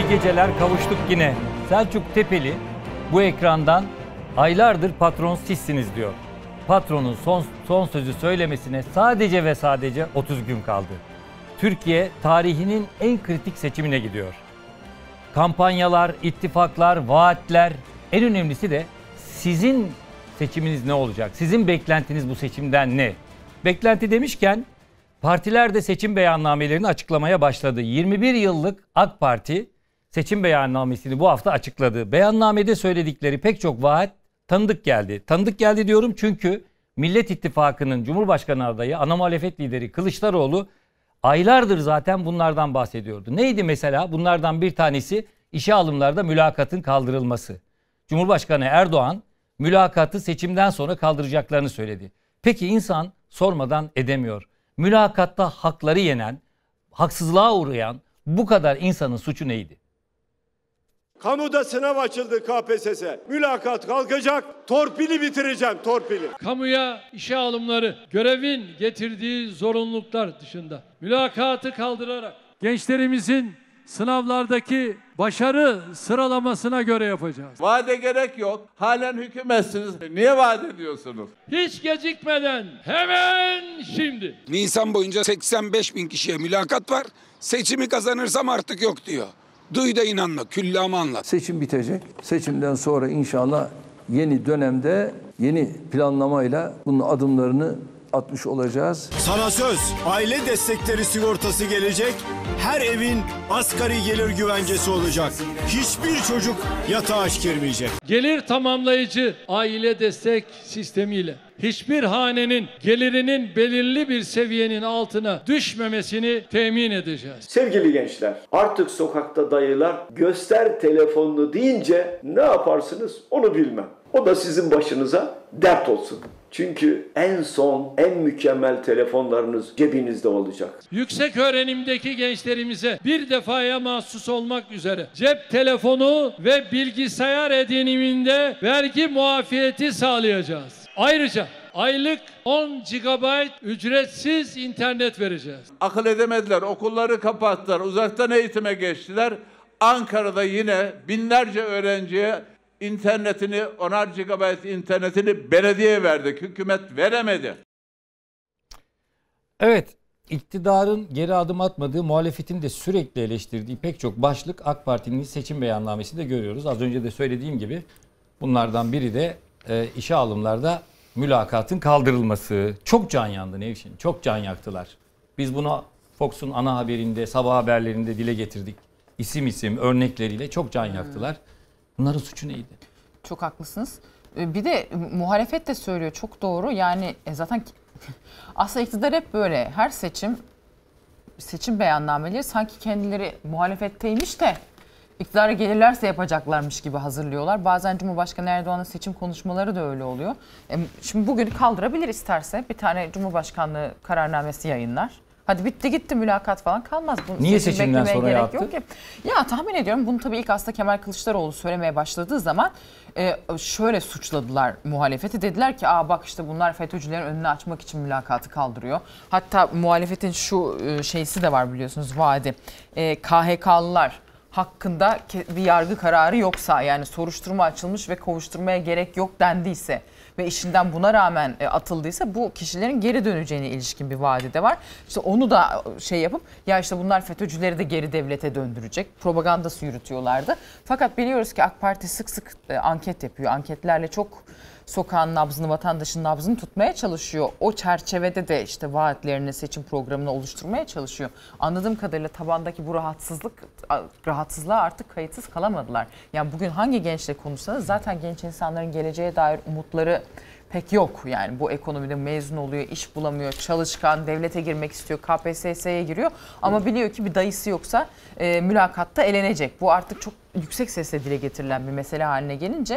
İyi geceler, kavuştuk yine. Selçuk Tepeli bu ekrandan aylardır patron sizsiniz diyor. Patronun son sözü söylemesine sadece ve sadece 30 gün kaldı. Türkiye tarihinin en kritik seçimine gidiyor. Kampanyalar, ittifaklar, vaatler, en önemlisi de sizin seçiminiz ne olacak? Sizin beklentiniz bu seçimden ne? Beklenti demişken partiler de seçim beyannamelerini açıklamaya başladı. 21 yıllık AK Parti seçim beyannamesini bu hafta açıkladı. Beyannamede söyledikleri pek çok vaat tanıdık geldi. Tanıdık geldi diyorum çünkü Millet İttifakı'nın Cumhurbaşkanı adayı, ana muhalefet lideri Kılıçdaroğlu aylardır zaten bunlardan bahsediyordu. Neydi mesela? Bunlardan bir tanesi işe alımlarda mülakatın kaldırılması. Cumhurbaşkanı Erdoğan mülakatı seçimden sonra kaldıracaklarını söyledi. Peki insan sormadan edemiyor. Mülakatta hakları yenen, haksızlığa uğrayan bu kadar insanın suçu neydi? Kamuda sınav açıldı KPSS. Mülakat kalkacak, torpili bitireceğim, torpili. Kamuya işe alımları görevin getirdiği zorunluluklar dışında mülakatı kaldırarak gençlerimizin sınavlardaki başarı sıralamasına göre yapacağız. Vade gerek yok. Halen hükümetsiniz. Niye vaat ediyorsunuz? Hiç gecikmeden hemen şimdi. Nisan boyunca 85 bin kişiye mülakat var. Seçimi kazanırsam artık yok diyor. Duy da inanma, küllamı anlat. Seçim bitecek. Seçimden sonra inşallah yeni dönemde yeni planlamayla bunun adımlarını atmış olacağız. Sana söz, aile destekleri sigortası gelecek, her evin asgari gelir güvencesi olacak. Hiçbir çocuk yatağa aç girmeyecek. Gelir tamamlayıcı aile destek sistemiyle hiçbir hanenin gelirinin belirli bir seviyenin altına düşmemesini temin edeceğiz. Sevgili gençler, artık sokakta dayılar göster telefonunu deyince ne yaparsınız onu bilmem. O da sizin başınıza dert olsun. Çünkü en son, en mükemmel telefonlarınız cebinizde olacak. Yüksek öğrenimdeki gençlerimize bir defaya mahsus olmak üzere cep telefonu ve bilgisayar ediniminde vergi muafiyeti sağlayacağız. Ayrıca aylık 10 GB ücretsiz internet vereceğiz. Akıl edemediler. Okulları kapattılar. Uzaktan eğitime geçtiler. Ankara'da yine binlerce öğrenciye internetini, 10'ar GB internetini belediye verdik. Hükümet veremedi. Evet, iktidarın geri adım atmadığı, muhalefetin de sürekli eleştirdiği pek çok başlık AK Parti'nin seçim beyannamesinde görüyoruz. Az önce de söylediğim gibi bunlardan biri de işe alımlarda mülakatın kaldırılması. Çok can yandı Nevşin, çok can yaktılar. Biz bunu Fox'un ana haberinde, sabah haberlerinde dile getirdik. İsim isim örnekleriyle çok can yaktılar. Bunların suçu neydi? Çok haklısınız. Bir de muhalefet de söylüyor, çok doğru. Yani zaten aslında iktidar hep böyle. Her seçim beyannameleri sanki kendileri muhalefetteymiş de iktidara gelirlerse yapacaklarmış gibi hazırlıyorlar. Bazen Cumhurbaşkanı Erdoğan'ın seçim konuşmaları da öyle oluyor. Şimdi bugün kaldırabilir isterse. Bir tane Cumhurbaşkanlığı kararnamesi yayınlar. Hadi bitti gitti mülakat falan kalmaz. Niye seçimden sonra yaptı? Yok ki. Ya tahmin ediyorum bunu tabii ilk aslında Kemal Kılıçdaroğlu söylemeye başladığı zaman şöyle suçladılar muhalefeti. Dediler ki bak işte bunlar FETÖ'cülerin önünü açmak için mülakatı kaldırıyor. Hatta muhalefetin şu şeysi de var biliyorsunuz, vaadi. KHK'lılar hakkında bir yargı kararı yoksa, yani soruşturma açılmış ve kovuşturmaya gerek yok dendiyse ve işinden buna rağmen atıldıysa bu kişilerin geri döneceğine ilişkin bir vaadi de var. İşte onu da yapıp ya işte bunlar FETÖ'cüleri de geri devlete döndürecek propagandası yürütüyorlardı. Fakat biliyoruz ki AK Parti sık sık anket yapıyor. Anketlerle çok sokağın nabzını, vatandaşın nabzını tutmaya çalışıyor. O çerçevede de işte vaatlerini, seçim programını oluşturmaya çalışıyor. Anladığım kadarıyla tabandaki bu rahatsızlığa artık kayıtsız kalamadılar. Yani bugün hangi gençle konuşsanız zaten genç insanların geleceğe dair umutları pek yok. Yani bu ekonomide mezun oluyor, iş bulamıyor, çalışkan, devlete girmek istiyor, KPSS'ye giriyor. Ama biliyor ki bir dayısı yoksa mülakatta elenecek. Bu artık çok yüksek sesle dile getirilen bir mesele haline gelince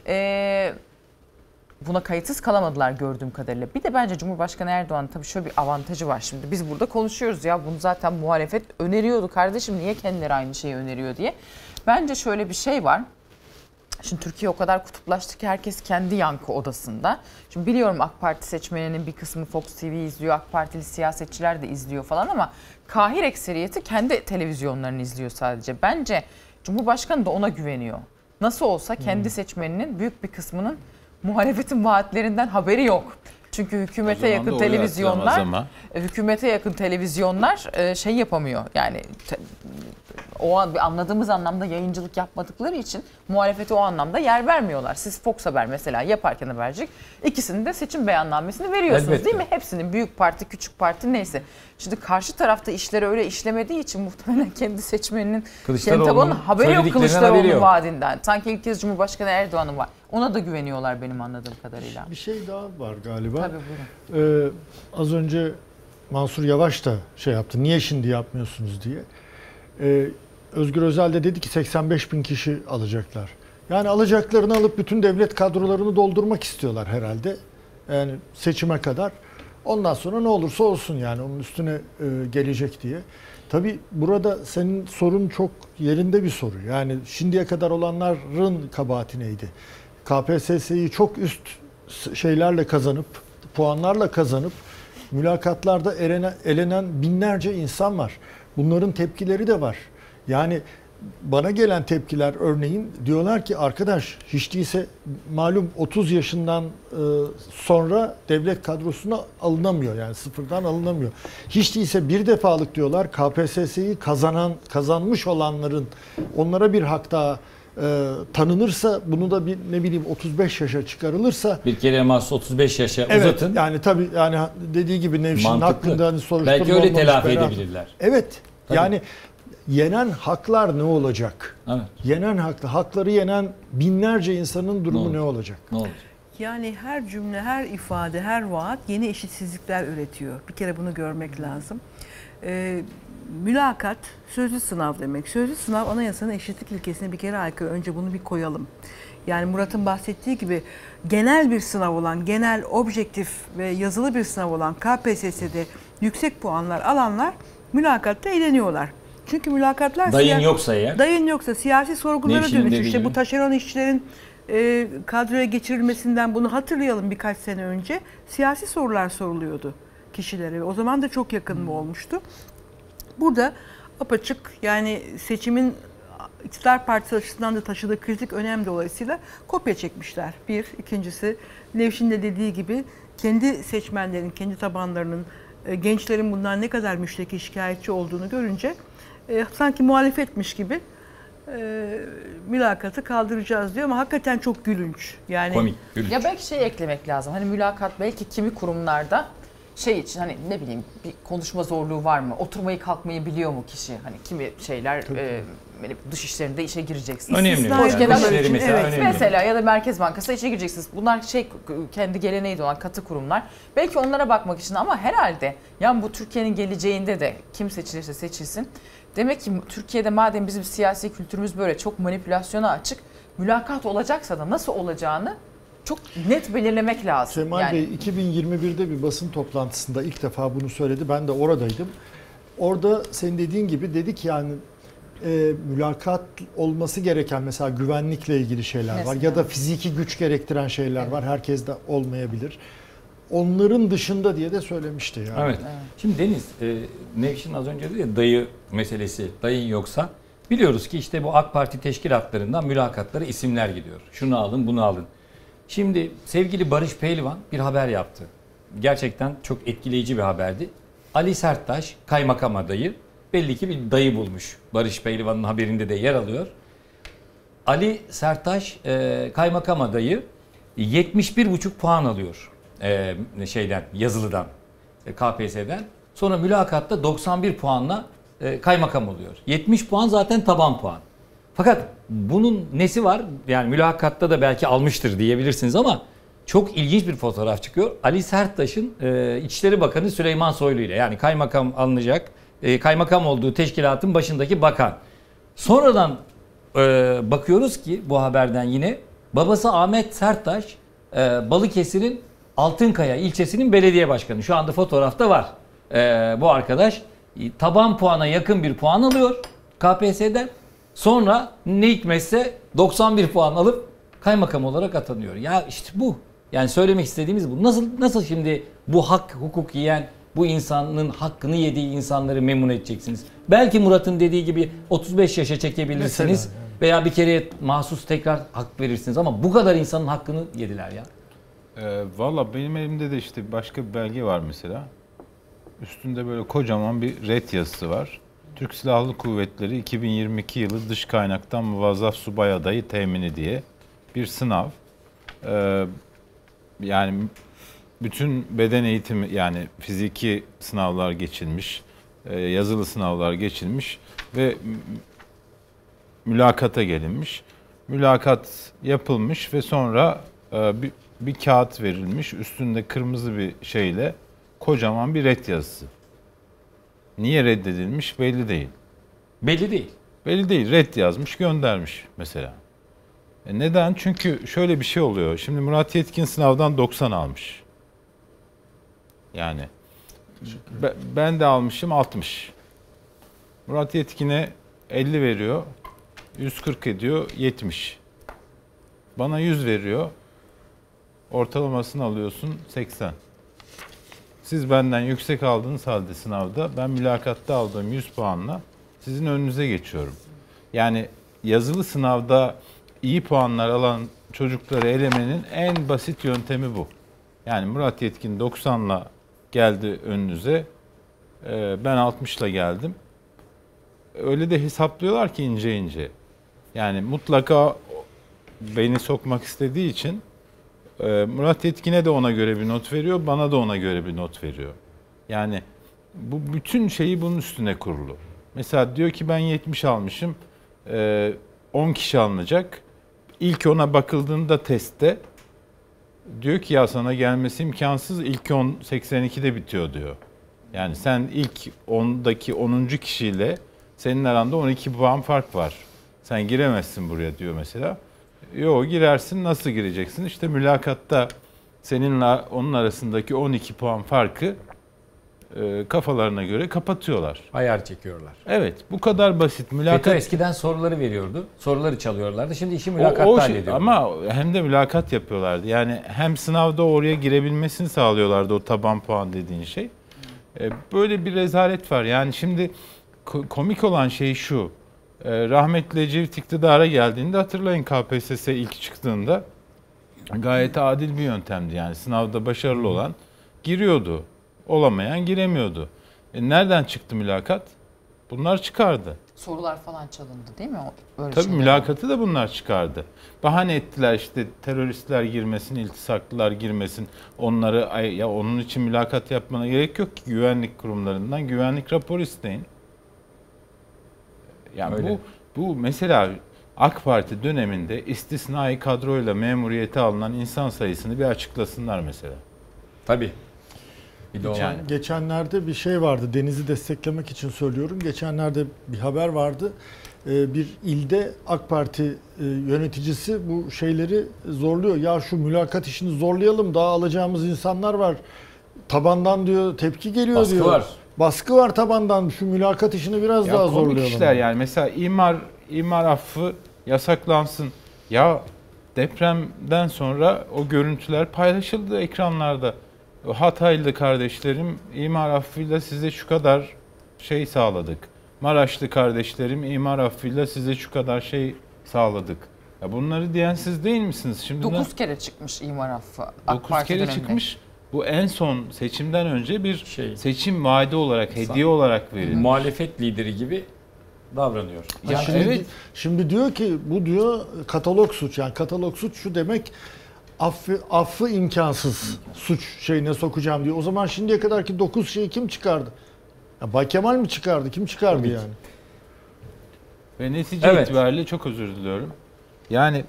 buna kayıtsız kalamadılar gördüğüm kadarıyla. Bir de bence Cumhurbaşkanı Erdoğan'ın tabii şöyle bir avantajı var şimdi. Biz burada konuşuyoruz ya, bunu zaten muhalefet öneriyordu kardeşim, niye kendileri aynı şeyi öneriyor diye. Bence şöyle bir şey var. Şimdi Türkiye o kadar kutuplaştı ki herkes kendi yankı odasında. Şimdi biliyorum AK Parti seçmeninin bir kısmı Fox TV izliyor, AK Partili siyasetçiler de izliyor falan ama kahir ekseriyeti kendi televizyonlarını izliyor sadece. Bence Cumhurbaşkanı da ona güveniyor. Nasıl olsa kendi seçmeninin büyük bir kısmının muhalefetin vaatlerinden haberi yok. Çünkü hükümete yakın televizyonlar şey yapamıyor. Yani o anladığımız anlamda yayıncılık yapmadıkları için muhalefete o anlamda yer vermiyorlar. Siz Fox Haber mesela yaparken habercilik ikisinin de seçim beyannamesini veriyorsunuz. Elbette. Değil mi? Hepsinin büyük parti, küçük parti neyse. Şimdi karşı tarafta işleri öyle işlemediği için muhtemelen kendi seçmeninin kendi tabanının haberi yok Kılıçdaroğlu'nun vaadinden. Sanki ilk kez Cumhurbaşkanı Erdoğan'ın var. Ona da güveniyorlar benim anladığım kadarıyla. Bir şey daha var galiba. Tabii buyurun. Az önce Mansur Yavaş da şey yaptı. Niye şimdi yapmıyorsunuz diye. Özgür Özel de dedi ki 85 bin kişi alacaklar. Yani alacaklarını alıp bütün devlet kadrolarını doldurmak istiyorlar herhalde. Yani seçime kadar. Ondan sonra ne olursa olsun yani onun üstüne gelecek diye. Tabii burada senin sorun çok yerinde bir soru. Yani şimdiye kadar olanların kabahati neydi? KPSS'yi çok üst şeylerle kazanıp, puanlarla kazanıp mülakatlarda elenen binlerce insan var. Bunların tepkileri de var. Yani bana gelen tepkiler örneğin diyorlar ki arkadaş hiç değilse malum 30 yaşından sonra devlet kadrosuna alınamıyor. Yani sıfırdan alınamıyor. Hiç değilse bir defalık diyorlar KPSS'yi kazanmış olanların onlara bir hak daha tanınırsa bunu da bir ne bileyim 35 yaşa çıkarılırsa bir kere mahsus 35 yaşa uzatın. Yani tabii yani dediği gibi Nevşin'in hakkında hani soruşturma belki öyle telafi edebilirler. Evet. Tabii. Yani yenen haklar ne olacak? Evet. Yenen hakları yenen binlerce insanın durumu ne olacak? Ne olacak? Yani her cümle, her ifade, her vaat yeni eşitsizlikler üretiyor. Bir kere bunu görmek lazım. Mülakat, sözlü sınav demek. Sözlü sınav anayasanın eşitlik ilkesine bir kere aykırı. Önce bunu bir koyalım. Yani Murat'ın bahsettiği gibi genel bir sınav olan, genel, objektif ve yazılı bir sınav olan KPSS'de yüksek puanlar alanlar mülakatta eğleniyorlar. Çünkü mülakatlar dayın yoksa siyasi sorgulara dönüşüyor. İşte bu taşeron işçilerin kadroya geçirilmesinden bunu hatırlayalım birkaç sene önce. Siyasi sorular soruluyordu kişilere. O zaman da çok yakın mı olmuştu? Burada apaçık yani seçimin iktidar partisi açısından da taşıdığı kritik önem dolayısıyla kopya çekmişler. Bir. İkincisi Nevşin de dediği gibi kendi seçmenlerin, kendi tabanlarının, gençlerin bundan ne kadar müşteki, şikayetçi olduğunu görünce sanki muhalefetmiş gibi mülakatı kaldıracağız diyor ama hakikaten çok gülünç. Yani komik, gülünç. Ya belki şey eklemek lazım. Hani mülakat belki kimi kurumlarda şey için hani ne bileyim bir konuşma zorluğu var mı? Oturmayı kalkmayı biliyor mu kişi? Hani kimi şeyler dış işlerinde işe gireceksiniz. Önemli. Mesela ya da Merkez Bankası'na işe gireceksiniz. Bunlar kendi geleneği olan katı kurumlar. Belki onlara bakmak için ama herhalde yani bu Türkiye'nin geleceğinde de kim seçilirse seçilsin. Demek ki Türkiye'de madem bizim siyasi kültürümüz böyle çok manipülasyona açık, mülakat olacaksa da nasıl olacağını çok net belirlemek lazım. Cemal Bey 2021'de bir basın toplantısında ilk defa bunu söyledi. Ben de oradaydım. Orada senin dediğin gibi dedik yani mülakat olması gereken mesela güvenlikle ilgili şeyler var ya da fiziki güç gerektiren şeyler var. Herkes de olmayabilir. Onların dışında diye de söylemişti yani. Evet. Şimdi Deniz, Nevşin az önce dedi ya dayı meselesi, dayın yoksa biliyoruz ki işte bu AK Parti teşkilatlarından mülakatlara isimler gidiyor. Şunu alın, bunu alın. Şimdi sevgili Barış Pehlivan bir haber yaptı. Gerçekten çok etkileyici bir haberdi. Ali Serttaş kaymakam adayı belli ki bir dayı bulmuş. Barış Pehlivan'ın haberinde de yer alıyor. Ali Serttaş kaymakam adayı 71,5 puan alıyor. Yazılıdan, KPSS'den. Sonra mülakatta 91 puanla kaymakam oluyor. 70 puan zaten taban puan. Fakat bunun nesi var? Yani mülakatta da belki almıştır diyebilirsiniz ama çok ilginç bir fotoğraf çıkıyor. Ali Serttaş'ın İçişleri Bakanı Süleyman Soylu ile yani kaymakam alınacak, kaymakam olduğu teşkilatın başındaki bakan. Sonradan bakıyoruz ki bu haberden yine babası Ahmet Serttaş Balıkesir'in Altınkaya ilçesinin belediye başkanı. Şu anda fotoğrafta var. Bu arkadaş taban puana yakın bir puan alıyor KPSS'den. Sonra ne hikmetse 91 puan alıp kaymakam olarak atanıyor. Ya işte bu. Yani söylemek istediğimiz bu. Nasıl şimdi bu hak hukuk yiyen bu insanın hakkını yediği insanları memnun edeceksiniz. Belki Murat'ın dediği gibi 35 yaşa çekebilirsiniz veya bir kere mahsus tekrar hak verirsiniz ama bu kadar insanın hakkını yediler ya. Valla benim elimde de işte başka bir belge var mesela. Üstünde böyle kocaman bir ret yazısı var. Türk Silahlı Kuvvetleri 2022 yılı dış kaynaktan muvazzaf subay adayı temini diye bir sınav. Yani bütün beden eğitimi, yani fiziki sınavlar geçilmiş, yazılı sınavlar geçilmiş ve mülakata gelinmiş. Mülakat yapılmış ve sonra bir kağıt verilmiş. Üstünde kırmızı bir şeyle kocaman bir ret yazısı. Niye reddedilmiş belli değil. Belli değil. Belli değil. Red yazmış, göndermiş mesela. Neden? Çünkü şöyle bir şey oluyor. Şimdi Murat Yetkin sınavdan 90 almış. Yani ben de almışım 60. Murat Yetkin'e 50 veriyor. 140 ediyor 70. Bana 100 veriyor. Ortalamasını alıyorsun 80. Siz benden yüksek aldığınız halde sınavda ben mülakatta aldığım 100 puanla sizin önünüze geçiyorum. Yani yazılı sınavda iyi puanlar alan çocukları elemenin en basit yöntemi bu. Yani Murat Yetkin 90'la geldi önünüze, ben 60'la geldim. Öyle de hesaplıyorlar ki ince ince. Yani mutlaka beni sokmak istediği için Murat Yetkin'e de ona göre bir not veriyor, bana da ona göre bir not veriyor. Yani bu bütün şeyi bunun üstüne kurulu. Mesela diyor ki ben 70 almışım, 10 kişi alınacak. İlk ona bakıldığında testte diyor ki ya sana gelmesi imkansız, ilk 10 82'de bitiyor diyor. Yani sen ilk 10'daki 10. kişiyle senin aranda 12 puan fark var. Sen giremezsin buraya diyor mesela. Yok, girersin. Nasıl gireceksin? İşte mülakatta seninle onun arasındaki 12 puan farkı kafalarına göre kapatıyorlar. Ayar çekiyorlar. Evet, bu kadar basit. Mülakat... FETÖ eskiden soruları veriyordu. Soruları çalıyorlardı. Şimdi işi mülakatta hallediyorlar. Ama hem de mülakat yapıyorlardı. Yani hem sınavda oraya girebilmesini sağlıyorlardı, o taban puan dediğin şey. Böyle bir rezalet var. Yani şimdi komik olan şey şu. Rahmetli Ecevit iktidara geldiğinde hatırlayın, KPSS ilk çıktığında gayet adil bir yöntemdi. Yani sınavda başarılı olan giriyordu. Olamayan giremiyordu. Nereden çıktı mülakat? Bunlar çıkardı. Sorular falan çalındı değil mi? Öyle Tabii mülakatı da bunlar çıkardı. Bahane ettiler işte teröristler girmesin, iltisaklılar girmesin. Onları ya onun için mülakat yapmana gerek yok ki, güvenlik kurumlarından güvenlik raporu isteyin. Yani bu mesela AK Parti döneminde istisnai kadroyla memuriyete alınan insan sayısını bir açıklasınlar mesela. Tabii. Geçenlerde bir şey vardı. Deniz'i desteklemek için söylüyorum. Geçenlerde bir haber vardı. Bir ilde AK Parti yöneticisi bu şeyleri zorluyor. Ya şu mülakat işini zorlayalım. Daha alacağımız insanlar var. Tabandan diyor tepki geliyor baskı diyor. Var. Baskı var tabandan. Şu mülakat işini biraz daha zorlayalım. Komik işler yani. Mesela imar affı yasaklansın. Ya depremden sonra o görüntüler paylaşıldı ekranlarda. Hataylı kardeşlerim imar affıyla size şu kadar şey sağladık. Maraşlı kardeşlerim imar affıyla size şu kadar şey sağladık. Ya bunları diyen siz değil misiniz? Şimdi 9 kere çıkmış imar affı. 9 kere çıkmış. Bu en son seçimden önce bir seçim vaadi olarak, hediye olarak verildi. Muhalefet lideri gibi davranıyor. Ya şimdi diyor ki bu diyor katalog suç. Yani katalog suç şu demek, affı imkansız suç şeyine sokacağım diyor. O zaman şimdiye kadarki 9 şeyi kim çıkardı? Ya Bay Kemal mi çıkardı? Kim çıkardı yani? Ve netice itibariyle çok özür diliyorum. Yani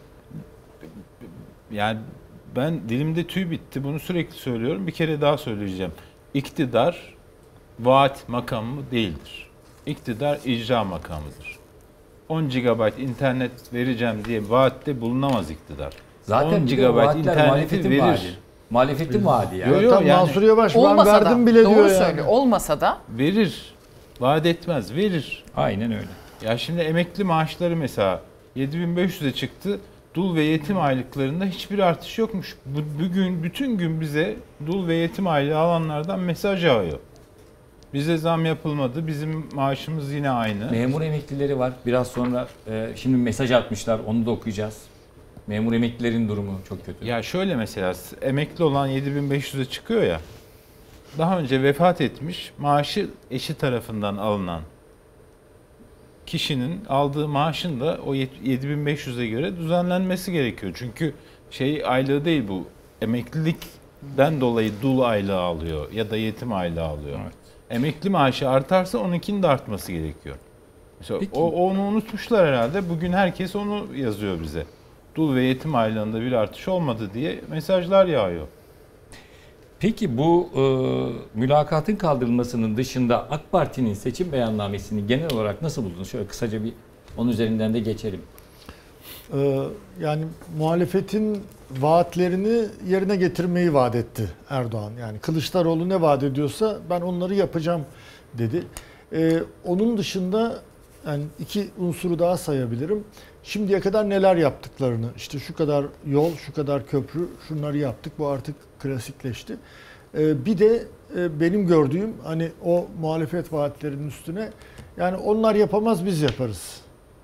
ben dilimde tüy bitti. Bunu sürekli söylüyorum. Bir kere daha söyleyeceğim. İktidar vaat makamı değildir. İktidar icra makamıdır. 10 GB internet vereceğim diye vaatte bulunamaz iktidar. Zaten 10 GB interneti verir. Muhalefetin vaadi yani. Yani. Mansur Yavaş ben verdim bile diyor doğru yani. söylüyor. Olmasa da verir. Vaat etmez. Verir. Aynen öyle. Ya şimdi emekli maaşları mesela 7500'e çıktı. Dul ve yetim aylıklarında hiçbir artış yokmuş. Bugün bütün gün bize dul ve yetim aylığı alanlardan mesaj yağıyor. Bize zam yapılmadı. Bizim maaşımız yine aynı. Memur emeklileri var. Biraz sonra şimdi mesaj atmışlar. Onu da okuyacağız. Memur emeklilerin durumu çok kötü. Ya şöyle mesela emekli olan 7.500'e çıkıyor ya. Daha önce vefat etmiş, maaşı eşi tarafından alınan kişinin aldığı maaşın da o 7.500'e göre düzenlenmesi gerekiyor. Çünkü aylığı değil bu. Emeklilikten dolayı dul aylığı alıyor ya da yetim aylığı alıyor. Evet. Emekli maaşı artarsa onunkinin de artması gerekiyor. Mesela onu unutmuşlar herhalde. Bugün herkes onu yazıyor bize. Dul ve yetim aylığında bir artış olmadı diye mesajlar yağıyor. Peki bu mülakatın kaldırılmasının dışında AK Parti'nin seçim beyannamesini genel olarak nasıl buldunuz? Şöyle kısaca bir onun üzerinden de geçelim. Yani muhalefetin vaatlerini yerine getirmeyi vaat etti Erdoğan. Yani Kılıçdaroğlu ne vaat ediyorsa ben onları yapacağım dedi. Onun dışında yani iki unsuru daha sayabilirim. Şimdiye kadar neler yaptıklarını, işte şu kadar yol, şu kadar köprü, şunları yaptık. Bu artık klasikleşti. Bir de benim gördüğüm hani o muhalefet vaatlerinin üstüne yani onlar yapamaz biz yaparız.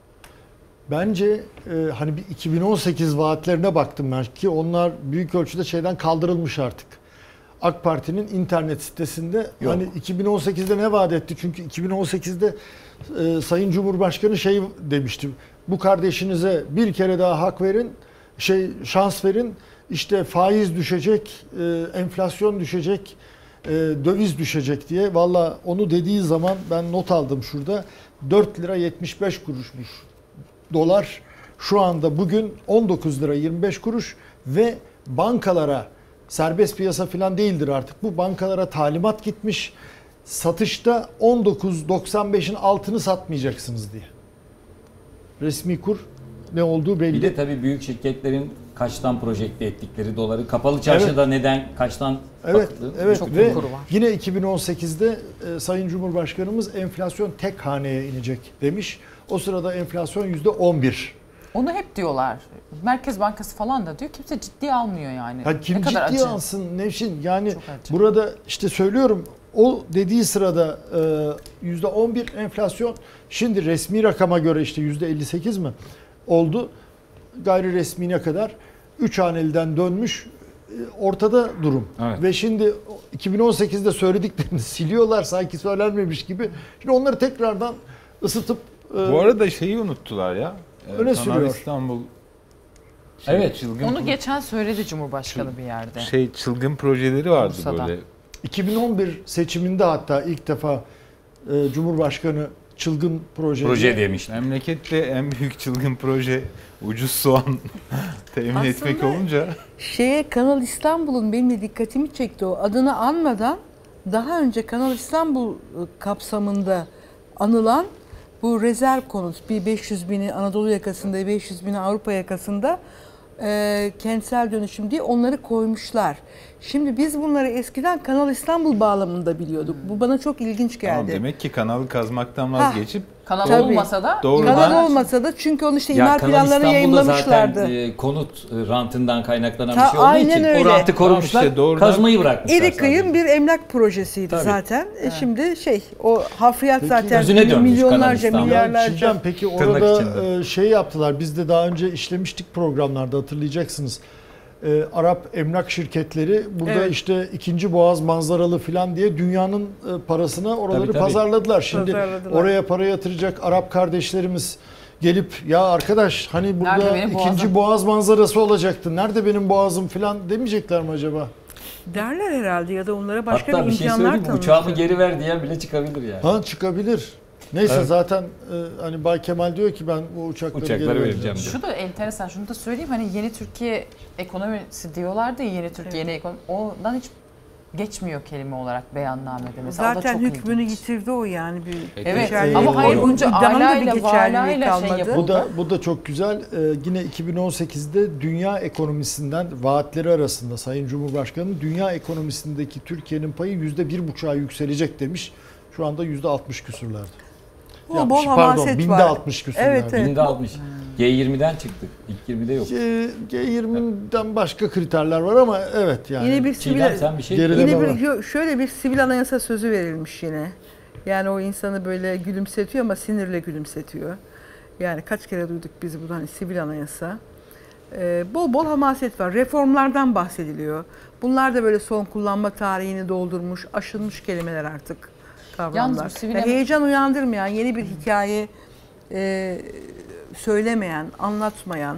Bence hani bir 2018 vaatlerine baktım ben ki onlar büyük ölçüde şeyden kaldırılmış artık. AK Parti'nin internet sitesinde yok. Hani 2018'de ne vaat etti? Çünkü 2018'de Sayın Cumhurbaşkanı şey demişti. Bu kardeşinize bir kere daha hak verin, şans verin. İşte faiz düşecek, enflasyon düşecek, döviz düşecek diye. Valla onu dediği zaman ben not aldım şurada. 4 lira 75 kuruşmuş dolar. Şu anda bugün 19 lira 25 kuruş ve bankalara serbest piyasa falan değildir artık. Bu bankalara talimat gitmiş. Satışta 19.95'in altını satmayacaksınız diye. Resmi kur ne olduğu belli. Bir de tabii büyük şirketlerin kaçtan projekte ettikleri doları kapalı çarşıda neden kaçtan bakıldı? Evet. Çok Ve kuru var. yine 2018'de Sayın Cumhurbaşkanımız enflasyon tek haneye inecek demiş. O sırada enflasyon %11. Onu hep diyorlar. Merkez Bankası falan da diyor. Kimse ciddiye almıyor yani. Ya kim ne kadar ciddiye acı. alsın Nevşin? Yani burada işte söylüyorum o dediği sırada %11 enflasyon. Şimdi resmi rakama göre işte %58 mi oldu? Gayri resmine kadar 3 haneliden dönmüş. Ortada durum. Evet. Ve şimdi 2018'de söylediklerini siliyorlar sanki söylenmemiş gibi. Şimdi onları tekrardan ısıtıp bu arada şeyi unuttular ya. Öne sürüyor. İstanbul onu geçen söyledi Cumhurbaşkanı bir yerde. Çılgın projeleri vardı Bursa'da. böyle. 2011 seçiminde hatta ilk defa Cumhurbaşkanı çılgın proje demişti. Memlekette en büyük çılgın proje ucuz soğan temin etmek olunca. Kanal İstanbul'un benim de dikkatimi çekti o. Adını anmadan daha önce Kanal İstanbul kapsamında anılan bu rezerv konut bir 500 bini Anadolu yakasında 500 bini Avrupa yakasında kentsel dönüşüm diye onları koymuşlar. Şimdi biz bunları eskiden Kanal İstanbul bağlamında biliyorduk. Bu bana çok ilginç geldi. Tamam, demek ki kanalı kazmaktan vazgeçip kanal olmasa da kanal olmasa da çünkü onu imar planlarını yayınlamışlardı. Zaten konut rantından kaynaklanan bir şey olduğu için öyle. O rantı korumuşlar, işte kazmayı bırakmışlar. İri kıyım bir emlak projesiydi zaten. Şimdi o hafriyat zaten milyonlarca, milyarlarca. Peki orada yaptılar. Biz de daha önce işlemiştik programlarda hatırlayacaksınız. Arap emlak şirketleri burada işte 2. Boğaz manzaralı falan diye dünyanın parasına oraları pazarladılar. Şimdi oraya para yatıracak Arap kardeşlerimiz gelip ya arkadaş hani burada 2. Boğaz manzarası olacaktı. Nerede benim boğazım falan demeyecekler mi acaba? Derler herhalde ya da onlara başka hatta bir imkanlar tanımışlar. Uçağımı geri ver diyen bile çıkabilir yani. Çıkabilir. Neyse zaten hani Bay Kemal diyor ki ben bu uçakları vereceğim. Şu da enteresan. Şunu da söyleyeyim. Hani yeni Türkiye ekonomisi diyorlardı ya, yeni Türkiye yeni ekonomi. Ondan hiç geçmiyor kelime olarak beyannamede. Mesela zaten hükmünü yitirdi o yani. Evet ama hayır bunca aileyle kalmadı. Bu da çok güzel. Yine 2018'de dünya ekonomisinden vaatleri arasında Sayın Cumhurbaşkanı dünya ekonomisindeki Türkiye'nin payı %1,5'a yükselecek demiş. Şu anda %60 küsurlarda. Bol hamaset binde var. 60 küsurlarda. Evet. Binde 60. G20'den çıktık. İlk 20'de yok. G20'den başka kriterler var ama evet yani. Yine bir Çiğdem, sen bir şey şöyle bir sivil anayasa sözü verilmiş yine. Yani o insanı böyle gülümsetiyor ama sinirle gülümsetiyor. Yani kaç kere duyduk biz bu hani sivil anayasa. Bol bol hamaset var. Reformlardan bahsediliyor. Bunlar da böyle son kullanma tarihini doldurmuş, aşılmış kelimeler artık, kavramlar. Heyecan uyandırmayan, yeni bir hikaye söylemeyen, anlatmayan,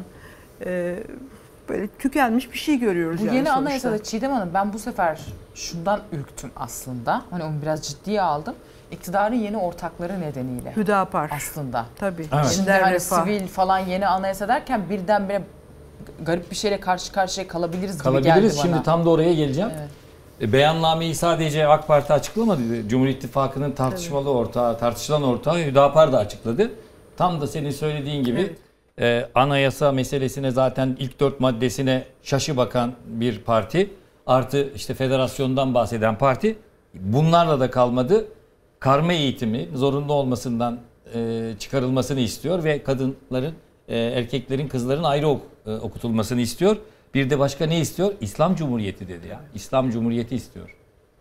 böyle tükenmiş bir şey görüyoruz. Bu yani yeni sonuçta. anayasada Çiğdem Hanım, ben bu sefer şundan ürktüm aslında. Hani onu biraz ciddiye aldım. İktidarın yeni ortakları nedeniyle. Hüdapar. Aslında. Tabii. Evet. Şimdi hani sivil falan yeni anayasa derken birdenbire garip bir şeyle karşı karşıya kalabiliriz gibi geldi bana. Şimdi tam da oraya geleceğim. Evet. Beyannameyi sadece AK Parti açıklamadı. Cumhur İttifakı'nın tartışılan ortağı Hüdapar da açıkladı. Tam da senin söylediğin gibi anayasa meselesine zaten ilk 4 maddesine şaşı bakan bir parti. Artı işte federasyondan bahseden parti. Bunlarla da kalmadı. Karma eğitimi zorunlu olmasından çıkarılmasını istiyor ve kadınların, erkeklerin, kızların ayrı okutulmasını istiyor. Bir de başka ne istiyor? İslam Cumhuriyeti dedi ya. İslam Cumhuriyeti istiyor.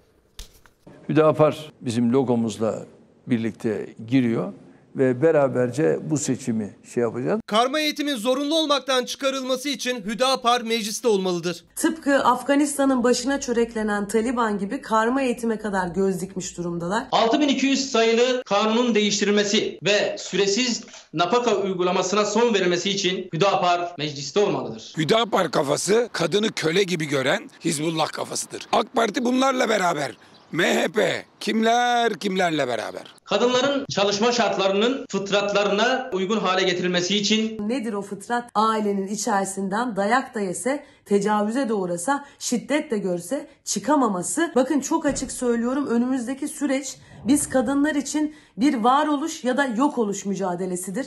Hüdapar bizim logomuzla birlikte giriyor ve beraberce bu seçimi yapacağız. Karma eğitimin zorunlu olmaktan çıkarılması için Hüdapar mecliste olmalıdır. Tıpkı Afganistan'ın başına çöreklenen Taliban gibi karma eğitime kadar göz dikmiş durumdalar. 6200 sayılı kanunun değiştirilmesi ve süresiz nafaka uygulamasına son verilmesi için Hüdapar mecliste olmalıdır. Hüdapar kafası kadını köle gibi gören Hizbullah kafasıdır. AK Parti bunlarla beraber. MHP kimlerle beraber? Kadınların çalışma şartlarının fıtratlarına uygun hale getirilmesi için. Nedir o fıtrat? Ailenin içerisinden dayak da yese, tecavüze de uğrasa, şiddet de görse çıkamaması. Bakın çok açık söylüyorum, önümüzdeki süreç biz kadınlar için bir varoluş ya da yok oluş mücadelesidir.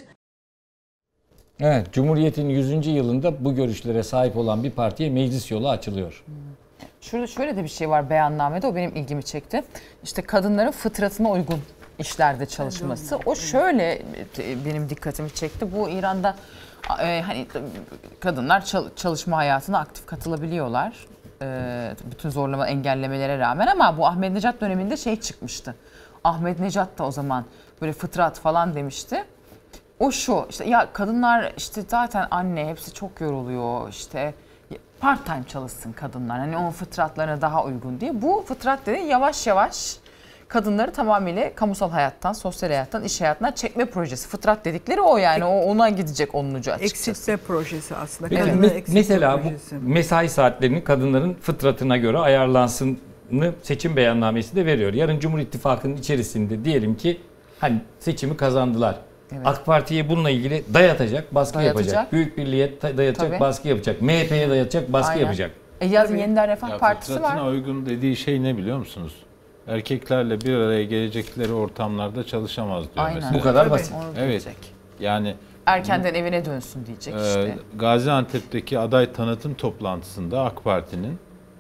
Evet, Cumhuriyet'in 100. yılında bu görüşlere sahip olan bir partiye meclis yolu açılıyor. Şurada şöyle de bir şey var beyannamede, o benim ilgimi çekti. İşte kadınların fıtratına uygun işlerde çalışması. O şöyle benim dikkatimi çekti. Bu İran'da hani kadınlar çalışma hayatına aktif katılabiliyorlar. Bütün zorlama engellemelere rağmen, ama bu Ahmadinejad döneminde şey çıkmıştı. Ahmadinejad da o zaman böyle fıtrat falan demişti. O şu işte, ya kadınlar işte zaten anne, hepsi çok yoruluyor işte, part time çalışsın kadınlar. Hani onun fıtratlarına daha uygun diye. Bu fıtrat dedi yavaş yavaş kadınları tamamıyla kamusal hayattan, sosyal hayattan, iş hayatından çekme projesi. Fıtrat dedikleri o yani. Ona gidecek onun ucu açıkçası. Eksiltme projesi aslında. Peki, mesela bu mesai saatlerinin kadınların fıtratına göre ayarlansını seçim beyannamesi de veriyor. Yarın Cumhur İttifakı'nın içerisinde diyelim ki hani seçimi kazandılar. Evet. AK Parti'ye bununla ilgili baskı yapacak. Büyük Birliğe dayatacak, baskı yapacak. MHP'ye dayatacak, baskı yapacak. Yazın Yeniden Refah Partisi var. Fıtratına uygun dediği şey ne biliyor musunuz? Erkeklerle bir araya gelecekleri ortamlarda çalışamaz diyor. Aynen. Mesela. Bu kadar basit. Evet. Yani erkenden evine dönsün diyecek işte. Gaziantep'teki aday tanıtım toplantısında AK Parti'nin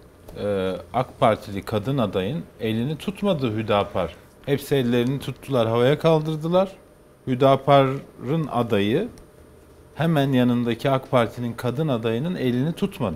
AK Partili kadın adayın elini tutmadı Hüdapar. Hepsi ellerini tuttular, havaya kaldırdılar. Hüdapar'ın adayı hemen yanındaki AK Parti'nin kadın adayının elini tutmadı.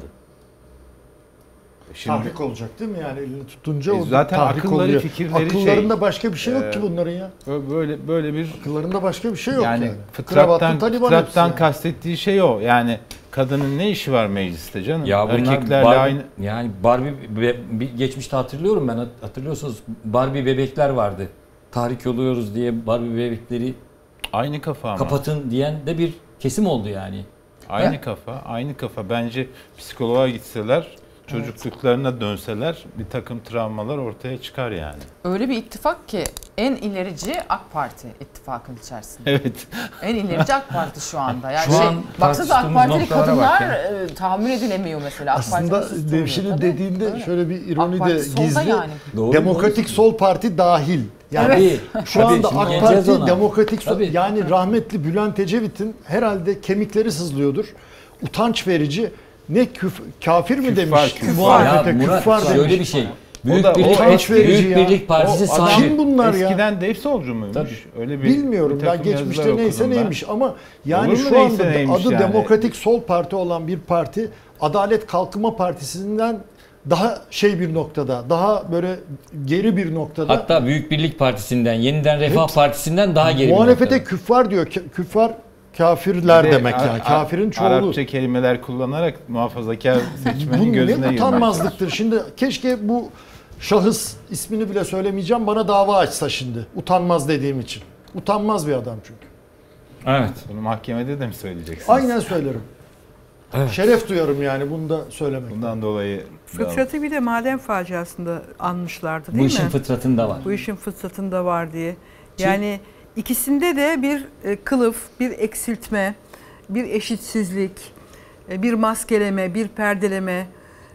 Şimdi, tahrik olacak değil mi yani elini tutunca o zaten akılları oluyor. Fikirleri akıllarında başka bir şey yok ki bunların ya. Böyle bir akıllarında başka bir şey yok yani. Fıtrattan kastettiği şey o. Yani kadının ne işi var mecliste canım? Ya erkeklerle aynı. Yani Barbie geçmişte hatırlıyorum ben. Hatırlıyorsunuz Barbie bebekler vardı. Tahrik oluyoruz diye Barbie bebekleri aynı kafa ama. Kapatın diyen de bir kesim oldu yani. Aynı kafa. Bence psikoloğa gitseler, çocukluklarına dönseler bir takım travmalar ortaya çıkar yani. Öyle bir ittifak ki en ilerici AK Parti ittifakın içerisinde. Evet. En ilerici AK Parti şu anda. Yani şu an baksanıza AK Partili kadınlar tahammül edilemiyor mesela. Aslında Devşir'in dediğinde şöyle bir ironi de gizli. Yani. Demokratik Sol Parti dahil. Yani şu anda AK Parti Demokratik Sol, yani rahmetli Bülent Ecevit'in herhalde kemikleri sızlıyordur. Utanç verici. Ne kafir mi demiş? Ya Murat şöyle bir şey. Büyük O da- Birlik, o Büyük Birlik Partisi O adam sahibi. Kim bunlar ya? eskiden dev solcu muymuş? Tabii. Öyle Bilmiyorum. bir Ben takım geçmişte yazılar neyse okudum ben. neymiş ama yani Olur mu şu anda neyse neymiş adı yani? Demokratik Sol Parti olan bir parti Adalet Kalkınma Partisi'nden daha bir noktada, daha böyle geri bir noktada. Hatta Büyük Birlik Partisi'nden, Yeniden Refah Partisi'nden daha geri bir muhalefete noktada. küffar diyor. Küffar kafirler Bir de demek yani. Kafirin çoğulu. Arapça kelimeler kullanarak muhafazakar seçmenin Bu gözüne ne girmek. utanmazlıktır. Şimdi keşke bu şahıs, ismini bile söylemeyeceğim, bana dava açsa şimdi. Utanmaz dediğim için. Utanmaz bir adam çünkü. Evet. Bunu mahkemede de mi söyleyeceksiniz? Aynen söylerim. Evet. Şeref duyarım yani bunu da söylemek. Bundan dolayı Fıtratı bir de maden faciasında anmışlardı değil Bu mi? işin fıtratında var. Bu işin fıtratında var diye. Yani ikisinde de bir kılıf, bir eksiltme, bir eşitsizlik, bir maskeleme, bir perdeleme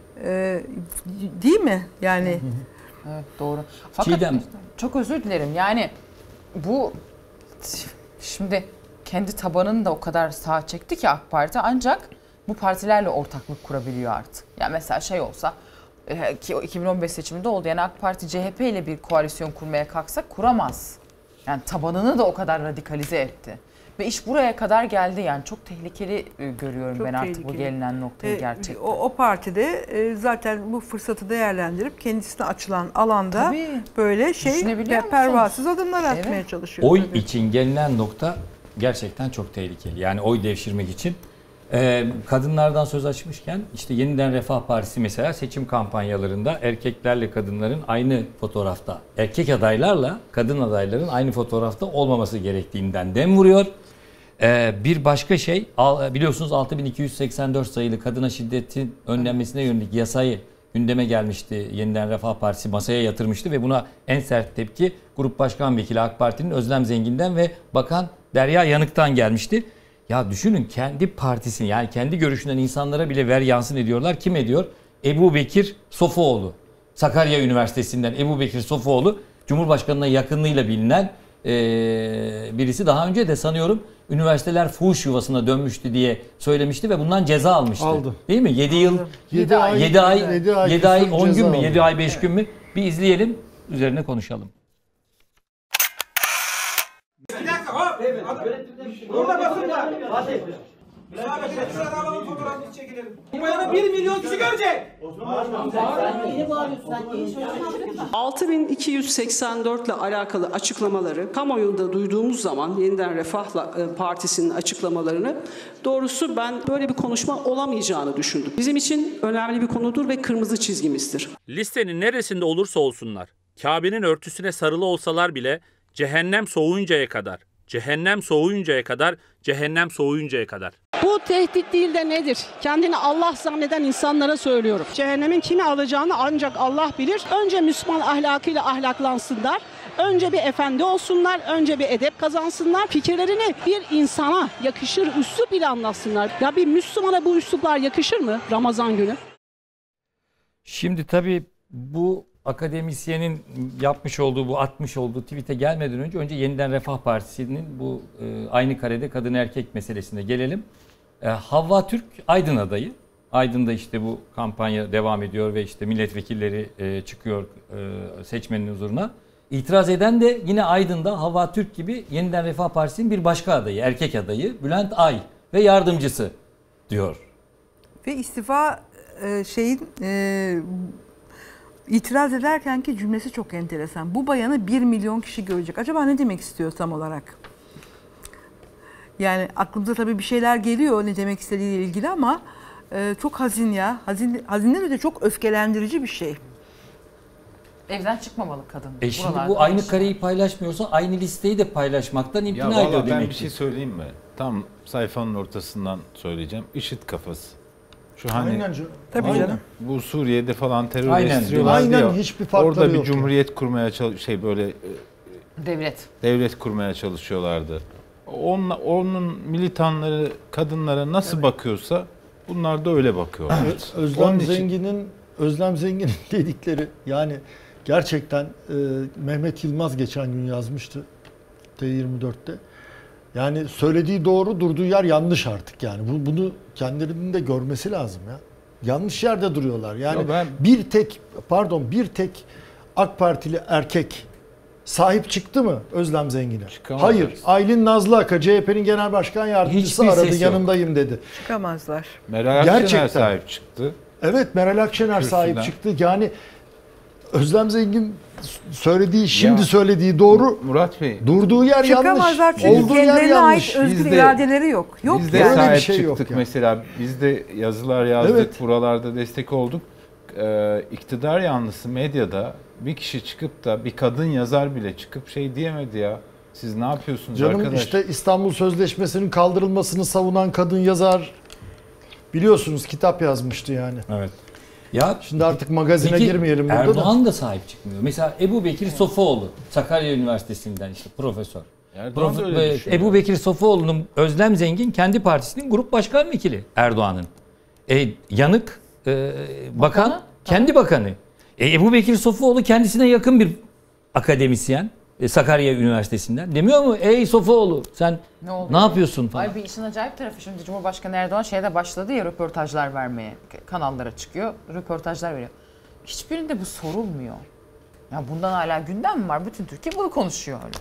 değil mi? Yani Evet, doğru. Fakat Çiğdem. çok özür dilerim. Yani bu şimdi kendi tabanını da o kadar sağa çekti ki AK Parti, ancak bu partilerle ortaklık kurabiliyor artık. Yani mesela olsa ki o 2015 seçiminde oldu. Yani AK Parti CHP ile bir koalisyon kurmaya kalksa kuramaz. Yani tabanını da o kadar radikalize etti. Ve iş buraya kadar geldi, yani çok tehlikeli görüyorum Çok ben artık tehlikeli. bu gelinen noktayı gerçekten. o partide zaten bu fırsatı değerlendirip kendisine açılan alanda Tabii. böyle Düşünebiliyor musunuz? pervasız adımlar atmaya çalışıyor. Oy tabii. için gelinen nokta gerçekten çok tehlikeli. Yani oy devşirmek için. Kadınlardan söz açmışken işte Yeniden Refah Partisi mesela seçim kampanyalarında erkeklerle kadınların aynı fotoğrafta, erkek adaylarla kadın adayların aynı fotoğrafta olmaması gerektiğinden dem vuruyor. Bir başka şey, biliyorsunuz 6284 sayılı kadına şiddetin önlenmesine yönelik yasayı gündeme gelmişti. Yeniden Refah Partisi masaya yatırmıştı ve buna en sert tepki Grup Başkan Vekili AK Parti'nin Özlem Zengin'den ve Bakan Derya Yanık'tan gelmişti. Ya düşünün, kendi partisini, yani kendi görüşünden insanlara bile ver yansın ediyorlar. Kim ediyor? Ebu Bekir Sofuoğlu. Sakarya Üniversitesi'nden Ebu Bekir Sofuoğlu, Cumhurbaşkanı'na yakınlığıyla bilinen birisi. Daha önce de sanıyorum üniversiteler fuhuş yuvasına dönmüştü diye söylemişti ve bundan ceza almıştı. Aldı. Değil mi? 7 yıl, 7 ay, 7 ay, 7 ay, 10 gün ceza mü? aldı. 7 ay, 5 gün mü? Bir izleyelim, üzerine konuşalım. Burada basın var. Bu bayana 1 milyon kişi görecek. 6284 ile alakalı açıklamaları kamuoyunda duyduğumuz zaman Yeniden Refah Partisi'nin açıklamalarını, doğrusu ben böyle bir konuşma olamayacağını düşündüm. Bizim için önemli bir konudur ve kırmızı çizgimizdir. Listenin neresinde olursa olsunlar, Kabe'nin örtüsüne sarılı olsalar bile cehennem soğuyuncaya kadar, cehennem soğuyuncaya kadar, cehennem soğuyuncaya kadar. Bu tehdit değil de nedir? Kendini Allah zanneden insanlara söylüyorum. Cehennemin kimi alacağını ancak Allah bilir. Önce Müslüman ahlakıyla ahlaklansınlar. Önce bir efendi olsunlar. Önce bir edep kazansınlar. Fikirlerini bir insana yakışır üslup ile anlatsınlar. Ya bir Müslümana bu üsluplar yakışır mı Ramazan günü? Şimdi tabii bu akademisyenin yapmış olduğu, bu atmış olduğu tweet'e gelmeden önce Yeniden Refah Partisi'nin bu aynı karede kadın erkek meselesine gelelim. Havva Türk Aydın adayı. Aydın'da işte bu kampanya devam ediyor ve işte milletvekilleri çıkıyor seçmenin huzuruna. İtiraz eden de yine Aydın'da Havva Türk gibi Yeniden Refah Partisi'nin bir başka adayı, erkek adayı Bülent Ay ve yardımcısı diyor. Ve istifa itiraz ederkenki cümlesi çok enteresan. Bu bayanı 1 milyon kişi görecek. Acaba ne demek istiyor tam olarak? Yani aklımıza tabii bir şeyler geliyor ne demek istediğiyle ilgili ama çok hazin ya. Hazinden öte çok öfkelendirici bir şey. Evden çıkmamalı kadın. Şimdi bu aynı kareyi paylaşmıyorsa aynı listeyi de paylaşmaktan imtina ediyor demek ki. Ben bir şey söyleyeyim mi? Tam sayfanın ortasından söyleyeceğim. IŞİD kafası. Şu hani Aynen canım. Tabii canım. Bu Suriye'de falan terör Aynen, estiriyorlar diye. hiçbir farkları orada bir yok cumhuriyet kurmaya devlet kurmaya çalışıyorlardı. Onun militanları kadınlara nasıl bakıyorsa bunlar da öyle bakıyorlar. Evet, Özlem Zengin'in dedikleri, yani gerçekten Mehmet Yılmaz geçen gün yazmıştı T24'te. Yani söylediği doğru, durduğu yer yanlış artık yani. Bunu kendilerinin de görmesi lazım ya. Yanlış yerde duruyorlar. Yani Ya bir tek AK Partili erkek sahip çıktı mı Özlem Zengin'e? Çıkamaz. Hayır. Aylin Nazlı Aka, CHP'nin Genel Başkan Yardımcısı Hiçbir aradı, ses yok. yanındayım dedi. Çıkamazlar. Meral Akşener Gerçekten. sahip çıktı. Evet, Meral Akşener sahip Kürsüden. çıktı. Yani Özlem Zengin söylediği doğru. Murat Bey. Durduğu yer yanlış. Çıkamazlar çünkü Olduğu yer kendilerine yanlış. ait özgür Biz de- iradeleri yok. Yok Biz de yani. Öyle bir sahip şey yok çıktık yani. mesela. Biz de yazılar yazdık. Evet. Buralarda destek olduk. İktidar yanlısı medyada bir kişi çıkıp da bir kadın yazar bile çıkıp şey diyemedi ya. Siz ne yapıyorsunuz Canım arkadaş? işte İstanbul Sözleşmesi'nin kaldırılmasını savunan kadın yazar, biliyorsunuz, kitap yazmıştı yani. Evet. Ya Şimdi artık magazine peki, girmeyelim burada Erdoğan da sahip çıkmıyor. Mesela Ebu Bekir Sofuoğlu, Sakarya Üniversitesi'nden işte profesör. Erdoğan da öyle düşünüyor. Ebu Bekir Sofuoğlu'nun Özlem Zengin kendi partisinin grup başkan vekili Erdoğan'ın. Yanık bakan kendi bakanı. Ebu Bekir Sofuoğlu kendisine yakın bir akademisyen. Sakarya Üniversitesi'nden. Demiyor mu? Ey Sofuoğlu sen ne yapıyorsun falan. Ay bir işin acayip tarafı, şimdi Cumhurbaşkanı Erdoğan şeyde başladı ya, röportajlar vermeye. Kanallara çıkıyor, röportajlar veriyor. Hiçbirinde bu sorulmuyor. Ya bundan hala gündem mi var? Bütün Türkiye bunu konuşuyor öyle.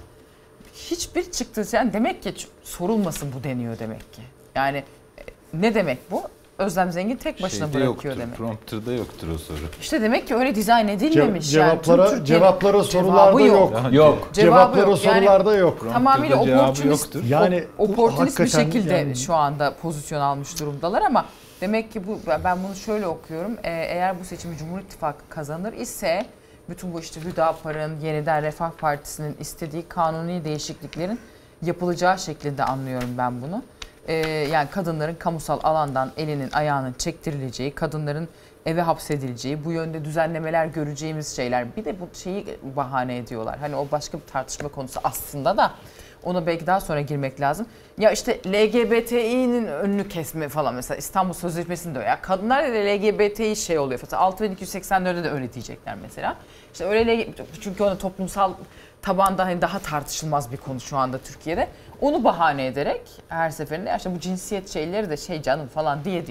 Hiçbir çıktı. Yani demek ki sorulmasın bu deniyor demek ki. Yani ne demek bu? Özlem Zengin tek başına Şeyde bırakıyor yoktur, demek. Prompter'da yoktur o soru. İşte demek ki öyle dizayn edilmemiş. Cevaplara sorularda yok. Yok. Cevaplara sorularda yok. Tamamıyla oportunist, yani oportunist bir şekilde yani, şu anda pozisyon almış durumdalar ama demek ki ben bunu şöyle okuyorum. Eğer bu seçimi Cumhur İttifakı kazanır ise bütün bu işte Hüdapar'ın, Yeniden Refah Partisi'nin istediği kanuni değişikliklerin yapılacağı şeklinde anlıyorum ben bunu. Yani kadınların kamusal alandan elinin ayağının çektirileceği, kadınların eve hapsedileceği, bu yönde düzenlemeler göreceğimiz şeyler. Bir de bu şeyi bahane ediyorlar. Hani o başka bir tartışma konusu aslında da ona belki daha sonra girmek lazım. Ya işte LGBTİ'nin önünü kesme falan, mesela İstanbul Sözleşmesi'nde ya kadınlar da LGBTİ şey oluyor. 6284'de de öyle diyecekler mesela. İşte öyle, çünkü onu toplumsal tabanda hani daha tartışılmaz bir konu şu anda Türkiye'de. Onu bahane ederek her seferinde işte bu cinsiyet şeyleri de şey canım falan diye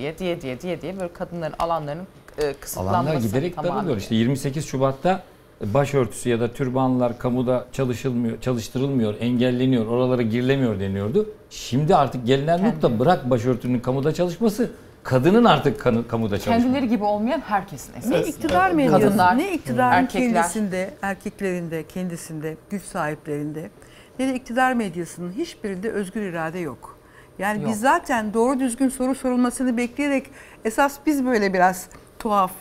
böyle kadınların alanlarının kısıtlanması. Alanlar giderek daralıyor. İşte 28 Şubat'ta başörtüsü ya da türbanlar kamuda çalıştırılmıyor, engelleniyor, oralara girilemiyor deniyordu. Şimdi artık gelinen nokta, bırak başörtünün kamuda çalışması, kadının artık kamuda çalışması. Kendileri gibi olmayan herkesin esas. Ne iktidar medyası, kadınlar, ne iktidarın erkekler. erkeklerinde, kendisinde, güç sahiplerinde, ne de iktidar medyasının hiçbirinde özgür irade yok. Yani biz zaten doğru düzgün soru sorulmasını bekleyerek esas biz böyle biraz tuhaf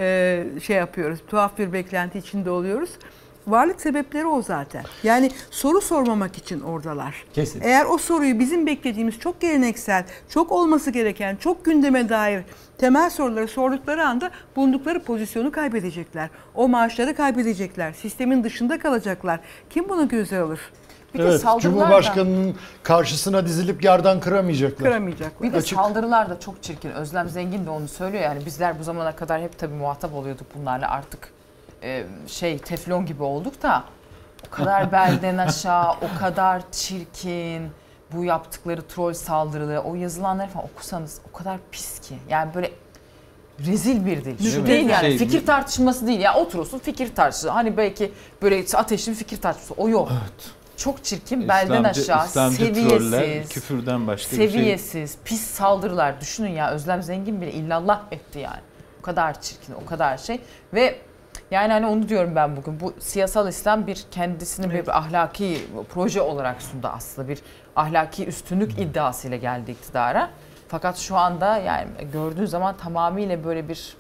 şey yapıyoruz. Tuhaf bir beklenti içinde oluyoruz. Varlık sebepleri o zaten. Yani soru sormamak için oradalar. Kesin. Eğer o soruyu bizim beklediğimiz çok geleneksel, çok olması gereken, çok gündeme dair temel soruları sordukları anda bulundukları pozisyonu kaybedecekler. O maaşları kaybedecekler. Sistemin dışında kalacaklar. Kim bunu göze alır? Bir de evet, saldırılar Cumhurbaşkanı'nın karşısına dizilip yerden kıramayacaklar. Bir de saldırılar da çok çirkin. Özlem Zengin de onu söylüyor. Yani bizler bu zamana kadar hep tabii muhatap oluyorduk bunlarla. Artık teflon gibi olduk da o kadar belden aşağı, o kadar çirkin, bu yaptıkları troll saldırıları, o yazılanları falan okusanız o kadar pis ki. Yani böyle rezil bir dil. Şu değil yani, fikir tartışması değil. Ya oturursun fikir tartışması. Hani belki böyle ateşli bir fikir tartışması. O yok. Evet. Çok çirkin, belden aşağı, seviyesiz, küfürden başka seviyesiz, pis saldırılar. Düşünün ya, Özlem Zengin bile illallah etti yani. O kadar çirkin, o kadar şey. Ve yani hani onu diyorum ben bugün. Bu siyasal İslam kendisini bir ahlaki proje olarak sundu aslında. Bir ahlaki üstünlük iddiasıyla geldi iktidara. Fakat şu anda yani gördüğün zaman tamamıyla böyle bir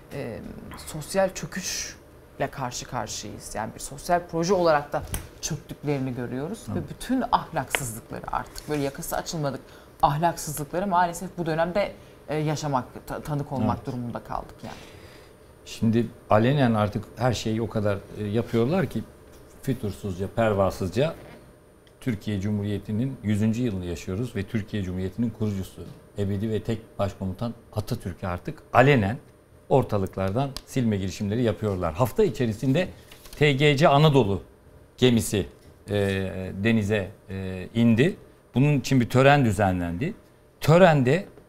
sosyal çöküşle karşı karşıyayız. Yani bir sosyal proje olarak da çöktüklerini görüyoruz. Ve bütün ahlaksızlıkları, artık böyle yakası açılmadık ahlaksızlıkları maalesef bu dönemde yaşamak, tanık olmak durumunda kaldık yani. Şimdi alenen artık her şeyi o kadar yapıyorlar ki fütursuzca, pervasızca Türkiye Cumhuriyeti'nin 100. yılını yaşıyoruz ve Türkiye Cumhuriyeti'nin kurucusu, ebedi ve tek başkomutan Atatürk'ü artık alenen ortalıklardan silme girişimleri yapıyorlar. Hafta içerisinde TGC Anadolu gemisi denize indi. Bunun için bir tören düzenlendi. Törende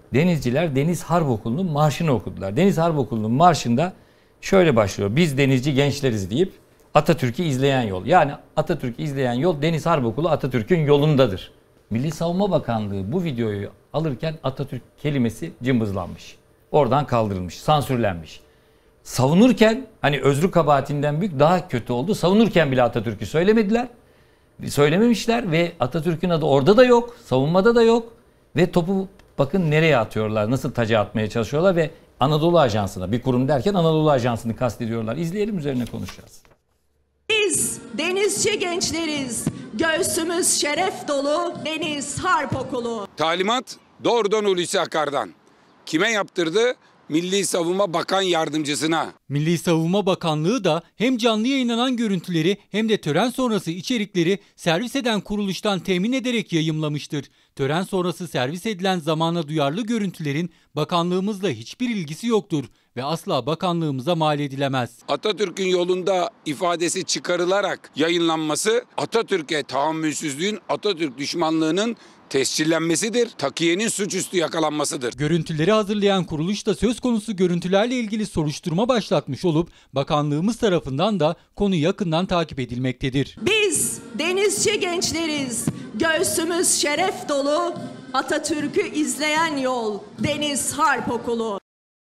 denizciler Deniz Harp Okulu'nun marşını okudular. Deniz Harp Okulu'nun marşında şöyle başlıyor. Biz denizci gençleriz deyip Atatürk'ü izleyen yol. Yani Atatürk'ü izleyen yol Deniz Harp Okulu Atatürk'ün yolundadır. Milli Savunma Bakanlığı bu videoyu alırken Atatürk kelimesi cımbızlanmış. Oradan kaldırılmış, sansürlenmiş. Savunurken hani özrü kabahatinden büyük daha kötü oldu. Savunurken bile Atatürk'ü söylememişler ve Atatürk'ün adı orada da yok, savunmada da yok ve topu bakın nereye atıyorlar, nasıl taca atmaya çalışıyorlar ve Anadolu Ajansı'na, bir kurum derken Anadolu Ajansı'nı kastediyorlar. İzleyelim, üzerine konuşacağız. Biz denizci gençleriz, göğsümüz şeref dolu, Deniz Harp Okulu. Talimat doğrudan Hulusi Akar'dan. Kime yaptırdı? Milli Savunma Bakan Yardımcısına. Milli Savunma Bakanlığı da hem canlı yayınlanan görüntüleri hem de tören sonrası içerikleri servis eden kuruluştan temin ederek yayımlamıştır. Tören sonrası servis edilen zamana duyarlı görüntülerin bakanlığımızla hiçbir ilgisi yoktur ve asla bakanlığımıza mal edilemez. Atatürk'ün yolunda ifadesi çıkarılarak yayınlanması Atatürk'e tahammülsüzlüğün, Atatürk düşmanlığının tescillenmesidir. Takiyenin suçüstü yakalanmasıdır. Görüntüleri hazırlayan kuruluş da söz konusu görüntülerle ilgili soruşturma başlatmış olup bakanlığımız tarafından da konu yakından takip edilmektedir. Biz denizci gençleriz, göğsümüz şeref dolu, Atatürk'ü izleyen yol, Deniz Harp Okulu.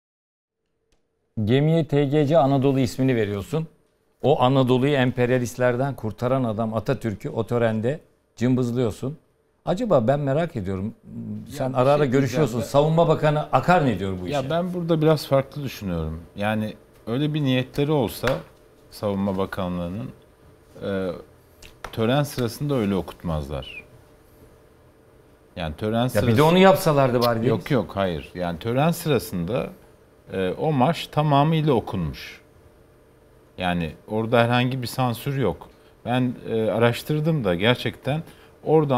Gemiye TGC Anadolu ismini veriyorsun. O Anadolu'yu emperyalistlerden kurtaran adam Atatürk'ü o törende cımbızlıyorsun. Acaba ben merak ediyorum. Sen ara ara görüşüyorsun. Savunma Bakanı Akar ne diyor bu işe? Ya ben burada biraz farklı düşünüyorum. Yani öyle bir niyetleri olsa Savunma Bakanlığı'nın tören sırasında öyle okutmazlar. Yani tören sırasında... Ya bir de onu yapsalardı bari. Yok hayır. Yani tören sırasında o marş tamamıyla okunmuş. Yani orada herhangi bir sansür yok. Ben araştırdım da gerçekten orada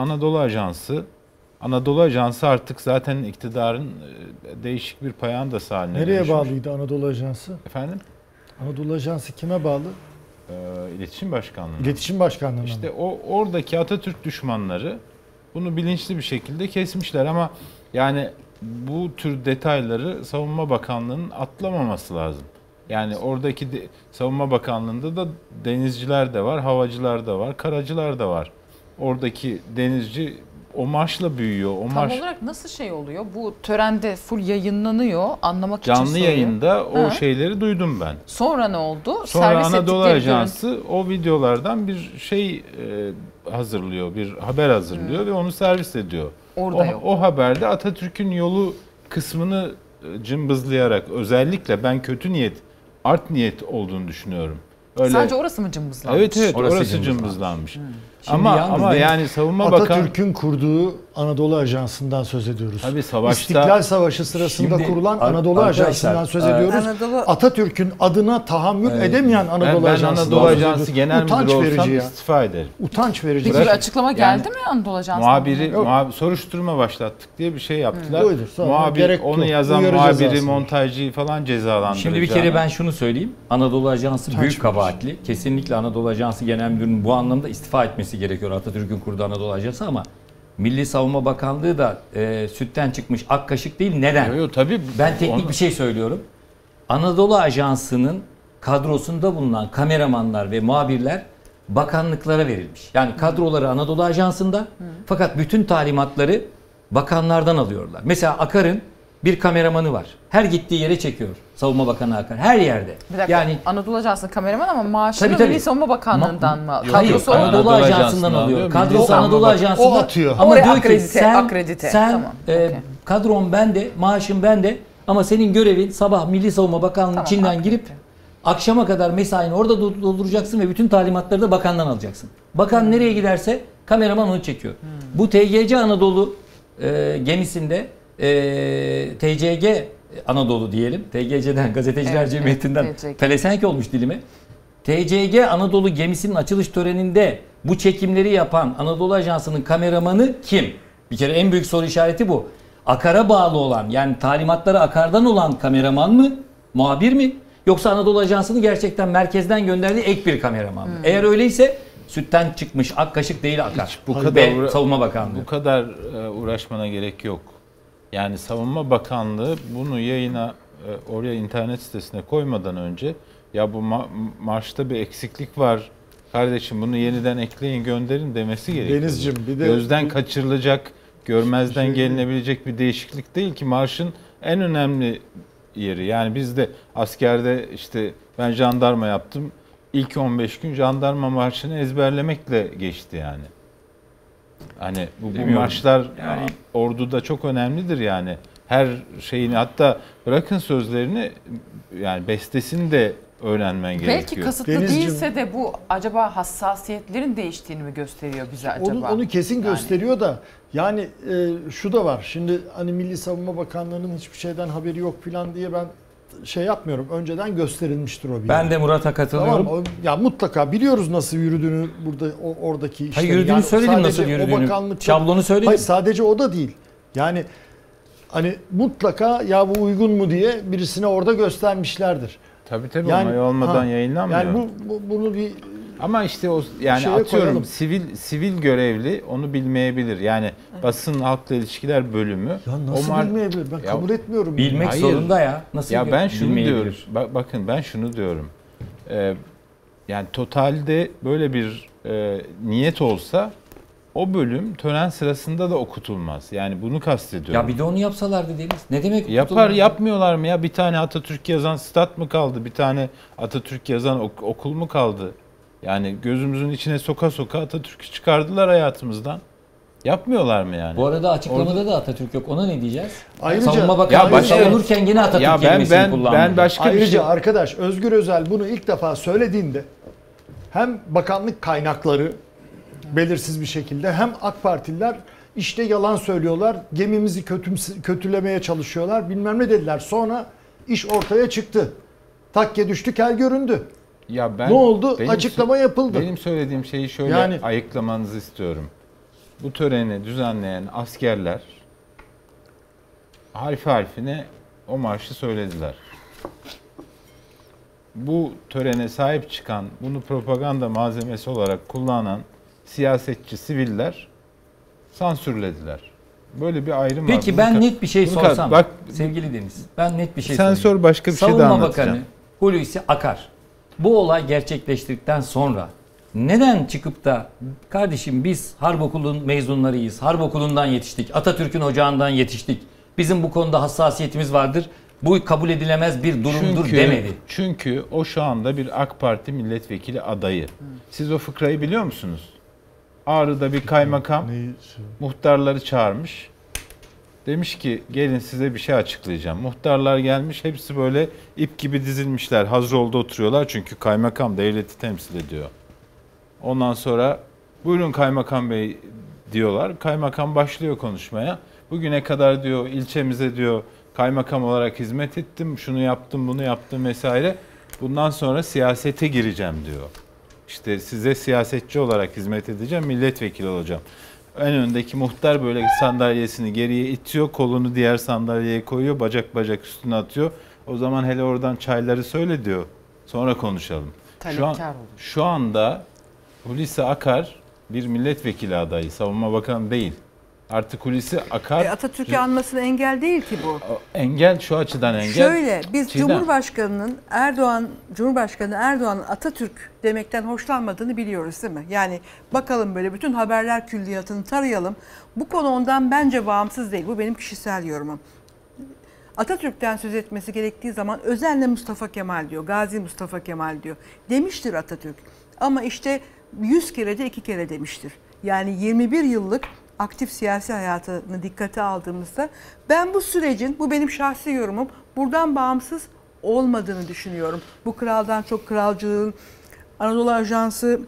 Anadolu Ajansı artık zaten iktidarın değişik bir payandası haline Nereye dönüşmüş. bağlıydı Anadolu Ajansı? Efendim? Anadolu Ajansı kime bağlı? İletişim Başkanlığı'na. İletişim Başkanlığı'na. İşte oradaki Atatürk düşmanları bunu bilinçli bir şekilde kesmişler ama yani bu tür detayları Savunma Bakanlığı'nın atlamaması lazım. Yani oradaki Savunma Bakanlığı'nda da denizciler de var, havacılar da var, karacılar da var. Oradaki denizci o marşla büyüyor. Tam olarak nasıl şey oluyor? Bu törende full yayınlanıyor, anlamak için canlı yayında o şeyleri duydum ben. Sonra ne oldu? Sonra Anadolu Ajansı o videolardan bir şey hazırlıyor, bir haber hazırlıyor ve onu servis ediyor. O haberde Atatürk'ün yolu kısmını cımbızlayarak, özellikle ben kötü niyet, art niyet olduğunu düşünüyorum. Öyle. Sadece orası mı cımbızlanmış? Evet orası cımbızlanmış. Ama yani Savunma Bakanı... Atatürk'ün kurduğu Anadolu Ajansı'ndan söz ediyoruz. Tabii savaşta... İstiklal Savaşı sırasında kurulan Anadolu Ajansı'ndan söz ediyoruz. Atatürk'ün adına tahammül edemeyen Anadolu Ajansı'ndan söz ediyoruz. Anadolu Ajansı Genel Müdürü olsam istifa ederim. Utanç verici. Peki bir açıklama geldi mi Anadolu Ajansı'ndan? Soruşturma başlattık diye bir şey yaptılar. Gerek onu yazan muhabiri, montajcıyı falan cezalandıracağını. Şimdi bir kere ben şunu söyleyeyim. Anadolu Ajansı büyük kabahatli. Kesinlikle Anadolu Ajansı Genel Müdürü'nün bu anlamda istifa etmesi gerekiyor. Atatürk'ün kurduğu Anadolu Ajansı ama Milli Savunma Bakanlığı da sütten çıkmış ak kaşık değil. Neden? Tabii. Ben teknik bir şey söylüyorum. Anadolu Ajansı'nın kadrosunda bulunan kameramanlar ve muhabirler bakanlıklara verilmiş. Yani kadroları Anadolu Ajansı'nda fakat bütün talimatları bakanlardan alıyorlar. Mesela Akar'ın bir kameramanı var. Her gittiği yere çekiyor. Savunma Bakanı Akar. Her yerde. Bir dakika, yani Anadolu Ajansı'nın kameraman ama maaşını tabii. Milli Savunma Bakanlığı'ndan mı? Hayır, Anadolu Ajansı'ndan alıyor. Kadrosu Anadolu Ajansı'nda. O atıyor. Ama oraya diyor ki sen tamam, kadron bende, maaşım bende ama senin görevin sabah Milli Savunma Bakanlığı'nın içinden girip akşama kadar mesaini orada dolduracaksın ve bütün talimatları da bakandan alacaksın. Bakan nereye giderse kameraman onu çekiyor. Bu TGC Anadolu gemisinde TCG Anadolu diyelim. TGC'den Gazeteciler Cemiyeti'nden pelesenk olmuş dilime. TCG Anadolu gemisinin açılış töreninde bu çekimleri yapan Anadolu Ajansı'nın kameramanı kim? Bir kere en büyük soru işareti bu. Akar'a bağlı olan, yani talimatları Akar'dan olan kameraman mı? Muhabir mi? Yoksa Anadolu Ajansı'nı gerçekten merkezden gönderdiği ek bir kameraman mı? Eğer öyleyse sütten çıkmış ak kaşık değil Akar. Bu kadar Savunma Bakanlığı. Bu kadar uğraşmana gerek yok. Yani Savunma Bakanlığı bunu yayına oraya internet sitesine koymadan önce ya bu marşta bir eksiklik var kardeşim bunu yeniden ekleyin gönderin demesi gerekiyor. Denizciğim bir de gözden kaçırılacak, görmezden gelinebilecek bir değişiklik değil ki marşın en önemli yeri. Yani biz de askerde işte ben jandarma yaptım. İlk 15 gün jandarma marşını ezberlemekle geçti yani. Hani bu marşlar yani orduda çok önemlidir yani. Her şeyini hatta bırakın sözlerini yani bestesini de öğrenmen gerekiyor. Belki kasıtlı değilse de bu acaba hassasiyetlerin değiştiğini mi gösteriyor bize acaba? Onu kesin gösteriyor da yani şu da var. Şimdi hani Milli Savunma Bakanlığı'nın hiçbir şeyden haberi yok falan diye ben şey yapmıyorum. Önceden gösterilmiştir o bir. Ben de Murat'a katılıyorum. Tamam, ya mutlaka biliyoruz nasıl yürüdüğünü burada oradaki işleri. Hayır yürüdüğünü yani söyledim nasıl yürüdüğünü. Şablonu söyledim. Hayır sadece o da değil. Yani hani mutlaka ya bu uygun mu diye birisine orada göstermişlerdir. Tabii yani, onay olmadan yayınlanmıyor. Yani bunu bir ama işte o yani atıyorum sivil görevli onu bilmeyebilir. Yani basın halkla ilişkiler bölümü. Ya nasıl bilmeyebilir? Ben kabul etmiyorum. Bilmek zorunda ya. Nasıl ya ben şunu diyorum. Bakın ben şunu diyorum. Yani totalde böyle bir niyet olsa o bölüm tören sırasında da okutulmaz. Yani bunu kastediyorum. Ya bir de onu yapsalardı Deniz. Ne demek yapmıyorlar mı ya? Bir tane Atatürk yazan stat mı kaldı? Bir tane Atatürk yazan okul mu kaldı? Yani gözümüzün içine soka soka Atatürk'ü çıkardılar hayatımızdan. Yapmıyorlar mı yani? Bu arada açıklamada da Atatürk yok. Ona ne diyeceğiz? Ayrıca Savunma Bakanlığı savunurken yine Atatürk kelimesini kullandı. Ayrıca arkadaş Özgür Özel bunu ilk defa söylediğinde hem bakanlık kaynakları belirsiz bir şekilde hem AK Partililer işte yalan söylüyorlar, gemimizi kötülemeye çalışıyorlar bilmem ne dediler. Sonra iş ortaya çıktı. Takke düştü, kel göründü. Ya ne oldu? Açıklama yapıldı. Benim söylediğim şeyi şöyle ayıklamanızı istiyorum. Bu töreni düzenleyen askerler harfi harfine o marşı söylediler. Bu törene sahip çıkan, bunu propaganda malzemesi olarak kullanan siyasetçi, siviller sansürlediler. Böyle bir ayrım var. Peki ben net bir şey sorsam. Bak, sevgili Deniz. Ben net bir şey sorayım. Sen sor başka bir şey de anlatacağım. Savunma Bakanı Hulusi Akar bu olay gerçekleştirdikten sonra neden çıkıp da kardeşim biz Harp Okulu'nun mezunlarıyız. Harp Okulu'ndan yetiştik. Atatürk'ün ocağından yetiştik. Bizim bu konuda hassasiyetimiz vardır. Bu kabul edilemez bir durumdur demedi. Çünkü o şu anda bir AK Parti milletvekili adayı. Siz o fıkrayı biliyor musunuz? Ağrı'da bir kaymakam muhtarları çağırmış. Demiş ki gelin size bir şey açıklayacağım. Muhtarlar gelmiş hepsi böyle ip gibi dizilmişler. Hazırol'da oturuyorlar çünkü kaymakam devleti temsil ediyor. Ondan sonra buyurun kaymakam bey diyorlar. Kaymakam başlıyor konuşmaya. Bugüne kadar diyor ilçemize diyor kaymakam olarak hizmet ettim. Şunu yaptım bunu yaptım vesaire. Bundan sonra siyasete gireceğim diyor. İşte size siyasetçi olarak hizmet edeceğim, milletvekili olacağım. En öndeki muhtar böyle sandalyesini geriye itiyor, kolunu diğer sandalyeye koyuyor, bacak bacak üstüne atıyor. O zaman hele oradan çayları söyle diyor. Sonra konuşalım. Şu anda Hulusi Akar bir milletvekili adayı, savunma bakanı değil. Artık Hulusi Akar... Atatürk'ü anmasına engel değil ki bu. Engel şu açıdan engel. Şöyle biz Cumhurbaşkanı Erdoğan'ın Atatürk demekten hoşlanmadığını biliyoruz değil mi? Yani bakalım böyle bütün haberler külliyatını tarayalım. Bu konu ondan bence bağımsız değil. Bu benim kişisel yorumum. Atatürk'ten söz etmesi gerektiği zaman özenle Mustafa Kemal diyor. Gazi Mustafa Kemal diyor. Demiştir Atatürk. Ama işte 100 kere de 2 kere demiştir. Yani 21 yıllık aktif siyasi hayatını dikkate aldığımızda ben bu sürecin, bu benim şahsi yorumum, buradan bağımsız olmadığını düşünüyorum. Bu kraldan çok kralcılığın, Anadolu Ajansı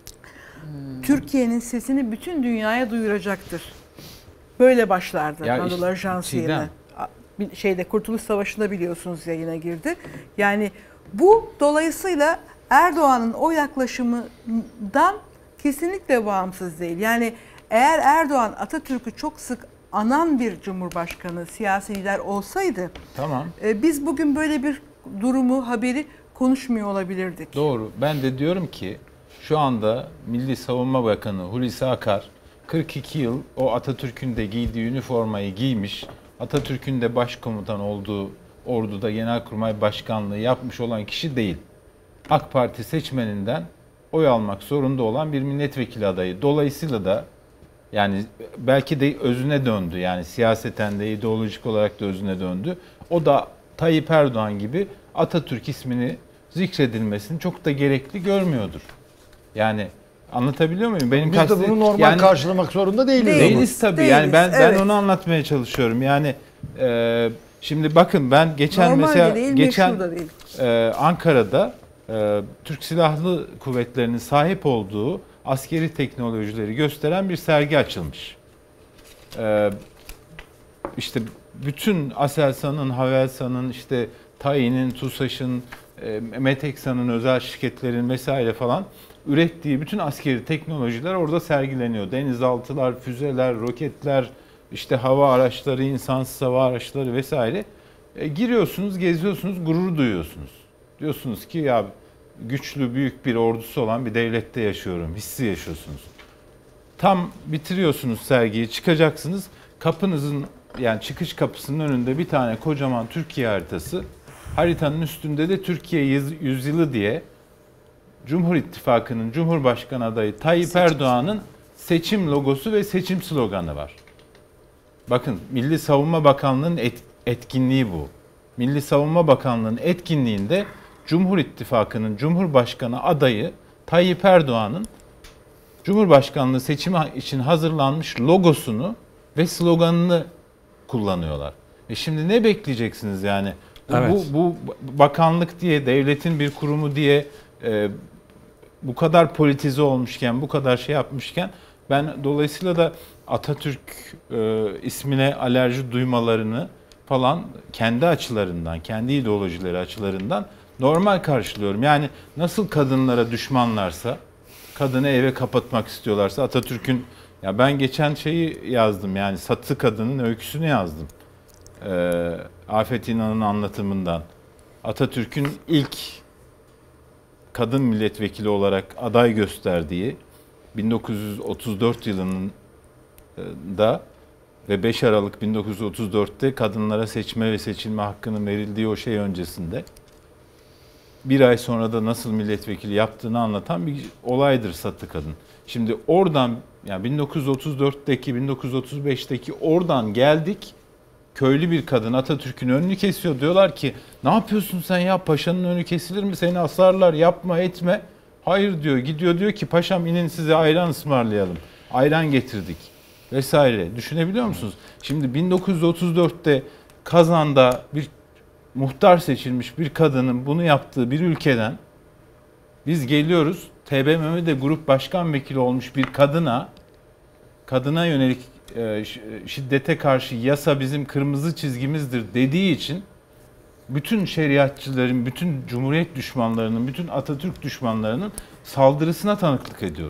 Türkiye'nin sesini bütün dünyaya duyuracaktır. Böyle başlardı ya Anadolu Ajansı yayına. Kurtuluş Savaşı'nda biliyorsunuz yayına girdi. Yani bu dolayısıyla Erdoğan'ın o yaklaşımından kesinlikle bağımsız değil. Yani eğer Erdoğan Atatürk'ü çok sık anan bir cumhurbaşkanı, siyasi lider olsaydı biz bugün böyle bir durumu, haberi konuşmuyor olabilirdik. Doğru. Ben de diyorum ki şu anda Milli Savunma Bakanı Hulusi Akar 42 yıl o Atatürk'ün de giydiği üniformayı giymiş, Atatürk'ün de başkomutan olduğu orduda Genelkurmay Başkanlığı yapmış olan kişi değil. AK Parti seçmeninden oy almak zorunda olan bir milletvekili adayı. Dolayısıyla da yani belki de özüne döndü. Yani siyaseten de ideolojik olarak da özüne döndü. O da Tayyip Erdoğan gibi Atatürk ismini zikredilmesini çok da gerekli görmüyordur. Yani anlatabiliyor muyum? Benim Biz de bunu normal karşılamak zorunda değiliz. Değiliz tabii. Değiliz, Yani ben evet. onu anlatmaya çalışıyorum. Yani şimdi bakın ben geçen Normal mesela değil, geçen meşru da değil. Ankara'da Türk Silahlı Kuvvetleri'nin sahip olduğu askeri teknolojileri gösteren bir sergi açılmış. İşte bütün Aselsan'ın, Havelsan'ın, işte TAİ'nin, TUSAŞ'ın, Meteksan'ın, özel şirketlerin vesaire falan ürettiği bütün askeri teknolojiler orada sergileniyor. Denizaltılar, füzeler, roketler, işte hava araçları, insansız hava araçları vesaire. Giriyorsunuz, geziyorsunuz, gurur duyuyorsunuz. Diyorsunuz ki ya güçlü, büyük bir ordusu olan bir devlette yaşıyorum, hissi yaşıyorsunuz. Tam bitiriyorsunuz sergiyi, çıkacaksınız. Kapınızın, yani çıkış kapısının önünde bir tane kocaman Türkiye haritası. Haritanın üstünde de Türkiye yüzyılı diye Cumhur İttifakı'nın Cumhurbaşkanı adayı Tayyip Erdoğan'ın seçim logosu ve seçim sloganı var. Bakın Milli Savunma Bakanlığı'nın etkinliği bu. Milli Savunma Bakanlığı'nın etkinliğinde Cumhur İttifakı'nın Cumhurbaşkanı adayı Tayyip Erdoğan'ın Cumhurbaşkanlığı seçimi için hazırlanmış logosunu ve sloganını kullanıyorlar. Şimdi ne bekleyeceksiniz yani? Evet. Bu bakanlık diye, devletin bir kurumu diye bu kadar politize olmuşken, bu kadar şey yapmışken ben dolayısıyla da Atatürk ismine alerji duymalarını falan kendi açılarından, kendi ideolojileri açılarından normal karşılıyorum. Yani nasıl kadınlara düşmanlarsa, kadını eve kapatmak istiyorlarsa Atatürk'ün, ya ben geçen şeyi yazdım, yani Satı Kadın'ın öyküsünü yazdım. Afet İnan'ın anlatımından. Atatürk'ün ilk kadın milletvekili olarak aday gösterdiği 1934 yılında ve 5 Aralık 1934'te kadınlara seçme ve seçilme hakkının verildiği o şey öncesinde bir ay sonra da nasıl milletvekili yaptığını anlatan bir olaydır Satı Kadın. Şimdi oradan, yani 1934'teki, 1935'teki oradan geldik. Köylü bir kadın Atatürk'ün önünü kesiyor. Diyorlar ki ne yapıyorsun sen ya, paşanın önü kesilir mi, seni asarlar, yapma etme. Hayır diyor, gidiyor diyor ki paşam inin size ayran ısmarlayalım. Ayran getirdik vesaire. Düşünebiliyor musunuz? Şimdi 1934'te Kazan'da bir muhtar seçilmiş bir kadının bunu yaptığı bir ülkeden biz geliyoruz, TBMM'de grup başkan vekili olmuş bir kadına yönelik şiddete karşı yasa bizim kırmızı çizgimizdir dediği için bütün şeriatçıların, bütün Cumhuriyet düşmanlarının, bütün Atatürk düşmanlarının saldırısına tanıklık ediyoruz.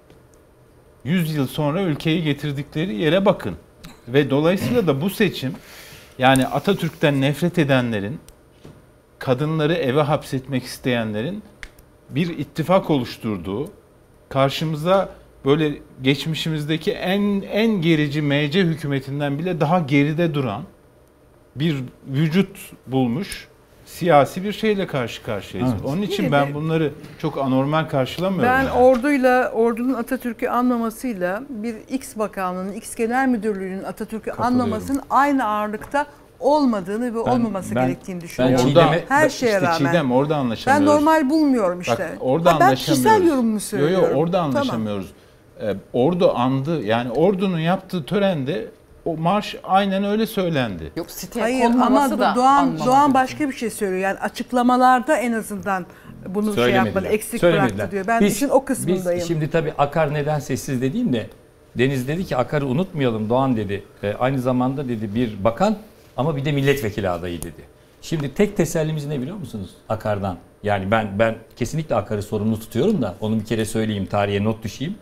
100 yıl sonra ülkeyi getirdikleri yere bakın. Ve dolayısıyla da bu seçim, yani Atatürk'ten nefret edenlerin, kadınları eve hapsetmek isteyenlerin bir ittifak oluşturduğu, karşımıza böyle geçmişimizdeki en gerici MC hükümetinden bile daha geride duran bir vücut bulmuş siyasi bir şeyle karşı karşıyayız. Evet. Onun için ben bunları çok anormal karşılamıyorum. Ben yani. ordunun Atatürk'ü anmamasıyla bir X bakanlığının, X genel müdürlüğünün Atatürk'ü anmamasının aynı ağırlıkta olmadığını ve olmaması gerektiğini düşünüyorum. Her şeye rağmen. Çiğdem, orada anlaşamıyoruz. Ben normal bulmuyorum işte. Bak, orada anlaşamıyoruz. Ben kişisel yorumumu söylüyorum. Yok orada anlaşamıyoruz. Tamam. Ordu andı, yani ordunun yaptığı törende o marş aynen öyle söylendi. Yok siteye hayır konmaması da Doğan başka bir şey söylüyor. Yani açıklamalarda en azından bunu şey yapmadı, eksik bıraktı diyor. Ben işin o kısmındayım. Biz şimdi tabii Akar neden sessiz dediğimde Deniz dedi ki Akar'ı unutmayalım, Doğan dedi. Aynı zamanda dedi bir bakan ama bir de milletvekili adayı dedi. Şimdi tek tesellimiz ne biliyor musunuz Akar'dan? Yani ben kesinlikle Akar'ı sorumlu tutuyorum da onu bir kere söyleyeyim, tarihe not düşeyim.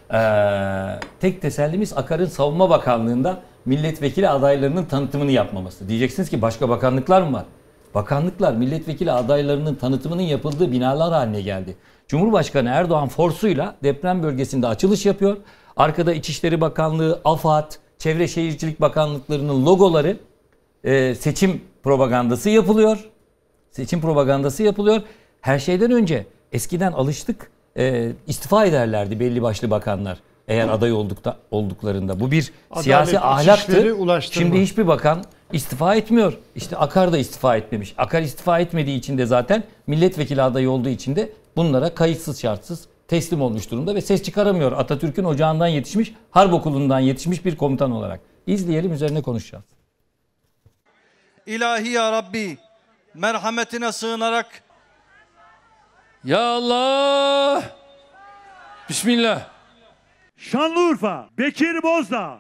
Tek tesellimiz Akar'ın Savunma Bakanlığı'nda milletvekili adaylarının tanıtımını yapmaması. Diyeceksiniz ki başka bakanlıklar mı var? Bakanlıklar milletvekili adaylarının tanıtımının yapıldığı binalar haline geldi. Cumhurbaşkanı Erdoğan forsuyla deprem bölgesinde açılış yapıyor. Arkada İçişleri Bakanlığı, AFAD, Çevre Şehircilik Bakanlıklarının logoları seçim propagandası yapılıyor. Seçim propagandası yapılıyor. Her şeyden önce eskiden alıştık, istifa ederlerdi belli başlı bakanlar. Eğer aday olduklarında. Bu bir siyasi ahlaktı. Şimdi hiçbir bakan istifa etmiyor. İşte Akar da istifa etmemiş. Akar istifa etmediği için de zaten milletvekili adayı olduğu için de bunlara kayıtsız şartsız teslim olmuş durumda ve ses çıkaramıyor. Atatürk'ün ocağından yetişmiş, harp okulundan yetişmiş bir komutan olarak. İzleyelim, üzerine konuşacağız. İlahi ya Rabbi, merhametine sığınarak. Ya Allah! Bismillah. Şanlıurfa, Bekir Bozdağ.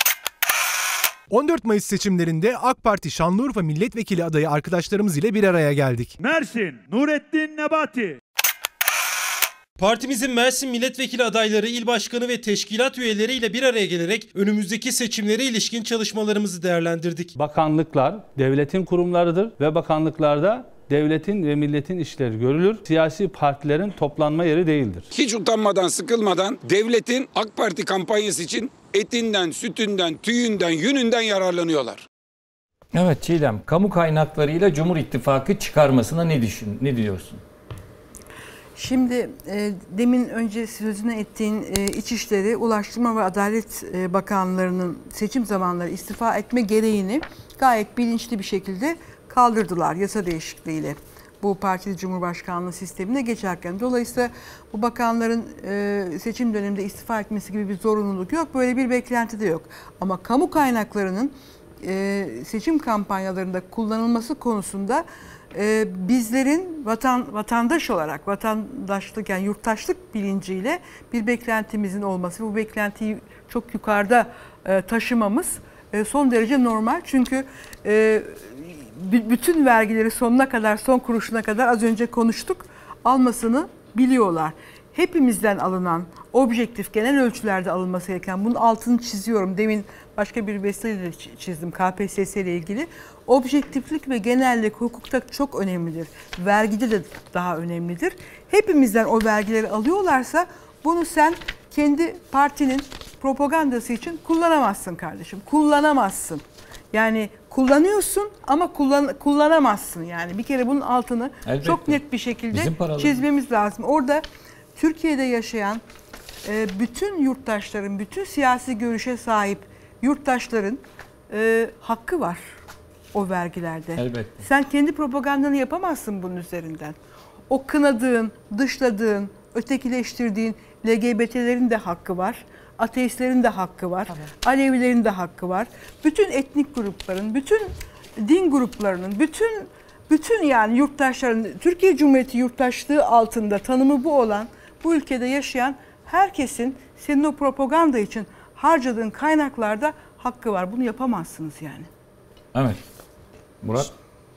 14 Mayıs seçimlerinde AK Parti Şanlıurfa milletvekili adayı arkadaşlarımız ile bir araya geldik. Mersin, Nurettin Nebati. Partimizin Mersin milletvekili adayları, il başkanı ve teşkilat üyeleriyle bir araya gelerek önümüzdeki seçimlere ilişkin çalışmalarımızı değerlendirdik. Bakanlıklar devletin kurumlarıdır ve bakanlıklarda devletin ve milletin işleri görülür. Siyasi partilerin toplanma yeri değildir. Hiç utanmadan, sıkılmadan devletin AK Parti kampanyası için etinden, sütünden, tüyünden, yününden yararlanıyorlar. Evet Çiğdem, kamu kaynaklarıyla Cumhur İttifakı çıkarmasına ne diyorsun? Şimdi demin önce sözünü ettiğin İçişleri, Ulaştırma ve Adalet Bakanlarının seçim zamanları istifa etme gereğini gayet bilinçli bir şekilde kaldırdılar yasa değişikliğiyle. Bu partili cumhurbaşkanlığı sistemine geçerken. Dolayısıyla bu bakanların seçim döneminde istifa etmesi gibi bir zorunluluk yok. Böyle bir beklenti de yok. Ama kamu kaynaklarının seçim kampanyalarında kullanılması konusunda bizlerin vatandaş olarak, vatandaşlık yani yurttaşlık bilinciyle bir beklentimizin olması, bu beklentiyi çok yukarıda taşımamız son derece normal. Çünkü bütün vergileri sonuna kadar, son kuruşuna kadar az önce konuştuk, almasını biliyorlar. Hepimizden alınan, objektif genel ölçülerde alınması gereken, bunun altını çiziyorum. Demin başka bir vesileyle çizdim KPSS ile ilgili. Objektiflik ve genellik hukukta çok önemlidir. Vergide de daha önemlidir. Hepimizden o vergileri alıyorlarsa bunu sen kendi partinin propagandası için kullanamazsın kardeşim. Kullanamazsın. Yani kullanıyorsun ama kullanamazsın. Yani bir kere bunun altını elbette çok net bir şekilde çizmemiz lazım. Orada Türkiye'de yaşayan bütün yurttaşların, bütün siyasi görüşe sahip yurttaşların hakkı var o vergilerde. Elbette. Sen kendi propagandanı yapamazsın bunun üzerinden. O kınadığın, dışladığın, ötekileştirdiğin LGBT'lerin de hakkı var. Ateistlerin de hakkı var. Tabii. Alevilerin de hakkı var. Bütün etnik grupların, bütün din gruplarının, bütün yani yurttaşların, Türkiye Cumhuriyeti yurttaşlığı altında tanımı bu olan, bu ülkede yaşayan herkesin senin o propaganda için harcadığın kaynaklarda hakkı var. Bunu yapamazsınız yani. Evet. Murat?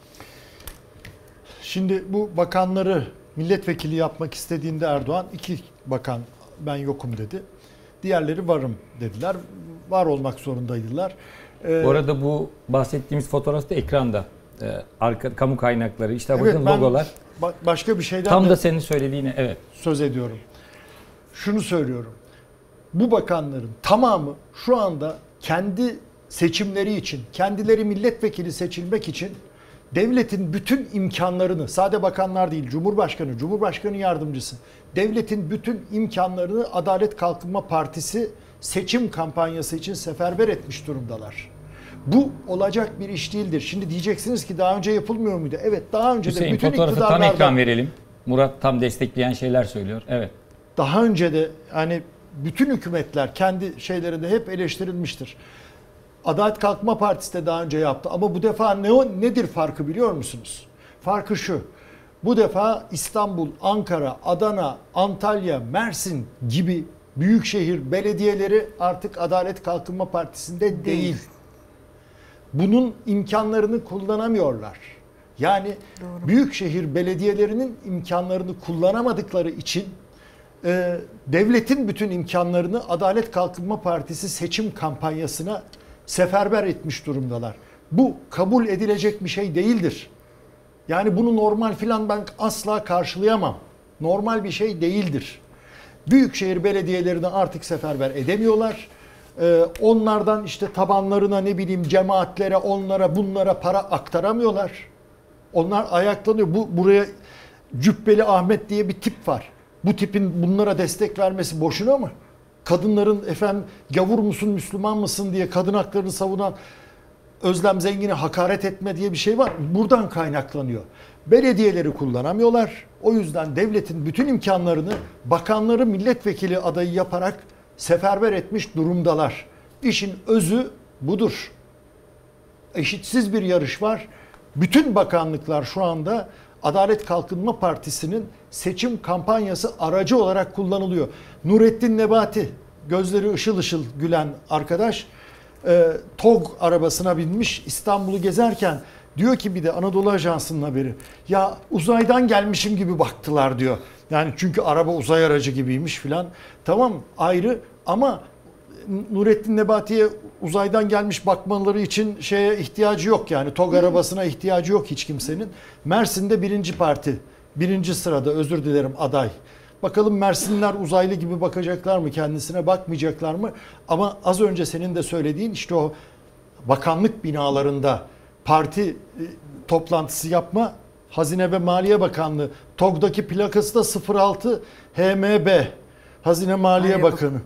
Şimdi bu bakanları milletvekili yapmak istediğinde Erdoğan 2 bakan ben yokum dedi. Diğerleri varım dediler. Var olmak zorundaydılar. Bu arada bu bahsettiğimiz fotoğraf da ekranda. Kamu kaynakları, işte bakın logolar. Başka bir şeyden tam da senin söylediğine söz ediyorum. Şunu söylüyorum. Bu bakanların tamamı şu anda kendi seçimleri için, kendileri milletvekili seçilmek için devletin bütün imkanlarını, sade bakanlar değil, Cumhurbaşkanı, Cumhurbaşkanı yardımcısı, devletin bütün imkanlarını Adalet Kalkınma Partisi seçim kampanyası için seferber etmiş durumdalar. Bu olacak bir iş değildir. Şimdi diyeceksiniz ki daha önce yapılmıyor muydu? Evet, daha önce Hüseyin, de bütün fotoğrafı tam ekran verelim. Murat tam destekleyen şeyler söylüyor. Evet. Daha önce de hani bütün hükümetler kendi şeylerinde hep eleştirilmiştir. Adalet Kalkınma Partisi de daha önce yaptı ama bu defa nedir farkı biliyor musunuz? Farkı şu. Bu defa İstanbul, Ankara, Adana, Antalya, Mersin gibi büyükşehir belediyeleri artık Adalet Kalkınma Partisi'nde değil. Bunun imkanlarını kullanamıyorlar. Yani büyükşehir belediyelerinin imkanlarını kullanamadıkları için devletin bütün imkanlarını Adalet Kalkınma Partisi seçim kampanyasına seferber etmiş durumdalar. Bu kabul edilecek bir şey değildir. Yani bunu normal filan ben asla karşılayamam. Normal bir şey değildir. Büyükşehir belediyelerini artık seferber edemiyorlar. Onlardan işte tabanlarına ne bileyim cemaatlere, onlara bunlara para aktaramıyorlar. Onlar ayaklanıyor. Buraya Cübbeli Ahmet diye bir tip var. Bu tipin bunlara destek vermesi boşuna mı? Kadınların efendim gavur musun, Müslüman mısın diye kadın haklarını savunan Özlem Zengin'e hakaret etme diye bir şey var. Buradan kaynaklanıyor. Belediyeleri kullanamıyorlar. O yüzden devletin bütün imkanlarını bakanları milletvekili adayı yaparak seferber etmiş durumdalar. İşin özü budur. Eşitsiz bir yarış var. Bütün bakanlıklar şu anda Adalet Kalkınma Partisi'nin seçim kampanyası aracı olarak kullanılıyor. Nurettin Nebati, gözleri ışıl ışıl gülen arkadaş, TOG arabasına binmiş İstanbul'u gezerken diyor ki, bir de Anadolu Ajansı'nın haberi, ya uzaydan gelmişim gibi baktılar diyor. Yani çünkü araba uzay aracı gibiymiş filan. Tamam, ayrı, ama Nurettin Nebati'ye uzaydan gelmiş bakmaları için şeye ihtiyacı yok yani. TOG arabasına ihtiyacı yok hiç kimsenin. Mersin'de birinci parti, birinci sırada, özür dilerim, aday. Bakalım Mersinliler uzaylı gibi bakacaklar mı, kendisine bakmayacaklar mı? Ama az önce senin de söylediğin işte o bakanlık binalarında parti toplantısı yapma, Hazine ve Maliye Bakanlığı, TOG'daki plakası da 06 HMB, Hazine Maliye Bakanı.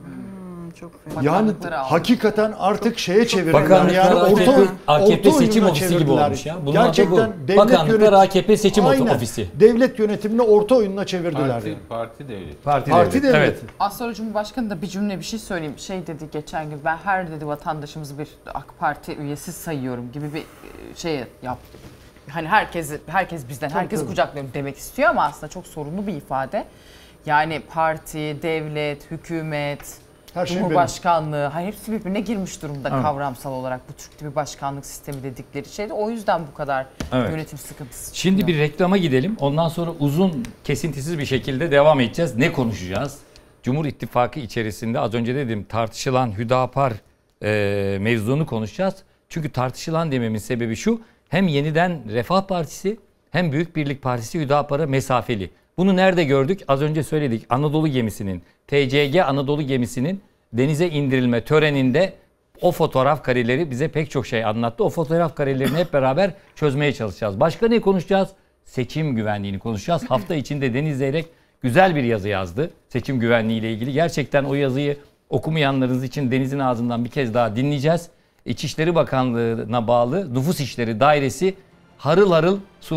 Yani hakikaten artık şeye çevirdiler. Yani AKP seçim ofisi gibi olmuş ya. Bunun gerçekten bu. Bakanlıklar AKP seçim ofisi. Devlet yönetimini orta oyununa çevirdiler. Parti devleti. Parti devleti. Evet. Az sonra Cumhurbaşkanı da bir cümle bir şey söyleyeyim. Şey dedi geçen gün, ben her dedi vatandaşımızı bir AK Parti üyesi sayıyorum gibi bir şey yaptı. Hani herkes bizden, herkes kucaklıyorum demek istiyor ama aslında çok sorunlu bir ifade. Yani parti, devlet, hükümet, Cumhurbaşkanlığı, hepsi birbirine girmiş durumda kavramsal olarak bu Türk bir başkanlık sistemi dedikleri şeyde. O yüzden bu kadar yönetim sıkıntısı çıkıyor. Şimdi bir reklama gidelim. Ondan sonra uzun, kesintisiz bir şekilde devam edeceğiz. Ne konuşacağız? Cumhur İttifakı içerisinde az önce dedim tartışılan Hüdapar mevzunu konuşacağız. Çünkü tartışılan dememin sebebi şu: hem yeniden Refah Partisi hem Büyük Birlik Partisi Hüdapar'a mesafeli. Bunu nerede gördük? Az önce söyledik. Anadolu gemisinin, TCG Anadolu gemisinin denize indirilme töreninde o fotoğraf kareleri bize pek çok şey anlattı. O fotoğraf karelerini hep beraber çözmeye çalışacağız. Başka ne konuşacağız? Seçim güvenliğini konuşacağız. Hafta içinde Deniz Zeyrek güzel bir yazı yazdı seçim güvenliği ile ilgili. Gerçekten o yazıyı okumayanlarınız için Deniz'in ağzından bir kez daha dinleyeceğiz. İçişleri Bakanlığı'na bağlı Nüfus İşleri Dairesi harıl harıl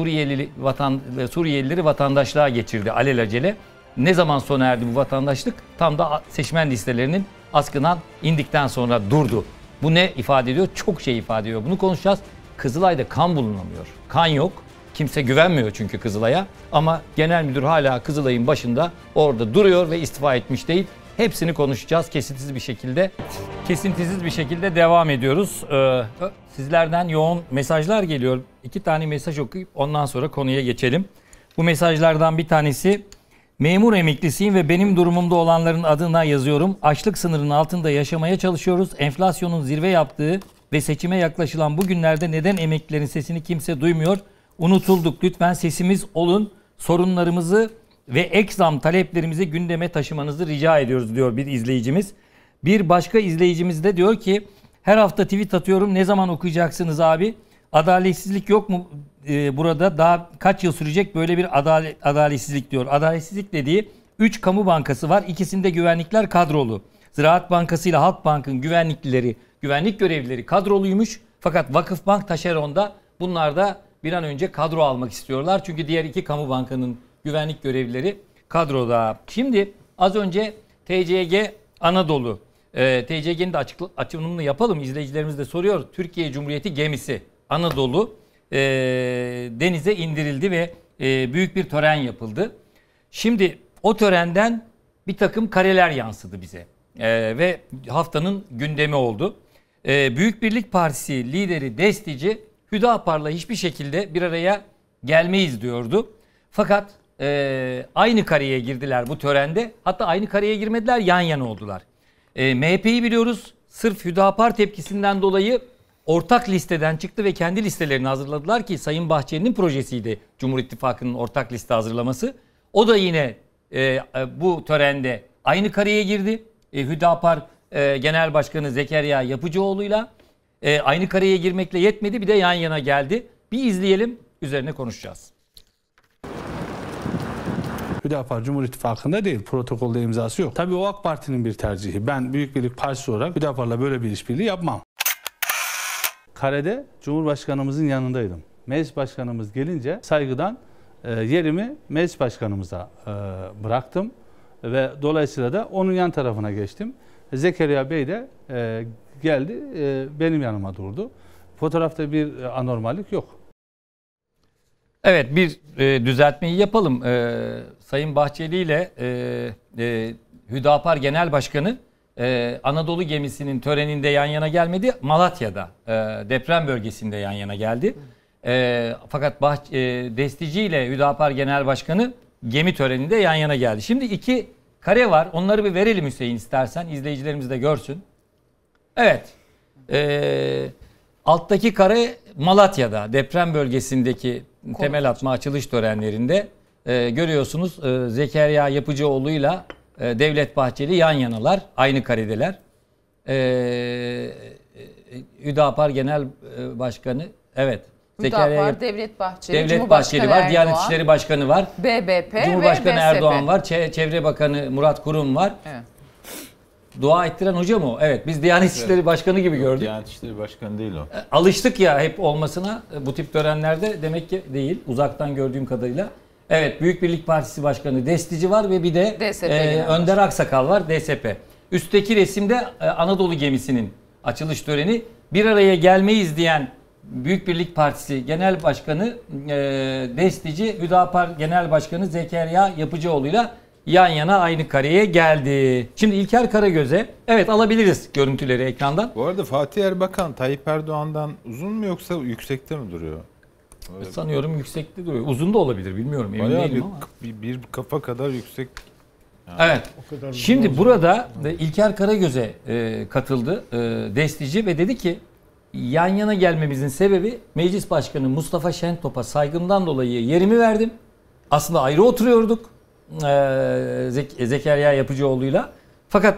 Suriyelileri vatandaşlığa geçirdi alelacele. Ne zaman sona erdi bu vatandaşlık? Tam da seçmen listelerinin askıdan indikten sonra durdu. Bu ne ifade ediyor? Çok şey ifade ediyor. Bunu konuşacağız. Kızılay'da kan bulunamıyor. Kan yok. Kimse güvenmiyor çünkü Kızılay'a. Ama genel müdür hala Kızılay'ın başında orada duruyor ve istifa etmiş değil. Hepsini konuşacağız kesintisiz bir şekilde. Kesintisiz bir şekilde devam ediyoruz. Sizlerden yoğun mesajlar geliyor. 2 tane mesaj okuyup ondan sonra konuya geçelim. Bu mesajlardan bir tanesi: memur emeklisiyim ve benim durumumda olanların adına yazıyorum. Açlık sınırının altında yaşamaya çalışıyoruz. Enflasyonun zirve yaptığı ve seçime yaklaşılan bu günlerde neden emeklilerin sesini kimse duymuyor? Unutulduk. Lütfen sesimiz olun. Sorunlarımızı ve ek zam taleplerimizi gündeme taşımanızı rica ediyoruz diyor bir izleyicimiz. Bir başka izleyicimiz de diyor ki, her hafta tweet atıyorum, ne zaman okuyacaksınız abi? Adaletsizlik yok mu burada? Daha kaç yıl sürecek böyle bir adaletsizlik diyor. Adaletsizlik dediği 3 kamu bankası var. İkisinde güvenlikler kadrolu. Ziraat Bankası ile Halkbank'ın güvenlik görevlileri kadroluymuş. Fakat Vakıfbank taşeronda, bunlar da bir an önce kadro almak istiyorlar. Çünkü diğer 2 kamu bankanın güvenlik görevlileri kadroda. Şimdi az önce TCG Anadolu, TCG'nin de açılımını yapalım. İzleyicilerimiz de soruyor. Türkiye Cumhuriyeti gemisi Anadolu denize indirildi ve büyük bir tören yapıldı. Şimdi o törenden bir takım kareler yansıdı bize ve haftanın gündemi oldu. Büyük Birlik Partisi lideri Destici Hüdapar'la hiçbir şekilde bir araya gelmeyiz diyordu. Fakat aynı kareye girdiler bu törende. Hatta aynı kareye girmediler, yan yana oldular. MHP'yi biliyoruz, sırf Hüdapar tepkisinden dolayı ortak listeden çıktı ve kendi listelerini hazırladılar ki Sayın Bahçeli'nin projesiydi Cumhur İttifakı'nın ortak liste hazırlaması. O da yine bu törende aynı kareye girdi. Hüdapar Genel Başkanı Zekeriya Yapıcıoğlu'yla aynı kareye girmekle yetmedi, bir de yan yana geldi. Bir izleyelim, üzerine konuşacağız. Hüdapar Cumhur İttifakı'nda değil. Protokolde imzası yok. Tabii o AK Parti'nin bir tercihi. Ben Büyük Birlik Partisi olarak Hüdapar'la böyle bir işbirliği yapmam. Karede Cumhurbaşkanımızın yanındaydım. Meclis Başkanımız gelince saygıdan yerimi Meclis Başkanımıza bıraktım. Ve dolayısıyla da onun yan tarafına geçtim. Zekeriya Bey de geldi benim yanıma durdu. Fotoğrafta bir anormallik yok. Evet, bir düzeltmeyi yapalım. Sayın Bahçeli ile Hüdapar Genel Başkanı Anadolu gemisinin töreninde yan yana gelmedi. Malatya'da deprem bölgesinde yan yana geldi. Fakat Destici ile Hüdapar Genel Başkanı gemi töreninde yan yana geldi. Şimdi 2 kare var. Onları bir verelim Hüseyin istersen. İzleyicilerimiz de görsün. Evet. Alttaki kare Malatya'da deprem bölgesindeki temel atma açılış törenlerinde görüyorsunuz Zekeriya Yapıcıoğlu'yla Devlet Bahçeli yan yanalar. Aynı karedeler. Hüdapar Genel Başkanı, evet. Hüdapar, Devlet Bahçeli, Devlet Bahçeli var, Diyanet İşleri Başkanı var. BBP Cumhurbaşkanı ve Erdoğan var. Çevre Bakanı Murat Kurum var. Evet. Dua ettiren hoca mı o? Evet, biz Diyanet İşleri Başkanı gibi gördük. Diyanet İşleri Başkanı değil o. Alıştık ya hep olmasına bu tip törenlerde, demek ki değil. Uzaktan gördüğüm kadarıyla. Evet, Büyük Birlik Partisi Başkanı Destici var ve bir de Önder Aksakal var, DSP. Üstteki resimde Anadolu gemisinin açılış töreni. Bir araya gelmeyiz diyen Büyük Birlik Partisi Genel Başkanı Destici, Hüdapar Genel Başkanı Zekeriya Yapıcıoğlu'yla yan yana aynı kareye geldi. Şimdi İlker Karagöz'e, evet alabiliriz görüntüleri ekrandan. Bu arada Fatih Erbakan Tayyip Erdoğan'dan uzun mu yoksa yüksekte mi duruyor? Sanıyorum yüksekte duruyor. Uzun da olabilir, bilmiyorum, emin değilim ama. Bir kafa kadar yüksek. Yani evet. Şimdi burada İlker Karagöz'e katıldı Destici ve dedi ki yan yana gelmemizin sebebi Meclis Başkanı Mustafa Şentop'a saygımdan dolayı yerimi verdim. Aslında ayrı oturuyorduk Zekeriya Yapıcıoğlu'yla. Fakat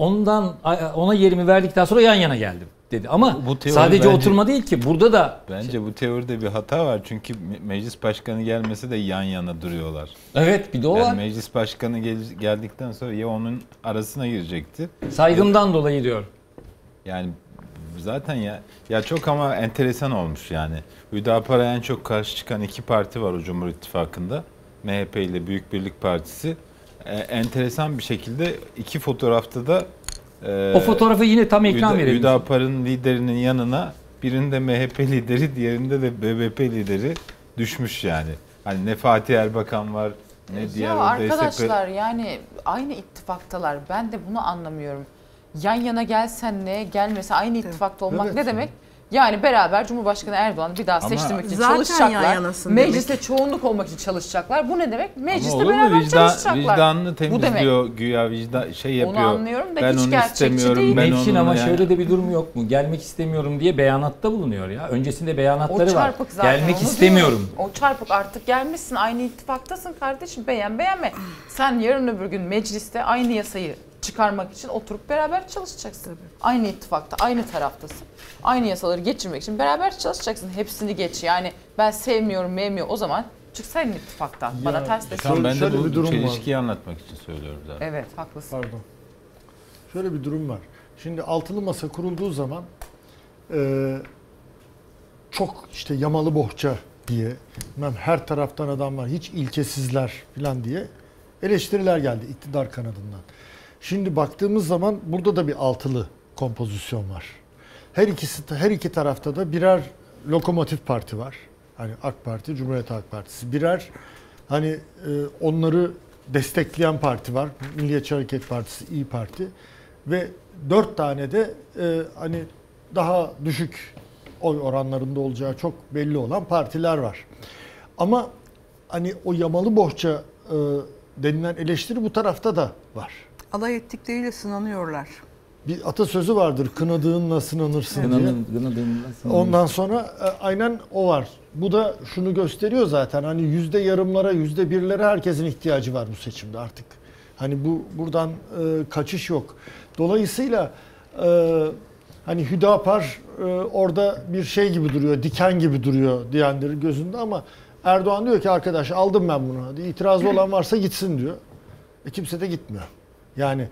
ona yerimi verdikten sonra yan yana geldim dedi. Ama sadece oturma değil ki, burada da... Bence bu teoride bir hata var. Çünkü meclis başkanı gelmese de yan yana duruyorlar. Evet, bir de o var. Meclis başkanı geldikten sonra ya onun arasına girecekti. Saygımdan dolayı diyor. Yani zaten ya çok ama enteresan olmuş yani. Hüdapar'a en çok karşı çıkan 2 parti var o Cumhur İttifakı'nda. MHP ile Büyük Birlik Partisi. Enteresan bir şekilde 2 fotoğrafta da o fotoğrafı yine tam ekran verelim. Hüdapar'ın liderinin yanına birinde MHP lideri, diğerinde de BBP lideri düşmüş yani. Hani ne Fatih Erbakan var, ne diğer arkadaşlar yani aynı ittifaktalar. Ben de bunu anlamıyorum. Yan yana gelsen ne, gelmese aynı ittifakta olmak ne demek? Yani beraber Cumhurbaşkanı Erdoğan'ı bir daha seçtirmek için çalışacaklar. Mecliste çoğunluk olmak için çalışacaklar. Bu ne demek? Mecliste beraber çalışacaklar. Vicdanını temizliyor güya, yapıyor. Onu anlıyorum da ben hiç onu gerçekçi değil. Mevşin ama şöyle de bir durum yok mu? Gelmek istemiyorum diye beyanatта bulunuyor ya. Öncesinde beyanatları var. Gelmek istemiyorum. O çarpık, artık gelmişsin, aynı ittifaktasın kardeşim, beğenme. Sen yarın öbür gün mecliste aynı yasayı çıkarmak için oturup beraber çalışacaksın. Aynı ittifakta, aynı taraftasın. Aynı yasaları geçirmek için beraber çalışacaksın. Hepsini geç. Yani ben sevmiyorum, o zaman çıksaydın ittifaktan. Bana ters de. Tamam, ben de bu çelişkiyi anlatmak için söylüyorum zaten. Evet, haklısın. Pardon. Şöyle bir durum var. Şimdi altılı masa kurulduğu zaman çok işte yamalı bohça diye, her taraftan adam var, hiç ilkesizler falan diye eleştiriler geldi iktidar kanadından. Şimdi baktığımız zaman burada da bir altılı kompozisyon var. Her iki tarafta da birer lokomotif parti var. Hani AK Parti, Cumhuriyet Halk Partisi. Birer hani onları destekleyen parti var. Milliyetçi Hareket Partisi, İYİ Parti ve 4 tane de hani daha düşük oy oranlarında olacağı çok belli olan partiler var. Ama hani o yamalı bohça denilen eleştiri bu tarafta da var. Alay ettikleriyle sınanıyorlar. Bir atasözü vardır, kınadığınla sınanırsın diye. Ondan sonra aynen o var. Bu da şunu gösteriyor zaten, hani %yarımlara, %1'lere herkesin ihtiyacı var bu seçimde artık. Hani buradan kaçış yok. Dolayısıyla hani Hüdapar orada bir şey gibi duruyor, diken gibi duruyor diyenlerin gözünde ama Erdoğan diyor ki arkadaş aldım ben bunu. İtirazı olan varsa gitsin diyor. Kimse de gitmiyor. Yani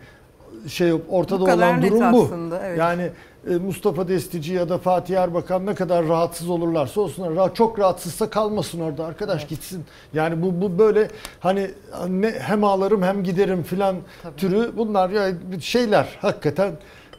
ortada olan durum bu. Aslında, evet. Yani Mustafa Destici ya da Fatih Erbakan ne kadar rahatsız olurlarsa olsunlar. Çok rahatsızsa kalmasın orada arkadaş, gitsin. Yani bu böyle hani hem ağlarım hem giderim filan türü bunlar ya şeyler hakikaten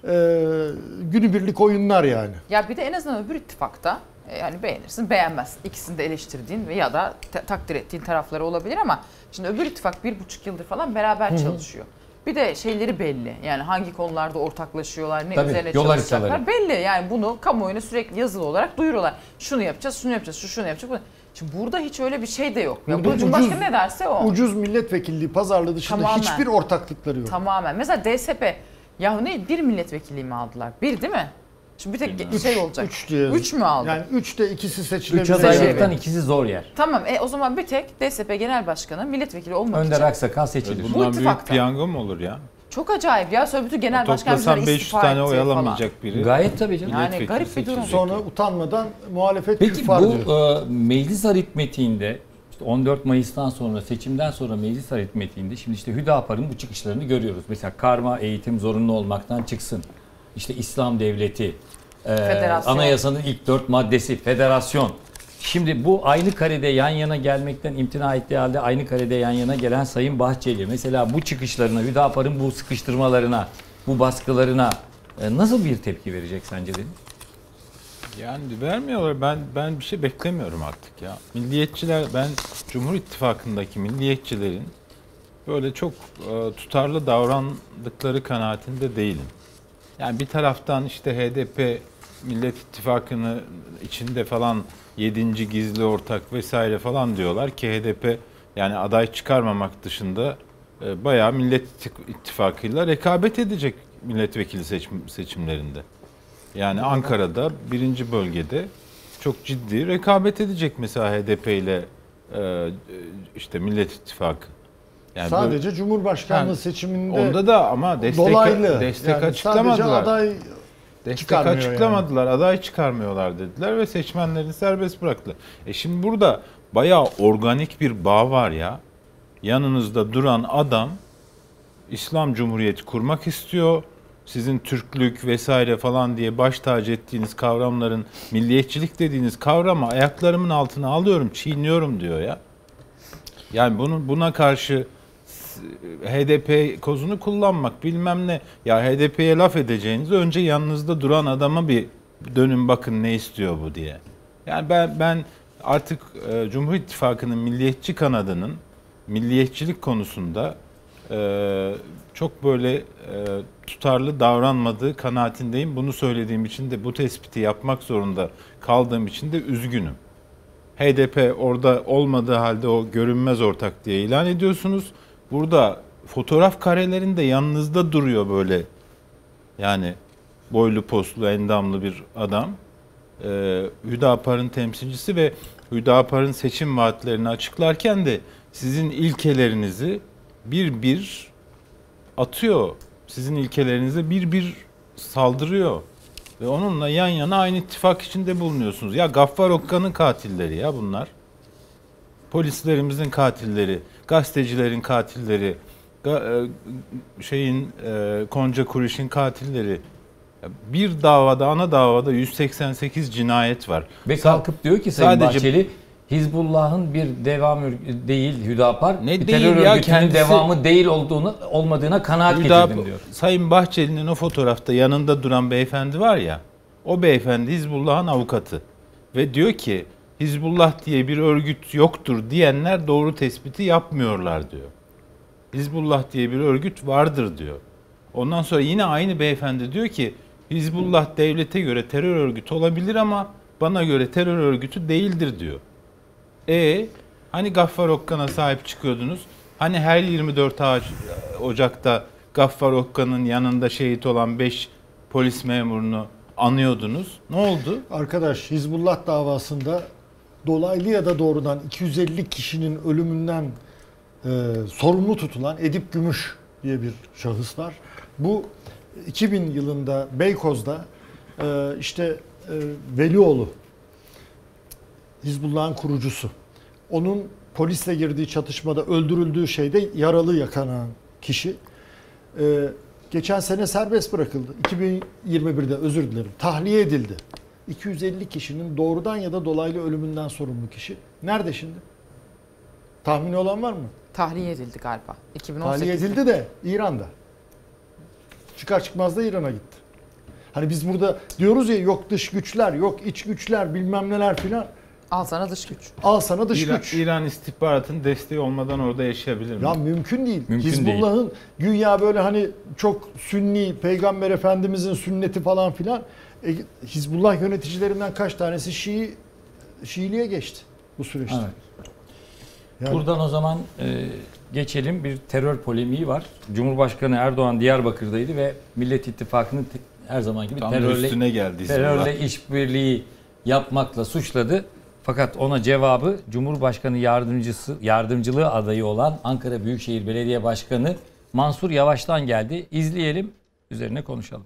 günübirlik oyunlar yani. Ya bir de en azından öbür ittifakta yani beğenirsin beğenmezsin. İkisini de eleştirdiğin ve ya da takdir ettiğin tarafları olabilir ama şimdi öbür ittifak 1,5 yıldır falan beraber çalışıyor. Bir de şeyleri belli. Yani hangi konularda ortaklaşıyorlar, ne üzerine çalışacaklar belli. Yani bunu kamuoyuna sürekli yazılı olarak duyuruyorlar. Şunu yapacağız, şunu yapacağız, şunu yapacağız. Şimdi burada hiç öyle bir şey de yok. Ya Cumhurbaşkanı ne derse o. Ucuz milletvekilliği pazarlığı dışında hiçbir ortaklıkları yok. Tamamen. Mesela DSP yahu bir milletvekili mi aldılar? Bir değil mi? Şimdi bir tek şey olacak. 3 mü aldı? Yani 3'te ikisi seçilebilir. 3 adaylıktan ikisi zor yer. Tamam o zaman bir tek DSP Genel Başkanı milletvekili olmak Önder için. Aksakal seçilir. Bundan büyük piyango mu olur ya? Çok acayip ya. Sonra bütün genel başkanlar istifa 500 tane oy falan. alamayacak biri. Gayet tabii canım. Yani garip bir durum. Sonra utanmadan muhalefet peki bu meclis aritmetiğinde 14 Mayıs'tan sonra seçimden sonra meclis aritmetiğinde şimdi işte Hüdapar'ın bu çıkışlarını görüyoruz. Mesela karma eğitim zorunlu olmaktan çıksın. İşte İslam devleti, anayasanın ilk 4 maddesi, federasyon. Şimdi bu aynı karede yan yana gelmekten imtina ettiği halde aynı karede yan yana gelen Sayın Bahçeli mesela bu çıkışlarına, Hüdapar'ın bu sıkıştırmalarına, bu baskılarına nasıl bir tepki verecek sence Deniz? Yani vermiyorlar. Ben bir şey beklemiyorum artık ya. Milliyetçiler, ben Cumhur İttifakı'ndaki milliyetçilerin böyle çok tutarlı davrandıkları kanaatinde değilim. Yani bir taraftan işte HDP Millet İttifakı'nı içinde falan 7. gizli ortak vesaire falan diyorlar ki HDP yani aday çıkarmamak dışında bayağı Millet İttifakı'yla rekabet edecek milletvekili seçimlerinde. Yani Ankara'da 1. bölgede çok ciddi rekabet edecek mesela HDP ile işte Millet İttifakı. Yani sadece böyle, Cumhurbaşkanlığı seçiminde onda da ama destek yani açıklamadılar. Destek açıklamadılar. Yani. Aday çıkarmıyorlar dediler ve seçmenlerini serbest bıraktılar. Şimdi burada bayağı organik bir bağ var ya. Yanınızda duran adam İslam Cumhuriyeti kurmak istiyor. Sizin Türklük vesaire falan diye baş tacı ettiğiniz kavramların, milliyetçilik dediğiniz kavramı ayaklarımın altına alıyorum, çiğniyorum diyor ya. Yani buna karşı HDP kozunu kullanmak bilmem ne. Ya HDP'ye laf edeceğiniz önce yanınızda duran adama bir dönün bakın ne istiyor bu diye. Yani ben artık Cumhur İttifakı'nın milliyetçi kanadının milliyetçilik konusunda çok böyle tutarlı davranmadığı kanaatindeyim. Bunu söylediğim için de bu tespiti yapmak zorunda kaldığım için de üzgünüm. HDP orada olmadığı halde o görünmez ortak diye ilan ediyorsunuz. Burada fotoğraf karelerinde yanınızda duruyor böyle yani boylu poslu endamlı bir adam. Hüdapar'ın temsilcisi ve Hüdapar'ın seçim vaatlerini açıklarken de sizin ilkelerinizi bir atıyor. Sizin ilkelerinize bir saldırıyor. Ve onunla yan yana aynı ittifak içinde bulunuyorsunuz. Ya Gaffar Okkan'ın katilleri ya bunlar. Polislerimizin katilleri, gazetecilerin katilleri, Konca Kuriş'in katilleri. Bir davada, ana davada 188 cinayet var. Ve kalkıp diyor ki Sayın Bahçeli, Hizbullah'ın bir devamı değil Hüdapar, ne terör örgütünün devamı değil olmadığına kanaat getirdim diyor. Sayın Bahçeli'nin o fotoğrafta yanında duran beyefendi var ya, o beyefendi Hizbullah'ın avukatı. Ve diyor ki Hizbullah diye bir örgüt yoktur diyenler doğru tespiti yapmıyorlar diyor. Hizbullah diye bir örgüt vardır diyor. Ondan sonra yine aynı beyefendi diyor ki Hizbullah devlete göre terör örgütü olabilir ama bana göre terör örgütü değildir diyor. Hani Gaffar Okkan'a sahip çıkıyordunuz? Hani her 24 Ocak'ta Gaffar Okkan'ın yanında şehit olan 5 polis memurunu anıyordunuz? Ne oldu? Arkadaş Hizbullah davasında dolaylı ya da doğrudan 250 kişinin ölümünden sorumlu tutulan Edip Gümüş diye bir şahıs var. Bu 2000 yılında Beykoz'da Velioğlu, Hizbullah'ın kurucusu. Onun polisle girdiği çatışmada öldürüldüğü şeyde yaralı yakalanan kişi geçen sene serbest bırakıldı. 2021'de, özür dilerim, tahliye edildi. 250 kişinin doğrudan ya da dolaylı ölümünden sorumlu kişi. Nerede şimdi? Tahmini olan var mı? Tahliye edildi galiba. 2018'de. Tahliye edildi de İran'da. Çıkar çıkmaz da İran'a gitti. Hani biz burada diyoruz ya, yok dış güçler, yok iç güçler, bilmem neler filan. Al sana dış güç. Al sana dış güç. İran istihbaratının desteği olmadan orada yaşayabilir mi? Ya mümkün değil. Mümkün Hizbullah'ın güya böyle hani çok sünni, Peygamber Efendimizin sünneti falan filan. Hizbullah yöneticilerinden kaç tanesi Şiiliğe geçti bu süreçte. Evet. Yani, buradan o zaman geçelim. Bir terör polemiği var. Cumhurbaşkanı Erdoğan Diyarbakır'daydı ve Millet İttifakı'nın her zaman gibi terörle işbirliği yapmakla suçladı. Fakat ona cevabı Cumhurbaşkanı yardımcılığı adayı olan Ankara Büyükşehir Belediye Başkanı Mansur Yavaş'tan geldi. İzleyelim, üzerine konuşalım.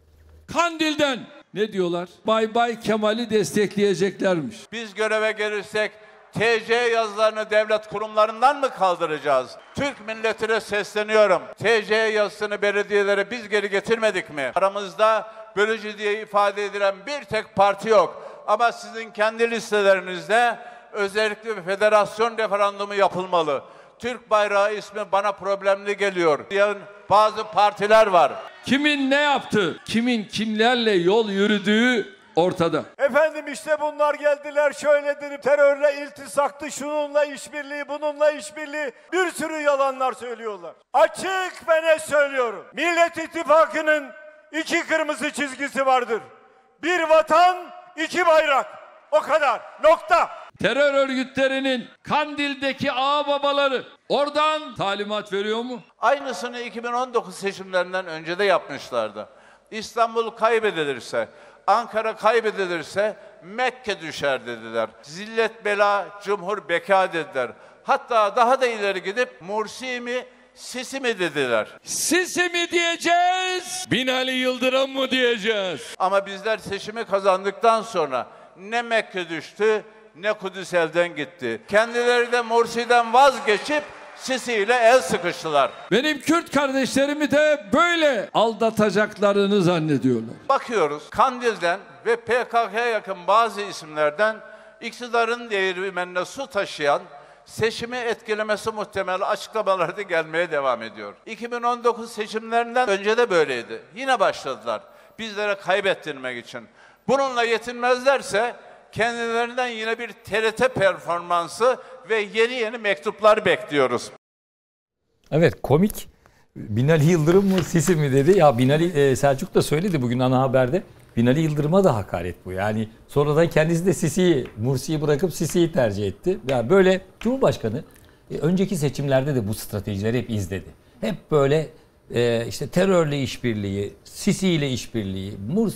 Kandil'den ne diyorlar? Bay Bay Kemal'i destekleyeceklermiş. Biz göreve gelirsek TC yazılarını devlet kurumlarından mı kaldıracağız? Türk milletine sesleniyorum. TC yazısını belediyelere biz geri getirmedik mi? Aramızda bölücü diye ifade edilen bir tek parti yok. Ama sizin kendi listelerinizde özellikle bir federasyon referandumu yapılmalı. Türk bayrağı ismi bana problemli geliyor diyen bazı partiler var. Kimin ne yaptı, kimin kimlerle yol yürüdüğü ortada. Efendim işte bunlar geldiler, şöyledir, terörle iltisaktı, şununla işbirliği, bununla işbirliği, bir sürü yalanlar söylüyorlar. Açık ve net söylüyorum. Millet İttifakı'nın 2 kırmızı çizgisi vardır. Bir vatan, 2 bayrak. O kadar. Nokta. Terör örgütlerinin Kandil'deki ağababaları oradan talimat veriyor mu? Aynısını 2019 seçimlerinden önce de yapmışlardı. İstanbul kaybedilirse, Ankara kaybedilirse Mekke düşer dediler. Zillet bela, cumhur beka dediler. Hatta daha da ileri gidip Mursi mi, Sisi mi dediler. Sisi mi diyeceğiz, Binali Yıldırım mı diyeceğiz? Ama bizler seçimi kazandıktan sonra ne Mekke düştü, ne Kudüs elden gitti. Kendileri de Mursi'den vazgeçip Sisi ile el sıkıştılar. Benim Kürt kardeşlerimi de böyle aldatacaklarını zannediyorlar. Bakıyoruz Kandil'den ve PKK'ya yakın bazı isimlerden iktidarın değirmenine su taşıyan, seçimi etkilemesi muhtemel açıklamaları da gelmeye devam ediyor. 2019 seçimlerinden önce de böyleydi. Yine başladılar bizlere kaybettirmek için. Bununla yetinmezlerse kendilerinden yine bir TRT performansı ve yeni mektuplar bekliyoruz. Evet, komik. Binali Yıldırım mı Sisi mi dedi. Ya Binali Selçuk da söyledi bugün ana haberde. Binali Yıldırım'a da hakaret bu. Yani sonradan kendisi de Mursi'yi bırakıp Sisi'yi tercih etti. Yani böyle Cumhurbaşkanı önceki seçimlerde de bu stratejileri hep izledi. Hep böyle işte terörle işbirliği, Sisi ile işbirliği,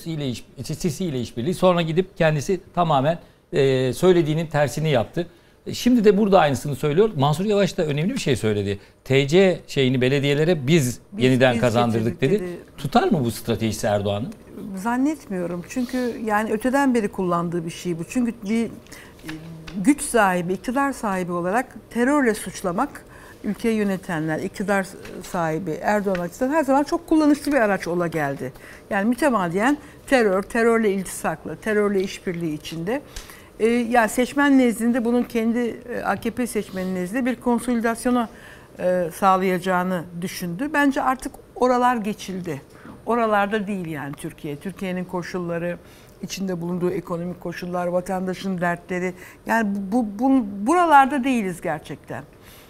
Sisi ile işbirliği, sonra gidip kendisi tamamen söylediğinin tersini yaptı. Şimdi de burada aynısını söylüyor. Mansur Yavaş da önemli bir şey söyledi. TC belediyelere biz yeniden kazandırdık dedi. Tutar mı bu stratejisi Erdoğan'ın? Zannetmiyorum. Çünkü yani öteden beri kullandığı bir şey bu. Çünkü bir güç sahibi, iktidar sahibi olarak terörle suçlamak ülkeyi yönetenler, iktidar sahibi Erdoğan açısından her zaman çok kullanışlı bir araç ola geldi. Yani mütemadiyen terörle iltisaklı, terörle işbirliği içinde. Yani seçmen nezdinde bunun kendi AKP seçmeni nezdinde bir konsolidasyona sağlayacağını düşündü. Bence artık oralar geçildi. Oralarda değil yani Türkiye. Türkiye'nin koşulları, içinde bulunduğu ekonomik koşullar, vatandaşın dertleri. Yani buralarda değiliz gerçekten.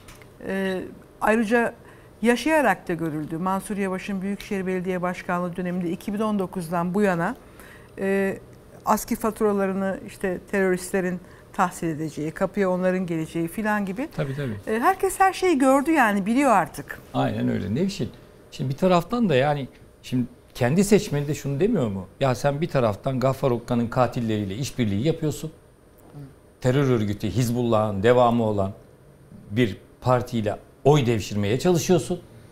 Ayrıca yaşayarak da görüldü. Mansur Yavaş'ın Büyükşehir Belediye Başkanlığı döneminde 2019'dan bu yana ASKİ faturalarını işte teröristlerin tahsil edeceği, kapıya onların geleceği filan gibi. Tabii. Herkes her şeyi gördü yani, biliyor artık. Aynen öyle. Nevşin, şimdi bir taraftan da yani şimdi kendi seçmeni de şunu demiyor mu? Ya sen bir taraftan Gaffar Okka'nın katilleriyle işbirliği yapıyorsun. Terör örgütü Hizbullah'ın devamı olan bir partiyle oy devşirmeye çalışıyorsun.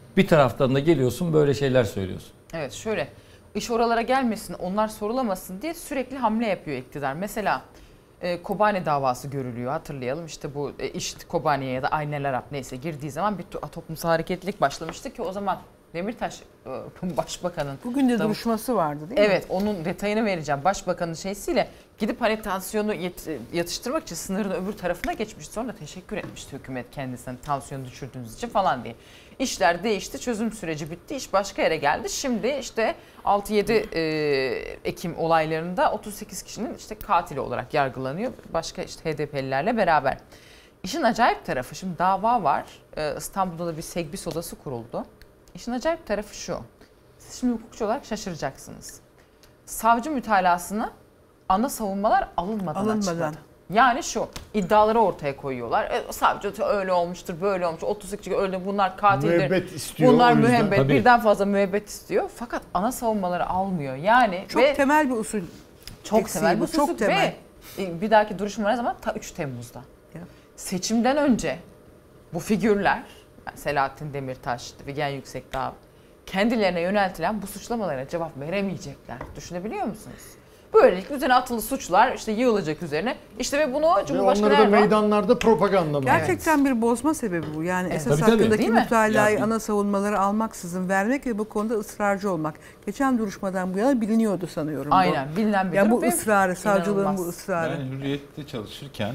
Bir taraftan da geliyorsun böyle şeyler söylüyorsun. Evet, şöyle iş oralara gelmesin, onlar sorulamasın diye sürekli hamle yapıyor iktidar. Mesela Kobani davası görülüyor, hatırlayalım. İşte bu IŞİD Kobani'ye ya da Aynel Arap neyse girdiği zaman bir toplumsal hareketlilik başlamıştı ki o zaman Demirtaş Başbakan'ın... Bugün de duruşması vardı değil mi? Evet, onun detayını vereceğim. Başbakanın şeysiyle gidip hani tansiyonu yatıştırmak için sınırın öbür tarafına geçmiş. Sonra teşekkür etmişti hükümet kendisine tansiyonu düşürdüğünüz için falan diye. İşler değişti, çözüm süreci bitti, iş başka yere geldi. Şimdi işte 6-7 Ekim olaylarında 38 kişinin işte katili olarak yargılanıyor. Başka işte HDP'lilerle beraber. İşin acayip tarafı, şimdi dava var. İstanbul'da da bir Segbis odası kuruldu. İşin acayip tarafı şu. Siz şimdi hukukçu olarak şaşıracaksınız. Savcı mütalasını ana savunmalar alınmadan açıkladı. Yani şu, iddiaları ortaya koyuyorlar. Savcı öyle olmuştur, böyle olmuş, 32 öyle, bunlar katildir. Müebbet istiyor. Bunlar müebbet, birden fazla müebbet istiyor. Fakat ana savunmaları almıyor. Yani çok temel bir usul. Çok temel bir usul. Çok temel. Ve bir dahaki duruşma ne zaman? Ta 3 Temmuz'da. Ya. Seçimden önce bu figürler, Selahattin Demirtaş, Figen Yüksekdağ, kendilerine yöneltilen bu suçlamalara cevap veremeyecekler. Düşünebiliyor musunuz? Böylelikle üzerine atılı suçlar işte yığılacak üzerine. İşte ve bunu Cumhurbaşkanı Erdoğan... Onları da meydanlarda propaganda mı? Gerçekten bir bozma sebebi bu. Yani evet. esas hakkındaki mütalayı ana savunmaları almaksızın vermek ve bu konuda ısrarcı olmak. Geçen duruşmadan bu yana biliniyordu sanıyorum. Aynen, bilinen bir yani bu ısrarı, savcılığın bu ısrarı. Ben Hürriyet'te çalışırken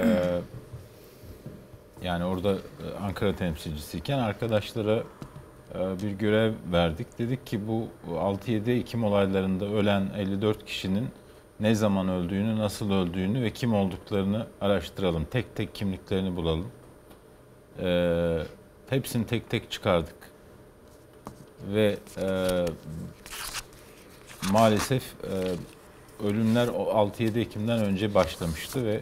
yani orada Ankara temsilcisiyken arkadaşlara bir görev verdik. Dedik ki bu 6-7 Ekim olaylarında ölen 54 kişinin ne zaman öldüğünü, nasıl öldüğünü ve kim olduklarını araştıralım. Tek tek kimliklerini bulalım. Hepsini tek tek çıkardık. Ve maalesef ölümler 6-7 Ekim'den önce başlamıştı ve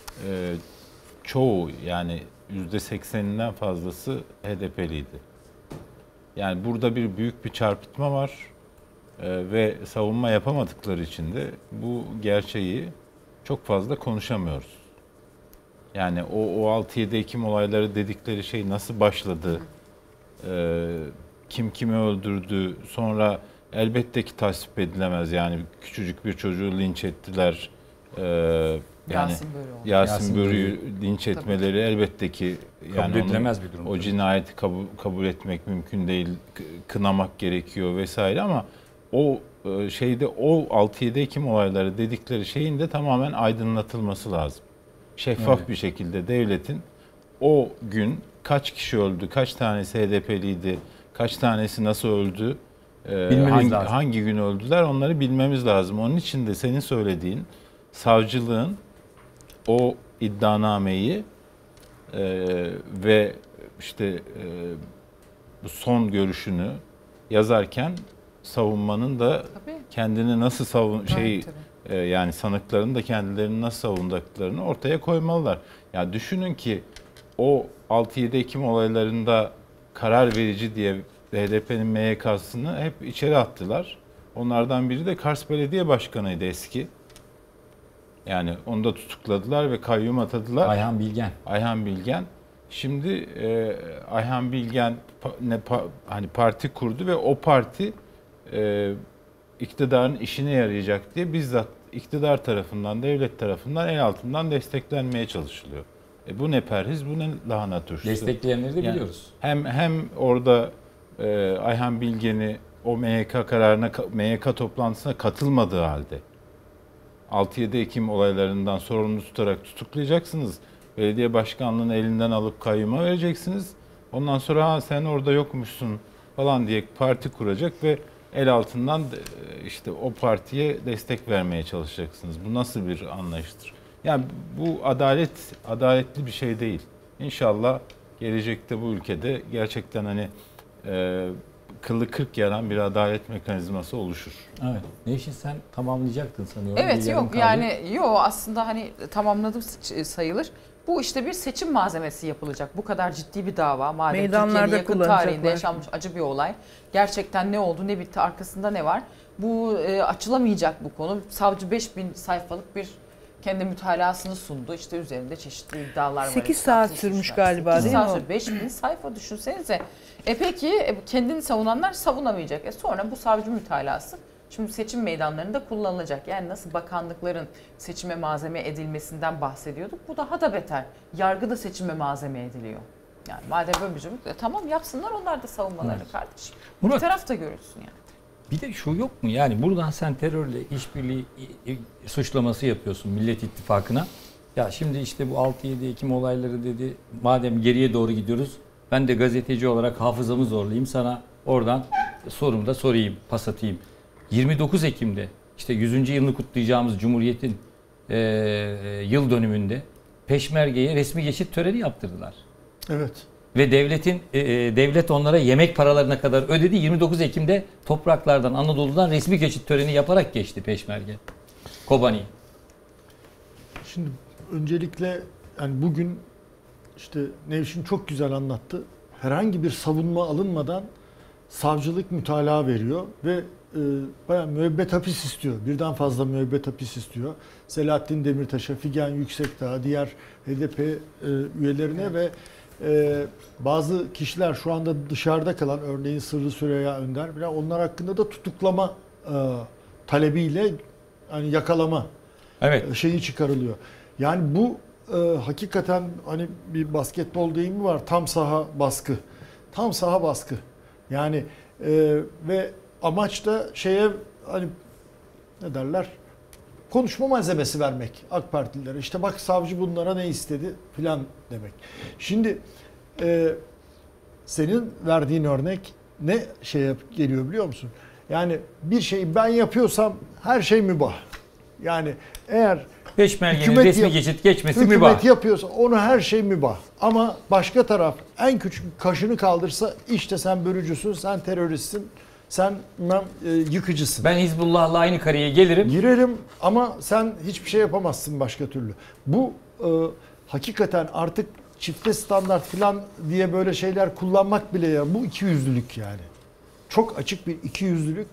çoğu yani %80'inden fazlası HDP'liydi. Yani burada büyük bir çarpıtma var ve savunma yapamadıkları için de bu gerçeği çok fazla konuşamıyoruz. Yani o 6-7 Ekim olayları dedikleri şey nasıl başladı, kim kimi öldürdü, sonra elbette ki tasvip edilemez. Yani küçücük bir çocuğu linç ettiler. Yani Yasin Börü'yü linç etmeleri elbette ki yani kabul edilemez bir durum. O cinayeti kabul etmek mümkün değil, kınamak gerekiyor vesaire ama o şeyde o 6-7 Ekim olayları dedikleri şeyin de tamamen aydınlatılması lazım. Şeffaf bir şekilde devletin o gün kaç kişi öldü, kaç tanesi HDP'liydi, kaç tanesi nasıl öldü, hangi gün öldüler onları bilmemiz lazım. Onun için de senin söylediğin savcılığın o iddianameyi ve işte bu son görüşünü yazarken savunmanın da kendini nasıl yani sanıkların da kendilerini nasıl savunduklarını ortaya koymalılar. Yani düşünün ki o 6-7 Ekim olaylarında karar verici diye HDP'nin MYK'sını hep içeri attılar. Onlardan biri de Kars Belediye Başkanı'ydı eski. Yani onu da tutukladılar ve kayyum atadılar. Ayhan Bilgen. Şimdi Ayhan Bilgen hani parti kurdu ve o parti iktidarın işine yarayacak diye bizzat iktidar tarafından, devlet tarafından el altından desteklenmeye çalışılıyor. Bu ne perhiz, bu ne lahana turşusu. Destekleyenleri de biliyoruz. Hem orada Ayhan Bilgen'i o MYK kararına, MYK toplantısına katılmadığı halde 6-7 Ekim olaylarından sorumlu tutarak tutuklayacaksınız. Belediye başkanlığını elinden alıp kayyuma vereceksiniz. Ondan sonra sen orada yokmuşsun falan diye parti kuracak ve el altından işte o partiye destek vermeye çalışacaksınız. Bu nasıl bir anlayıştır? Yani bu adaletli bir şey değil. İnşallah gelecekte bu ülkede gerçekten hani kılı kırk yaran bir adalet mekanizması oluşur. Evet. Nevşin sen tamamlayacaktın sanıyorum. Evet yok yani aslında hani tamamladım sayılır. Bu işte bir seçim malzemesi yapılacak. Bu kadar ciddi bir dava. Madem Türkiye'nin yakın tarihinde yaşanmış acı bir olay. Gerçekten ne oldu, ne bitti, arkasında ne var? Bu açılamayacak bu konu. Savcı 5000 sayfalık bir kendi mütalasını sundu. İişte üzerinde çeşitli iddialar var. 8 saat sürmüş galiba 8 değil mi? saat 5000 sayfa düşünsenize. Peki kendini savunanlar savunamayacak. Sonra bu savcı mütalası şimdi seçim meydanlarında kullanılacak. Yani nasıl bakanlıkların seçime malzeme edilmesinden bahsediyorduk. Bu daha da beter. Yargı da seçime malzeme ediliyor. Yani madem böyle bir şey tamam yapsınlar onlar da savunmalarını kardeşim. Murat, bir taraf da görülsün yani. Bir de şu yok mu? Yani buradan sen terörle işbirliği suçlaması yapıyorsun Millet İttifakı'na. Ya şimdi işte bu 6-7 Ekim olayları dedi. Madem geriye doğru gidiyoruz. Ben de gazeteci olarak hafızamı zorlayayım. Sana oradan sorumu da sorayım, pas atayım. 29 Ekim'de işte 100. yılını kutlayacağımız Cumhuriyet'in yıl dönümünde Peşmerge'ye resmi geçit töreni yaptırdılar. Evet. Ve devlet onlara yemek paralarına kadar ödedi. 29 Ekim'de topraklardan, Anadolu'dan resmi geçit töreni yaparak geçti Peşmerge. Kobani. Şimdi öncelikle yani bugün işte Nevşin çok güzel anlattı. Herhangi bir savunma alınmadan savcılık mütalaa veriyor ve bayağı müebbet hapis istiyor. Birden fazla müebbet hapis istiyor. Selahattin Demirtaş'a, Figen Yüksekdağ'a, diğer HDP üyelerine ve bazı kişiler şu anda dışarıda kalan, örneğin Sırrı Süreyya Önder, onlar hakkında da tutuklama talebiyle yani yakalama şeyi çıkarılıyor. Yani bu hakikaten hani bir basketbol deyimi var, tam saha baskı. Tam saha baskı. Yani ve amaç da şeye hani ne derler? Konuşma malzemesi vermek AK Partililere. İşte bak savcı bunlara ne istedi filan demek. Şimdi senin verdiğin örnek ne şeye geliyor biliyor musun? Yani bir şeyi ben yapıyorsam her şey mübah. Yani eğer Peşmerge'nin resmi geçit geçmesi mübah. Hükümet yapıyorsa onu her şey mübah. Ama başka taraf en küçük kaşını kaldırsa işte sen bölücüsün, sen teröristsin, sen yıkıcısın. Ben Hizbullah'la aynı kareye gelirim. Girerim ama sen hiçbir şey yapamazsın başka türlü. Bu hakikaten artık çifte standart falan diye böyle şeyler kullanmak bile ya bu ikiyüzlülük yani. Çok açık bir ikiyüzlülük.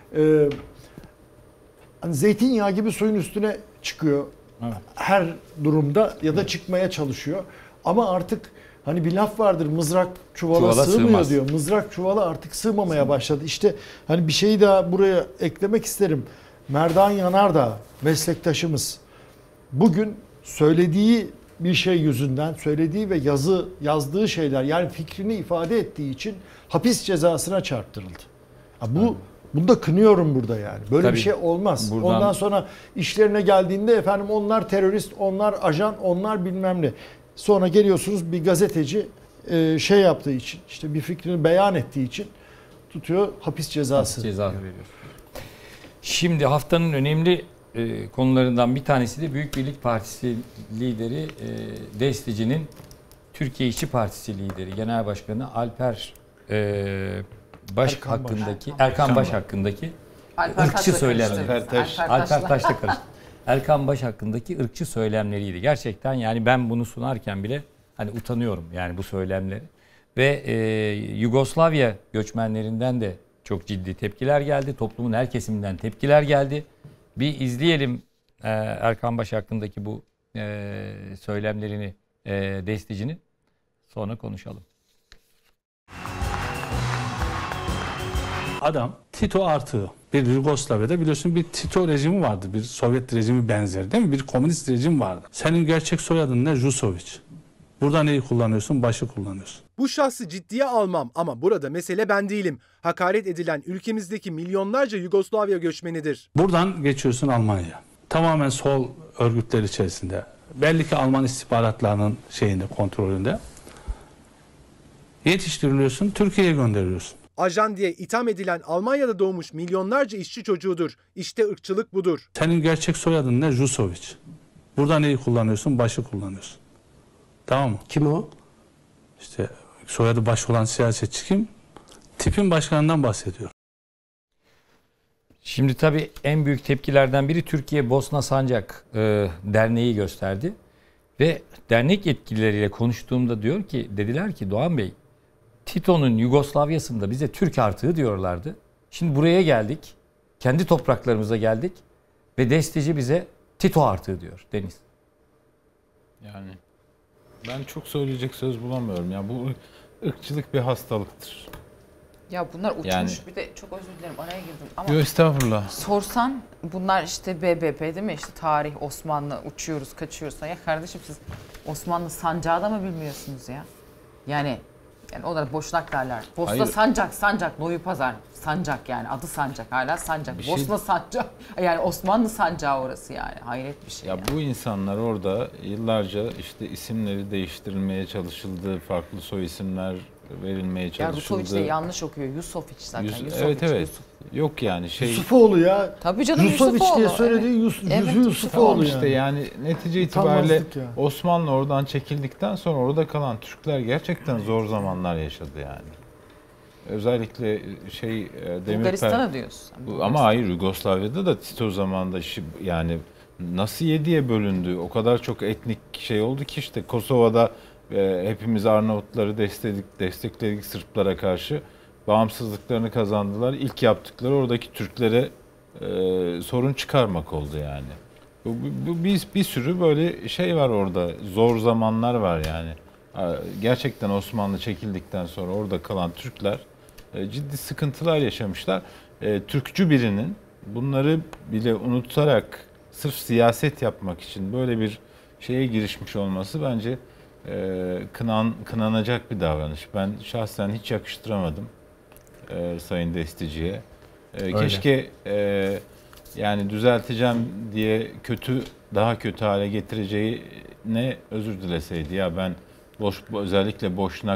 Hani zeytinyağı gibi suyun üstüne çıkıyor. Evet. Her durumda ya da çıkmaya çalışıyor. Ama artık hani bir laf vardır, mızrak çuvala sığmıyor sığmaz diyor. Mızrak çuvala artık sığmamaya başladı. İşte hani bir şeyi daha buraya eklemek isterim. Merdan Yanardağ meslektaşımız bugün söylediği bir şey yüzünden, söylediği ve yazdığı şeyler, yani fikrini ifade ettiği için hapis cezasına çarptırıldı. Bunu da kınıyorum burada yani. Böyle tabii bir şey olmaz. Ondan sonra işlerine geldiğinde efendim onlar terörist, onlar ajan, onlar bilmem ne. Sonra geliyorsunuz bir gazeteci şey yaptığı için, işte bir fikrini beyan ettiği için tutuyor hapis cezası veriyor. Şimdi haftanın önemli konularından bir tanesi de Büyük Birlik Partisi lideri Destici'nin Türkiye İşçi Partisi lideri Genel Başkanı Erkan Baş hakkındaki ırkçı söylemleri. Alper Taş'la karıştı. Erkan Baş hakkındaki ırkçı söylemleriydi. Gerçekten yani ben bunu sunarken bile hani utanıyorum yani bu söylemleri. Ve Yugoslavya göçmenlerinden de çok ciddi tepkiler geldi. Toplumun her kesiminden tepkiler geldi. Bir izleyelim Erkan Baş hakkındaki bu söylemlerini Destici'nin. Sonra konuşalım. Adam Tito artığı. Bir Yugoslavya'da biliyorsun bir Tito rejimi vardı. Bir Sovyet rejimi benzeri değil mi? Bir komünist rejim vardı. Senin gerçek soyadın ne? Jusovic. Burada neyi kullanıyorsun? Başı kullanıyorsun. Bu şahsı ciddiye almam ama burada mesele ben değilim. Hakaret edilen ülkemizdeki milyonlarca Yugoslavya göçmenidir. Buradan geçiyorsun Almanya. Tamamen sol örgütler içerisinde. Belli ki Alman istihbaratlarının kontrolünde. Yetiştiriliyorsun, Türkiye'ye gönderiliyorsun. Ajan diye itham edilen Almanya'da doğmuş milyonlarca işçi çocuğudur. İşte ırkçılık budur. Senin gerçek soyadın ne? Jusovic. Burada neyi kullanıyorsun? Başı kullanıyorsun. Tamam mı? Kim o? İşte soyadı baş olan siyasetçi kim? Tipin başkanından bahsediyor. Şimdi tabii en büyük tepkilerden biri Türkiye Bosna Sancak Derneği gösterdi. Ve dernek yetkilileriyle konuştuğumda dediler ki Doğan Bey, Tito'nun Yugoslavya'sında bize Türk artığı diyorlardı. Şimdi buraya geldik. Kendi topraklarımıza geldik. Ve Destici bize Tito artığı diyor Deniz. Yani ben çok söyleyecek söz bulamıyorum. Ya bu ırkçılık bir hastalıktır. Ya bunlar uçmuş, Yani, bir de çok özür dilerim araya girdim ama estağfurullah. Sorsan bunlar işte BBP değil mi, işte tarih, Osmanlı, uçuyoruz kaçıyoruz. Ya kardeşim siz Osmanlı sancağı da mı bilmiyorsunuz ya? Yani onlar Boşnak derler. Bosna Hayır. sancak, Noyu Pazar sancak, yani adı sancak, hala sancak. Bir Bosna sancak, yani Osmanlı sancağı orası, yani hayret bir şey. Ya bu insanlar orada yıllarca işte isimleri değiştirilmeye çalışıldı, farklı soy isimler verilmeye Ya çalışıldı. Rusoviç de yanlış okuyor. Yusoviç zaten. Yusoviç, evet. Yusuf. Yok yani şey. Yusufoğlu ya. Tabii canım, Yusoviç Yusufoğlu. diye söylediği Evet, Yusufoğlu Tamam işte yani netice itibariyle ya. Osmanlı oradan çekildikten sonra orada kalan Türkler gerçekten zor zamanlar yaşadı yani. Özellikle Bulgaristan'a diyorsun. Ama hayır, Yugoslavya'da da Tito zamanında yani nasıl 7'ye bölündü? O kadar çok etnik şey oldu ki işte Kosova'da hepimiz Arnavutları destekledik Sırplara karşı. Bağımsızlıklarını kazandılar. İlk yaptıkları oradaki Türklere sorun çıkarmak oldu yani. Bir sürü böyle şey var orada. Zor zamanlar var yani. Gerçekten Osmanlı çekildikten sonra orada kalan Türkler ciddi sıkıntılar yaşamışlar. Türkçü birinin bunları bile unutarak sırf siyaset yapmak için böyle bir şeye girişmiş olması bence kınanacak bir davranış. Ben şahsen hiç yakıştıramadım Sayın Destici'ye. Keşke yani düzelteceğim diye daha kötü hale getireceğine özür dileseydi. Ya ben özellikle Boşnak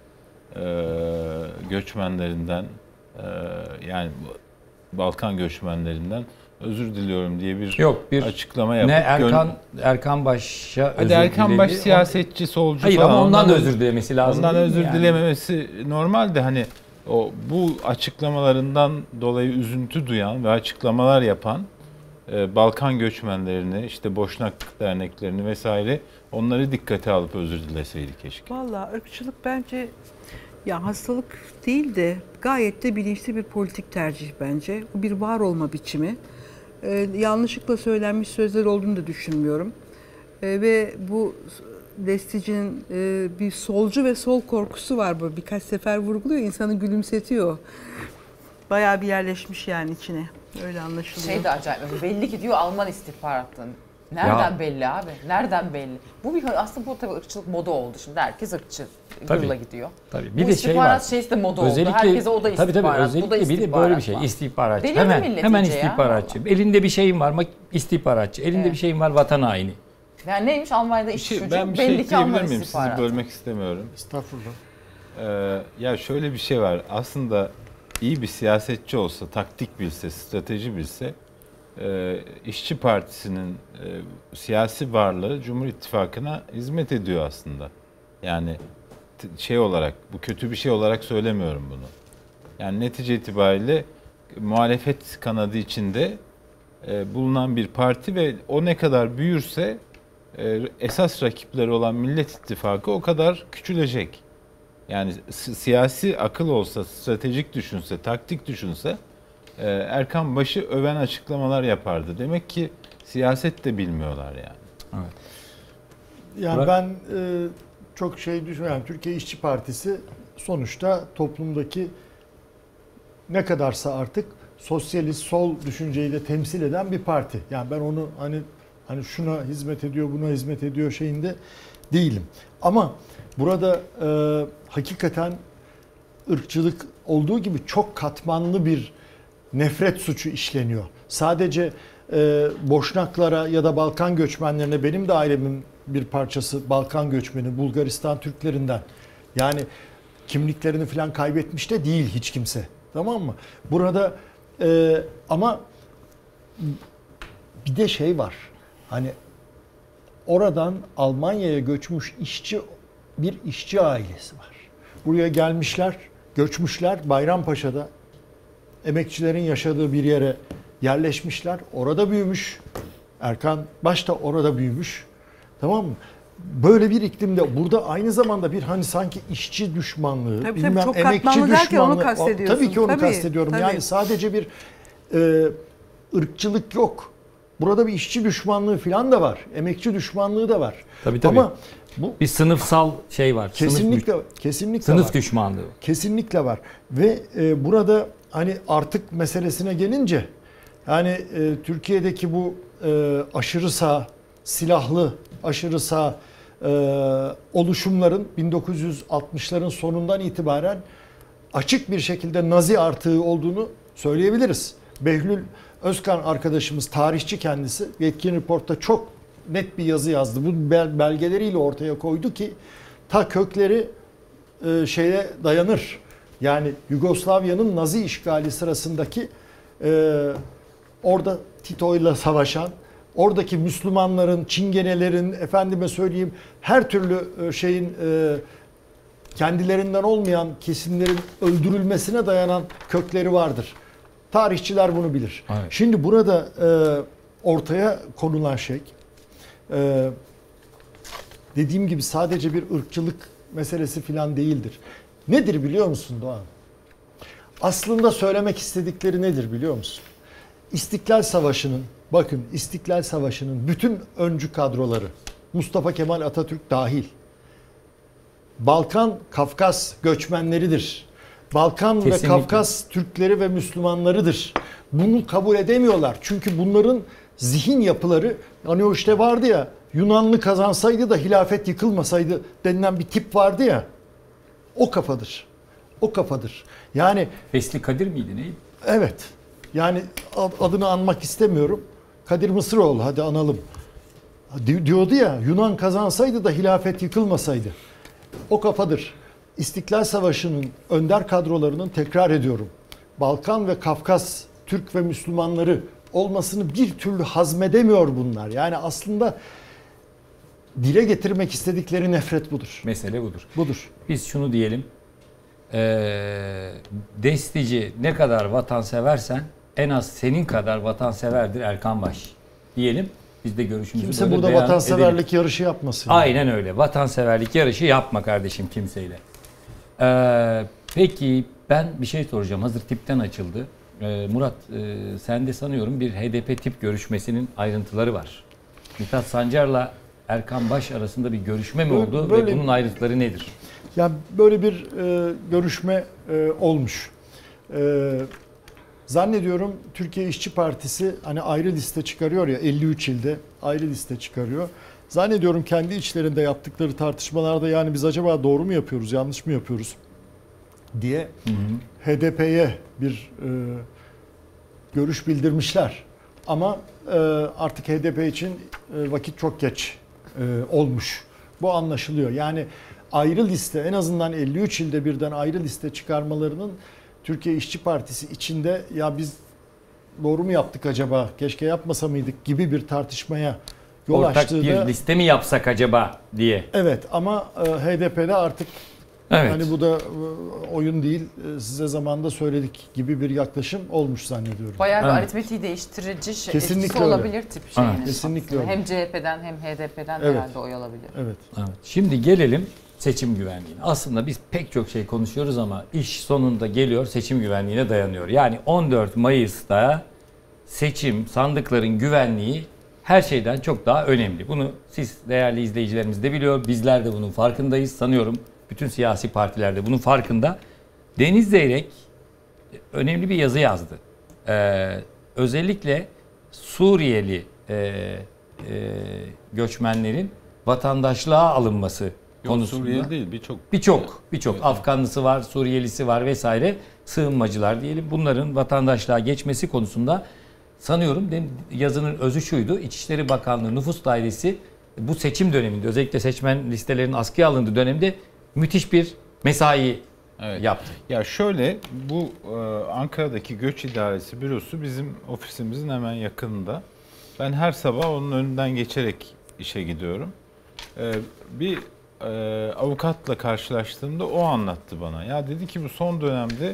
göçmenlerinden yani Balkan göçmenlerinden özür diliyorum diye bir açıklama yapıp Erkan Baş'a özür Erkan Baş siyasetçi, solcu hayır, falan. Ama ondan da özür dilemesi lazım. Ondan özür yani dilememesi normal de hani bu açıklamalarından dolayı üzüntü duyan ve açıklamalar yapan Balkan göçmenlerini, işte Boşnak derneklerini vesaire onları dikkate alıp özür dileseydi keşke. Vallahi ırkçılık bence ya hastalık değil de gayet de bilinçli bir politik tercih bence. Bu bir var olma biçimi. Yanlışlıkla söylenmiş sözler olduğunu da düşünmüyorum. Ve bu Destici'nin bir solcu ve sol korkusu var, bu birkaç sefer vurguluyor, insanı gülümsetiyor. Bayağı bir yerleşmiş yani içine. Öyle anlaşılıyor. Şey de acayip. Belli ki diyor Alman istihbaratının. Nereden belli abi? Nereden belli? Aslında bu tabii ırkçılık moda oldu. Şimdi herkes ırkçı yılla gidiyor. Tabii. Bir bu de şey var. şeysi de moda oldu. Herkese o da istihbarat. Tabii özellikle bir de böyle bir şey. İstihbaratçı. Hemen istihbaratçı. Elinde bir şeyin var istihbaratçı. Elinde bir şeyin var vatan haini. Yani neymiş Almanya'da iş çocuğu? Ben bir belli şey ekleyebilir miyim? Sizi bölmek istemiyorum. Estağfurullah. Ya şöyle bir şey var. Aslında iyi bir siyasetçi olsa, taktik bilse, strateji bilse İşçi Partisi'nin siyasi varlığı Cumhur İttifakı'na hizmet ediyor aslında. Yani şey olarak, bu kötü bir şey olarak söylemiyorum bunu. Yani netice itibariyle muhalefet kanadı içinde bulunan bir parti ve o ne kadar büyürse esas rakipleri olan Millet İttifakı o kadar küçülecek. Yani siyasi akıl olsa, stratejik düşünse, taktik düşünse Erkan Baş'ı öven açıklamalar yapardı. Demek ki siyaset de bilmiyorlar yani. Evet. Yani ben çok şey düşünüyorum. Türkiye İşçi Partisi sonuçta toplumdaki ne kadarsa artık sosyalist sol düşünceyi de temsil eden bir parti. Yani ben onu hani şuna hizmet ediyor, buna hizmet ediyor şeyinde değilim. Ama burada hakikaten ırkçılık olduğu gibi çok katmanlı bir nefret suçu işleniyor. Sadece Boşnaklara ya da Balkan göçmenlerine, benim de ailemin bir parçası Balkan göçmeni, Bulgaristan Türklerinden. Yani kimliklerini falan kaybetmiş de değil hiç kimse. Tamam mı? Burada ama bir de şey var. Hani oradan Almanya'ya göçmüş bir işçi ailesi var. Buraya gelmişler, göçmüşler Bayrampaşa'da. Emekçilerin yaşadığı bir yere yerleşmişler. Orada büyümüş. Erkan Baş da orada büyümüş. Tamam mı? Böyle bir iklimde burada aynı zamanda bir hani sanki işçi düşmanlığı, tabii, bilmem çok emekçi düşmanlığı. Onu kastediyorsun. Tabii ki onu kastediyorum. Tabii. Yani sadece bir ırkçılık yok. burada bir işçi düşmanlığı falan da var. Emekçi düşmanlığı da var. Tabii. Ama bu bir sınıfsal şey var. Kesinlikle sınıf var. düşmanlığı. Kesinlikle var. Ve burada hani artık meselesine gelince yani Türkiye'deki bu aşırı sağ, silahlı aşırı sağ oluşumların 1960'ların sonundan itibaren açık bir şekilde Nazi artığı olduğunu söyleyebiliriz. Behlül Özkan arkadaşımız, tarihçi kendisi, Yetkin Report'ta çok net bir yazı yazdı. Bu belgeleriyle ortaya koydu ki ta kökleri şeye dayanır. Yani Yugoslavya'nın Nazi işgali sırasındaki orada Tito'yla savaşan, oradaki Müslümanların, Çingenelerin, efendime söyleyeyim her türlü şeyin kendilerinden olmayan kesimlerin öldürülmesine dayanan kökleri vardır. Tarihçiler bunu bilir. Evet. Şimdi burada ortaya konulan şey dediğim gibi sadece bir ırkçılık meselesi falan değildir. Nedir biliyor musun Doğan? Aslında söylemek istedikleri nedir biliyor musun? İstiklal Savaşı'nın, bakın İstiklal Savaşı'nın bütün öncü kadroları, Mustafa Kemal Atatürk dahil, Balkan, Kafkas göçmenleridir. Balkan Kesinlikle. ve Kafkas Türkleri ve Müslümanlarıdır. Bunu kabul edemiyorlar. Çünkü bunların zihin yapıları, hani o işte vardı ya, Yunanlı kazansaydı da hilafet yıkılmasaydı denilen bir tip vardı ya, o kafadır. O kafadır. Yani Vesli Kadir miydi neydi? evet. Yani adını anmak istemiyorum. Kadir Mısıroğlu, hadi analım. Diyordu ya, Yunan kazansaydı da hilafet yıkılmasaydı. O kafadır. İstiklal Savaşı'nın önder kadrolarının, tekrar ediyorum, Balkan ve Kafkas Türk ve Müslümanları olmasını bir türlü hazmedemiyor bunlar. Yani aslında dile getirmek istedikleri nefret budur. Mesele budur. Budur. Biz şunu diyelim. Destici ne kadar vatanseversen en az senin kadar vatanseverdir Erkan Baş. Diyelim. Biz de görüşümüzü Kimse böyle burada beyan vatanseverlik edelim. yarışı yapmasın. Aynen öyle. Vatanseverlik yarışı yapma kardeşim kimseyle. Peki ben bir şey soracağım. Hazır tipten açıldı. Murat sende sanıyorum bir HDP tip görüşmesinin ayrıntıları var. Mithat Sancar'la Erkan Baş arasında bir görüşme mi oldu ve bunun ayrıntıları nedir? Ya böyle bir görüşme olmuş. Zannediyorum Türkiye İşçi Partisi hani ayrı liste çıkarıyor ya, 53 ilde ayrı liste çıkarıyor. Zannediyorum kendi içlerinde yaptıkları tartışmalarda yani biz acaba doğru mu yapıyoruz, yanlış mı yapıyoruz diye HDP'ye bir görüş bildirmişler. Ama artık HDP için vakit çok geç olmuş. Bu anlaşılıyor. Yani ayrı liste, en azından 53 ilde birden ayrı liste çıkarmalarının Türkiye İşçi Partisi içinde ya biz doğru mu yaptık acaba, keşke yapmasa mıydık gibi bir tartışmaya yol ortak açtığı bir da, liste mi yapsak acaba diye. evet ama HDP'de artık evet, hani bu da oyun değil, size zamanında söyledik gibi bir yaklaşım olmuş zannediyorum. Bayağı bir aritmetiği değiştirici Kesinlikle etkisi öyle. olabilir tip şeyinin. Evet, kesinlikle öyle. Hem CHP'den hem HDP'den Evet. herhalde oy alabilir. Evet. Evet. Şimdi gelelim seçim güvenliğine. Aslında biz pek çok şey konuşuyoruz ama iş sonunda geliyor seçim güvenliğine dayanıyor. Yani 14 Mayıs'ta seçim sandıkların güvenliği her şeyden çok daha önemli. Bunu siz değerli izleyicilerimiz de biliyor. Bizler de bunun farkındayız. Sanıyorum bütün siyasi partiler de bunun farkında. Deniz Zeyrek önemli bir yazı yazdı. Özellikle Suriyeli göçmenlerin vatandaşlığa alınması konusunda. Suriyeli değil, Birçok Afganlısı var, Suriyelisi var vesaire, sığınmacılar diyelim. Bunların vatandaşlığa geçmesi konusunda sanıyorum yazının özü şuydu. İçişleri Bakanlığı Nüfus Dairesi bu seçim döneminde, özellikle seçmen listelerinin askıya alındığı dönemde müthiş bir mesai yaptı. Ya şöyle, bu Ankara'daki Göç İdaresi Bürosu bizim ofisimizin hemen yakınında. Ben her sabah onun önünden geçerek işe gidiyorum. Bir avukatla karşılaştığımda o anlattı bana. Ya dedi ki bu son dönemde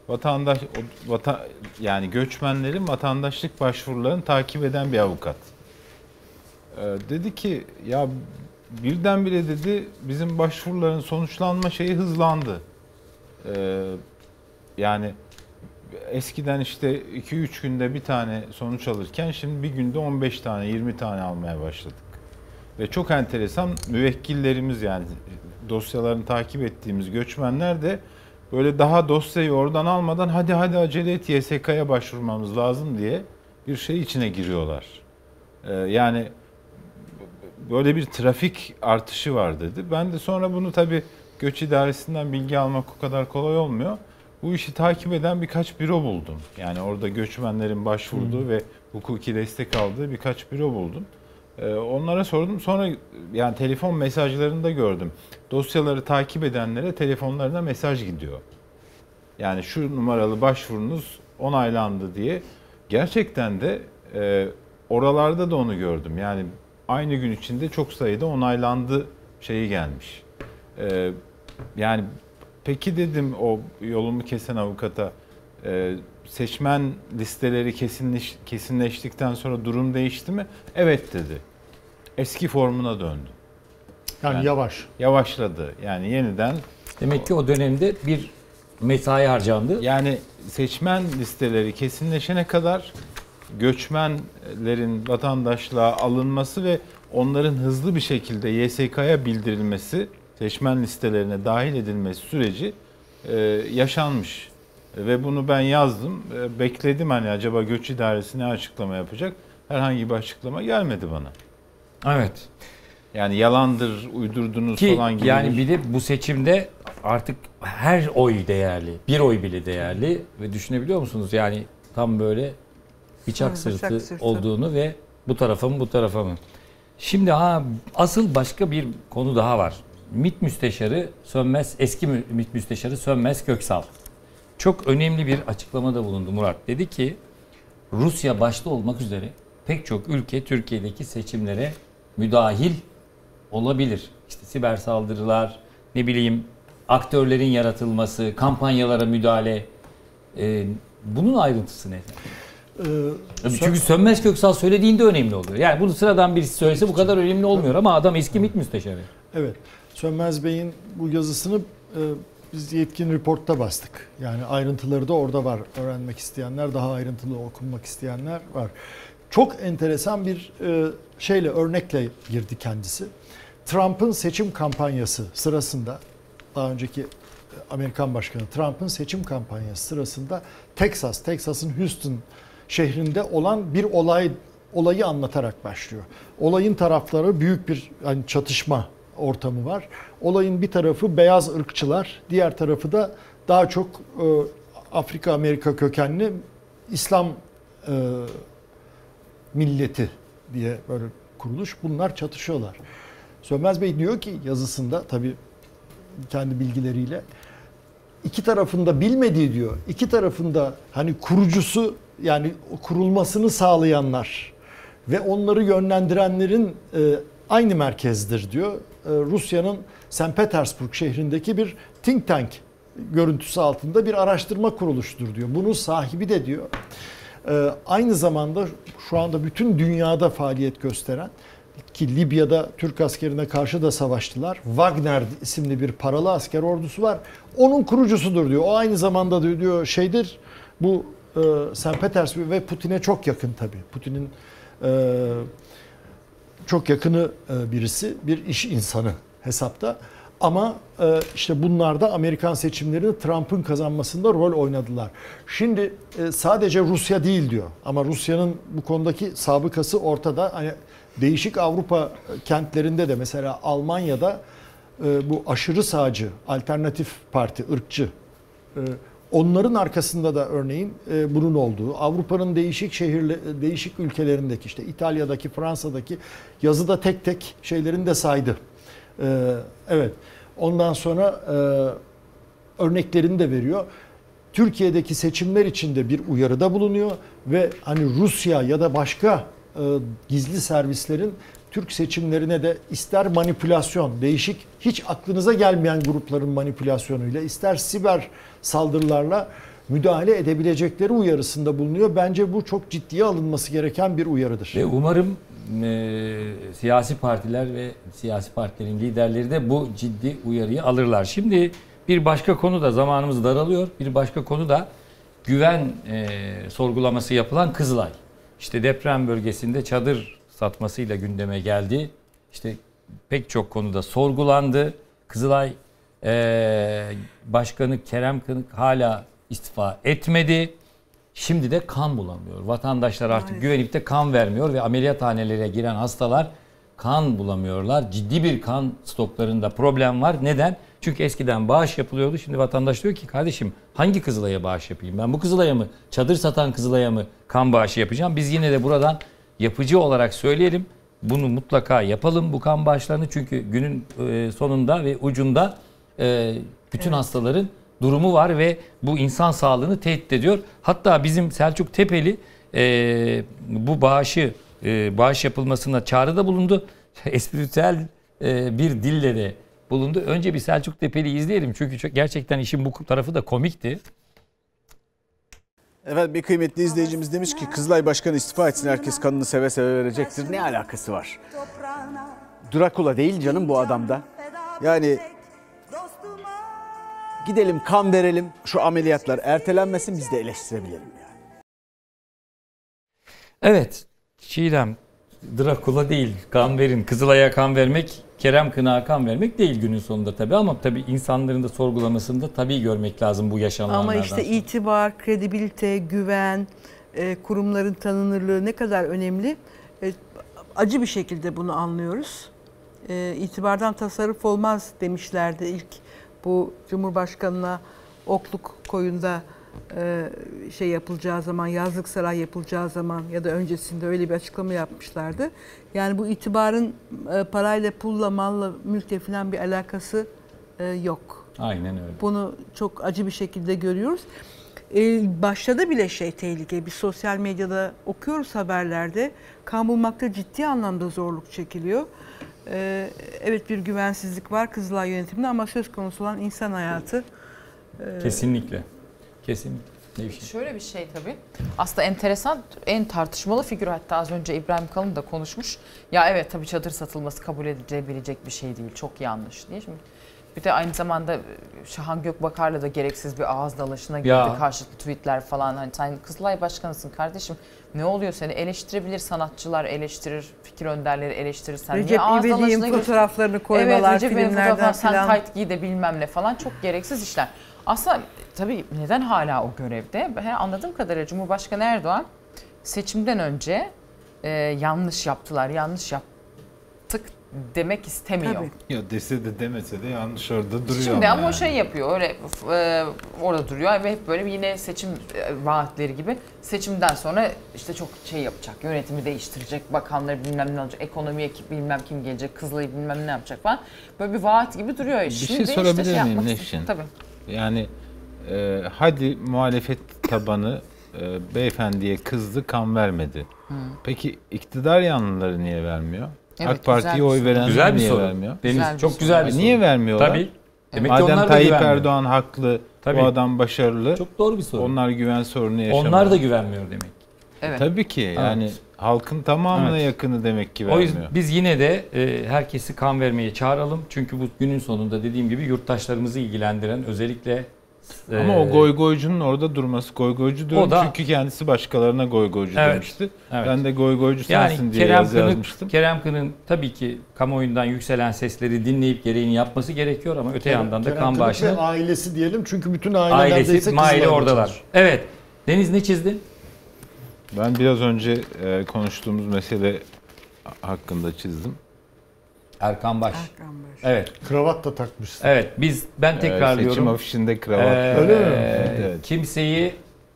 yani göçmenlerin vatandaşlık başvurularını takip eden bir avukat. Dedi ki ya birdenbire dedi bizim başvuruların sonuçlanma şeyi hızlandı. Yani eskiden işte 2-3 günde bir tane sonuç alırken şimdi bir günde 15 tane 20 tane almaya başladık. Ve çok enteresan müvekkillerimiz, yani dosyalarını takip ettiğimiz göçmenler de böyle daha dosyayı oradan almadan hadi acele et YSK'ya başvurmamız lazım diye bir şey içine giriyorlar. Yani böyle bir trafik artışı var dedi. Ben de sonra bunu tabii Göç İdaresi'nden bilgi almak o kadar kolay olmuyor. Bu işi takip eden birkaç büro buldum. Yani orada göçmenlerin başvurduğu ve hukuki destek aldığı birkaç büro buldum. Onlara sordum. Sonra yani telefon mesajlarında gördüm. Dosyaları takip edenlere telefonlarına mesaj gidiyor. Yani şu numaralı başvurunuz onaylandı diye. Gerçekten de oralarda da onu gördüm. Yani aynı gün içinde çok sayıda onaylandı şeyi gelmiş. Yani peki dedim o yolumu kesen avukata, seçmen listeleri kesinleştikten sonra durum değişti mi? Evet dedi. Eski formuna döndü. Yani yavaş. Yavaşladı. Yani yeniden. Demek ki o dönemde bir mesai harcandı. Yani seçmen listeleri kesinleşene kadar göçmenlerin vatandaşlığa alınması ve onların hızlı bir şekilde YSK'ya bildirilmesi, seçmen listelerine dahil edilmesi süreci yaşanmış. Ve bunu ben yazdım. Bekledim hani acaba Göç İdaresi ne açıklama yapacak? Herhangi bir açıklama gelmedi bana. Evet. Yani yalandır, uydurdunuz Ki, falan gibi. Yani bir de bu seçimde artık her oy değerli. Bir oy bile değerli. Ve düşünebiliyor musunuz? Yani tam böyle bıçak sırtı olduğunu ve bu tarafa mı bu tarafa mı? Şimdi asıl başka bir konu daha var. MİT Müsteşarı Sönmez, eski MİT Müsteşarı Sönmez Köksal çok önemli bir açıklamada bulundu Murat. Dedi ki Rusya başta olmak üzere pek çok ülke Türkiye'deki seçimlere müdahil olabilir. İşte siber saldırılar, ne bileyim aktörlerin yaratılması, kampanyalara müdahale. Bunun ayrıntısı ne? Çünkü Sönmez Köksal söylediğinde önemli oluyor. Yani bunu sıradan birisi söylese bu kadar önemli olmuyor ama adam eski MİT Müsteşarı. Evet. Sönmez Bey'in bu yazısını biz Yetkin Report'ta bastık. Yani ayrıntıları da orada var. Öğrenmek isteyenler, daha ayrıntılı okunmak isteyenler var. Çok enteresan bir örnekle girdi kendisi. Trump'ın seçim kampanyası sırasında, daha önceki Amerikan Başkanı Trump'ın seçim kampanyası sırasında Texas'ın Houston şehrinde olan bir olayı anlatarak başlıyor. Olayın tarafları büyük bir çatışma ortamı var. Olayın bir tarafı beyaz ırkçılar, diğer tarafı da daha çok Afrika Amerika kökenli İslam milleti diye böyle kuruluş. Bunlar çatışıyorlar. Sönmez Bey diyor ki yazısında, tabii kendi bilgileriyle, iki tarafında bilmediği diyor. İki tarafında hani kurucusu, yani kurulmasını sağlayanlar ve onları yönlendirenlerin aynı merkezdir diyor. Rusya'nın St. Petersburg şehrindeki bir think tank görüntüsü altında bir araştırma kuruluştur diyor. Bunun sahibi de diyor. Aynı zamanda şu anda bütün dünyada faaliyet gösteren, ki Libya'da Türk askerine karşı da savaştılar. Wagner isimli bir paralı asker ordusu var. Onun kurucusudur diyor. O aynı zamanda diyor bu St. Petersburg ve Putin'e çok yakın tabii. Putin'in çok yakını birisi, bir iş insanı hesapta. Ama işte bunlar da Amerikan seçimlerini Trump'ın kazanmasında rol oynadılar. Şimdi sadece Rusya değil diyor. Ama Rusya'nın bu konudaki sabıkası ortada. Hani değişik Avrupa kentlerinde de, mesela Almanya'da bu aşırı sağcı, alternatif parti, ırkçı, onların arkasında da örneğin bunun olduğu, Avrupa'nın değişik ülkelerindeki, işte İtalya'daki, Fransa'daki, yazıda tek tek şeylerini de saydı. Evet. Ondan sonra örneklerini de veriyor. Türkiye'deki seçimler için de bir uyarıda bulunuyor ve hani Rusya ya da başka gizli servislerin Türk seçimlerine de ister manipülasyon, değişik, hiç aklınıza gelmeyen grupların manipülasyonuyla, ister siber saldırılarla müdahale edebilecekleri uyarısında bulunuyor. Bence bu çok ciddiye alınması gereken bir uyarıdır. Ve umarım siyasi partiler ve siyasi partilerin liderleri de bu ciddi uyarıyı alırlar. Şimdi bir başka konu da, zamanımız daralıyor. Bir başka konu da güven sorgulaması yapılan Kızılay. İşte deprem bölgesinde çadır satmasıyla gündeme geldi. İşte pek çok konuda sorgulandı. Kızılay Başkanı Kerem Kınık hala istifa etmedi. Şimdi de kan bulamıyor. Vatandaşlar artık güvenip de kan vermiyor ve ameliyathanelere giren hastalar kan bulamıyorlar. Ciddi bir kan stoklarında problem var. Neden? Çünkü eskiden bağış yapılıyordu. Şimdi vatandaş diyor ki kardeşim hangi Kızılay'a bağış yapayım? Ben bu Kızılay'a mı, çadır satan Kızılay'a mı kan bağışı yapacağım? Biz yine de buradan yapıcı olarak söyleyelim. Bunu mutlaka yapalım bu kan bağışlarını. Çünkü günün sonunda ve ucunda bütün hastaların durumu var ve bu insan sağlığını tehdit ediyor. Hatta bizim Selçuk Tepeli bu bağış yapılmasına çağrıda bulundu. Espritüel bir dille de bulundu. Önce bir Selçuk Tepeli'yi izleyelim. Çünkü gerçekten işin bu tarafı da komikti. Evet, bir kıymetli izleyicimiz demiş ki Kızılay Başkanı istifa etsin, herkes kanını seve seve verecektir. Ne alakası var? Drakula değil canım bu adamda. Yani gidelim kan verelim, şu ameliyatlar ertelenmesin, biz de eleştirebilelim yani. Evet, Çiğdem, Drakula değil, kan verin. Kızılay'a kan vermek, Kerem Kınık'a kan vermek değil günün sonunda tabii. Ama tabii insanların da sorgulamasında tabii görmek lazım bu yaşananlardan. Ama işte itibar, kredibilite, güven, kurumların tanınırlığı ne kadar önemli. Acı bir şekilde bunu anlıyoruz. İtibardan tasarruf olmaz demişlerdi ilk bu Cumhurbaşkanı'na Okluk Koyun'da şey yapılacağı zaman, yazlık saray yapılacağı zaman ya da öncesinde öyle bir açıklama yapmışlardı. Yani bu itibarın parayla, pulla, malla, mülkle falan bir alakası yok. Aynen öyle. Bunu çok acı bir şekilde görüyoruz. Başladı bile tehlike. Biz sosyal medyada okuyoruz haberlerde. Kan bulmakta ciddi anlamda zorluk çekiliyor. Evet, bir güvensizlik var Kızılay yönetiminde ama söz konusu olan insan hayatı. Kesinlikle. Kesinlikle. Şöyle bir şey tabii. Aslında enteresan, en tartışmalı figür, hatta az önce İbrahim Kalın da konuşmuş. Ya evet, tabii çadır satılması kabul edilebilecek bir şey değil. Çok yanlış diye. Şimdi bir de aynı zamanda Şahan Gökbakar'la da gereksiz bir ağız dalaşına girdi. Karşılıklı tweetler falan. Hani sen Kızılay Başkanısın kardeşim. Ne oluyor, seni eleştirebilir, sanatçılar eleştirir, fikir önderleri eleştirir. Sen Recep İvedik'in fotoğraflarını koymalar, evet, filmlerden falan. Sen tayt giy de bilmem ne falan, çok gereksiz işler. Aslında tabii neden hala o görevde? Anladığım kadarıyla Cumhurbaşkanı Erdoğan seçimden önce yanlış yaptılar, yanlış yaptık demek istemiyor. Tabii. Ya dese de demese de yanlış orada duruyor. Şimdi ama yani. o şey yapıyor, öyle orada duruyor ve hep böyle yine seçim vaatleri gibi seçimden sonra işte çok şey yapacak, yönetimi değiştirecek, bakanları bilmem ne olacak, ekonomiye bilmem kim gelecek, Kızılay'ı bilmem ne yapacak falan. Böyle bir vaat gibi duruyor. Bir şey sorabilir miyim Nevşin? Tabii. Yani hadi muhalefet tabanı beyefendiye kızdı, kan vermedi. Peki iktidar yanlıları niye vermiyor? Evet, AK Parti'ye oy verenler niye vermiyor? Çok güzel bir soru. Niye vermiyorlar? Tabii. Demek ki Madem Tayyip Erdoğan haklı, tabii. o adam başarılı. Çok doğru bir soru. Onlar güven sorunu yaşamıyor. Onlar da güvenmiyor demek. Evet. Tabii ki yani evet. Halkın tamamına yakını demek ki vermiyor. O yüzden biz yine de herkesi kan vermeye çağıralım. Çünkü bu günün sonunda dediğim gibi yurttaşlarımızı ilgilendiren, özellikle ama o goygoycunun orada durması, goygoycu diyorum çünkü kendisi başkalarına goygoycu demişti. Evet. Ben de goygoycu sensin diye yazmıştım. Kerem Kınık'ın tabii ki kamuoyundan yükselen sesleri dinleyip gereğini yapması gerekiyor ama öte yandan da kan bağışını... Kerem Kınık ve ailesi diyelim çünkü bütün aile neredeyse aile oradalar. Evet. Deniz, ne çizdin? Ben biraz önce konuştuğumuz mesele hakkında çizdim. Erkan Baş. Evet. Kravat da takmışsın. Evet, ben tekrarlıyorum. Seçim afişinde kravat. Öyle mi? Evet. Kimseyi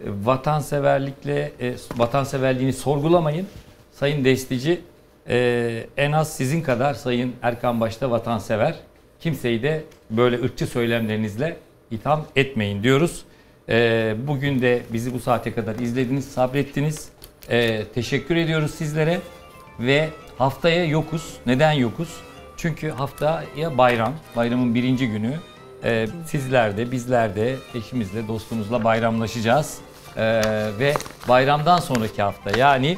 vatanseverliğini sorgulamayın. Sayın Destici en az sizin kadar Sayın Erkan Baş'ta vatansever. Kimseyi de böyle ırkçı söylemlerinizle itham etmeyin diyoruz. Bugün de bizi bu saate kadar izlediniz, sabrettiniz. Teşekkür ediyoruz sizlere ve haftaya yokuz. Neden yokuz? Çünkü haftaya bayram. Bayramın 1. günü. Sizler de, bizler de eşimizle, dostumuzla bayramlaşacağız. Ve bayramdan sonraki hafta yani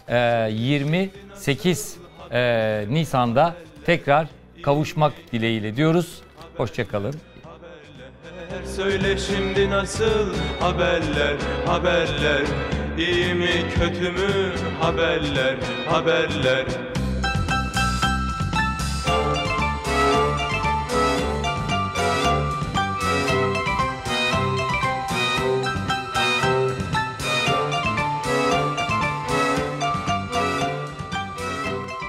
28 Nisan'da tekrar kavuşmak dileğiyle diyoruz. Hoşça kalın. Söyle şimdi nasıl haberler, haberler, iyi mi kötü mü haberler, haberler.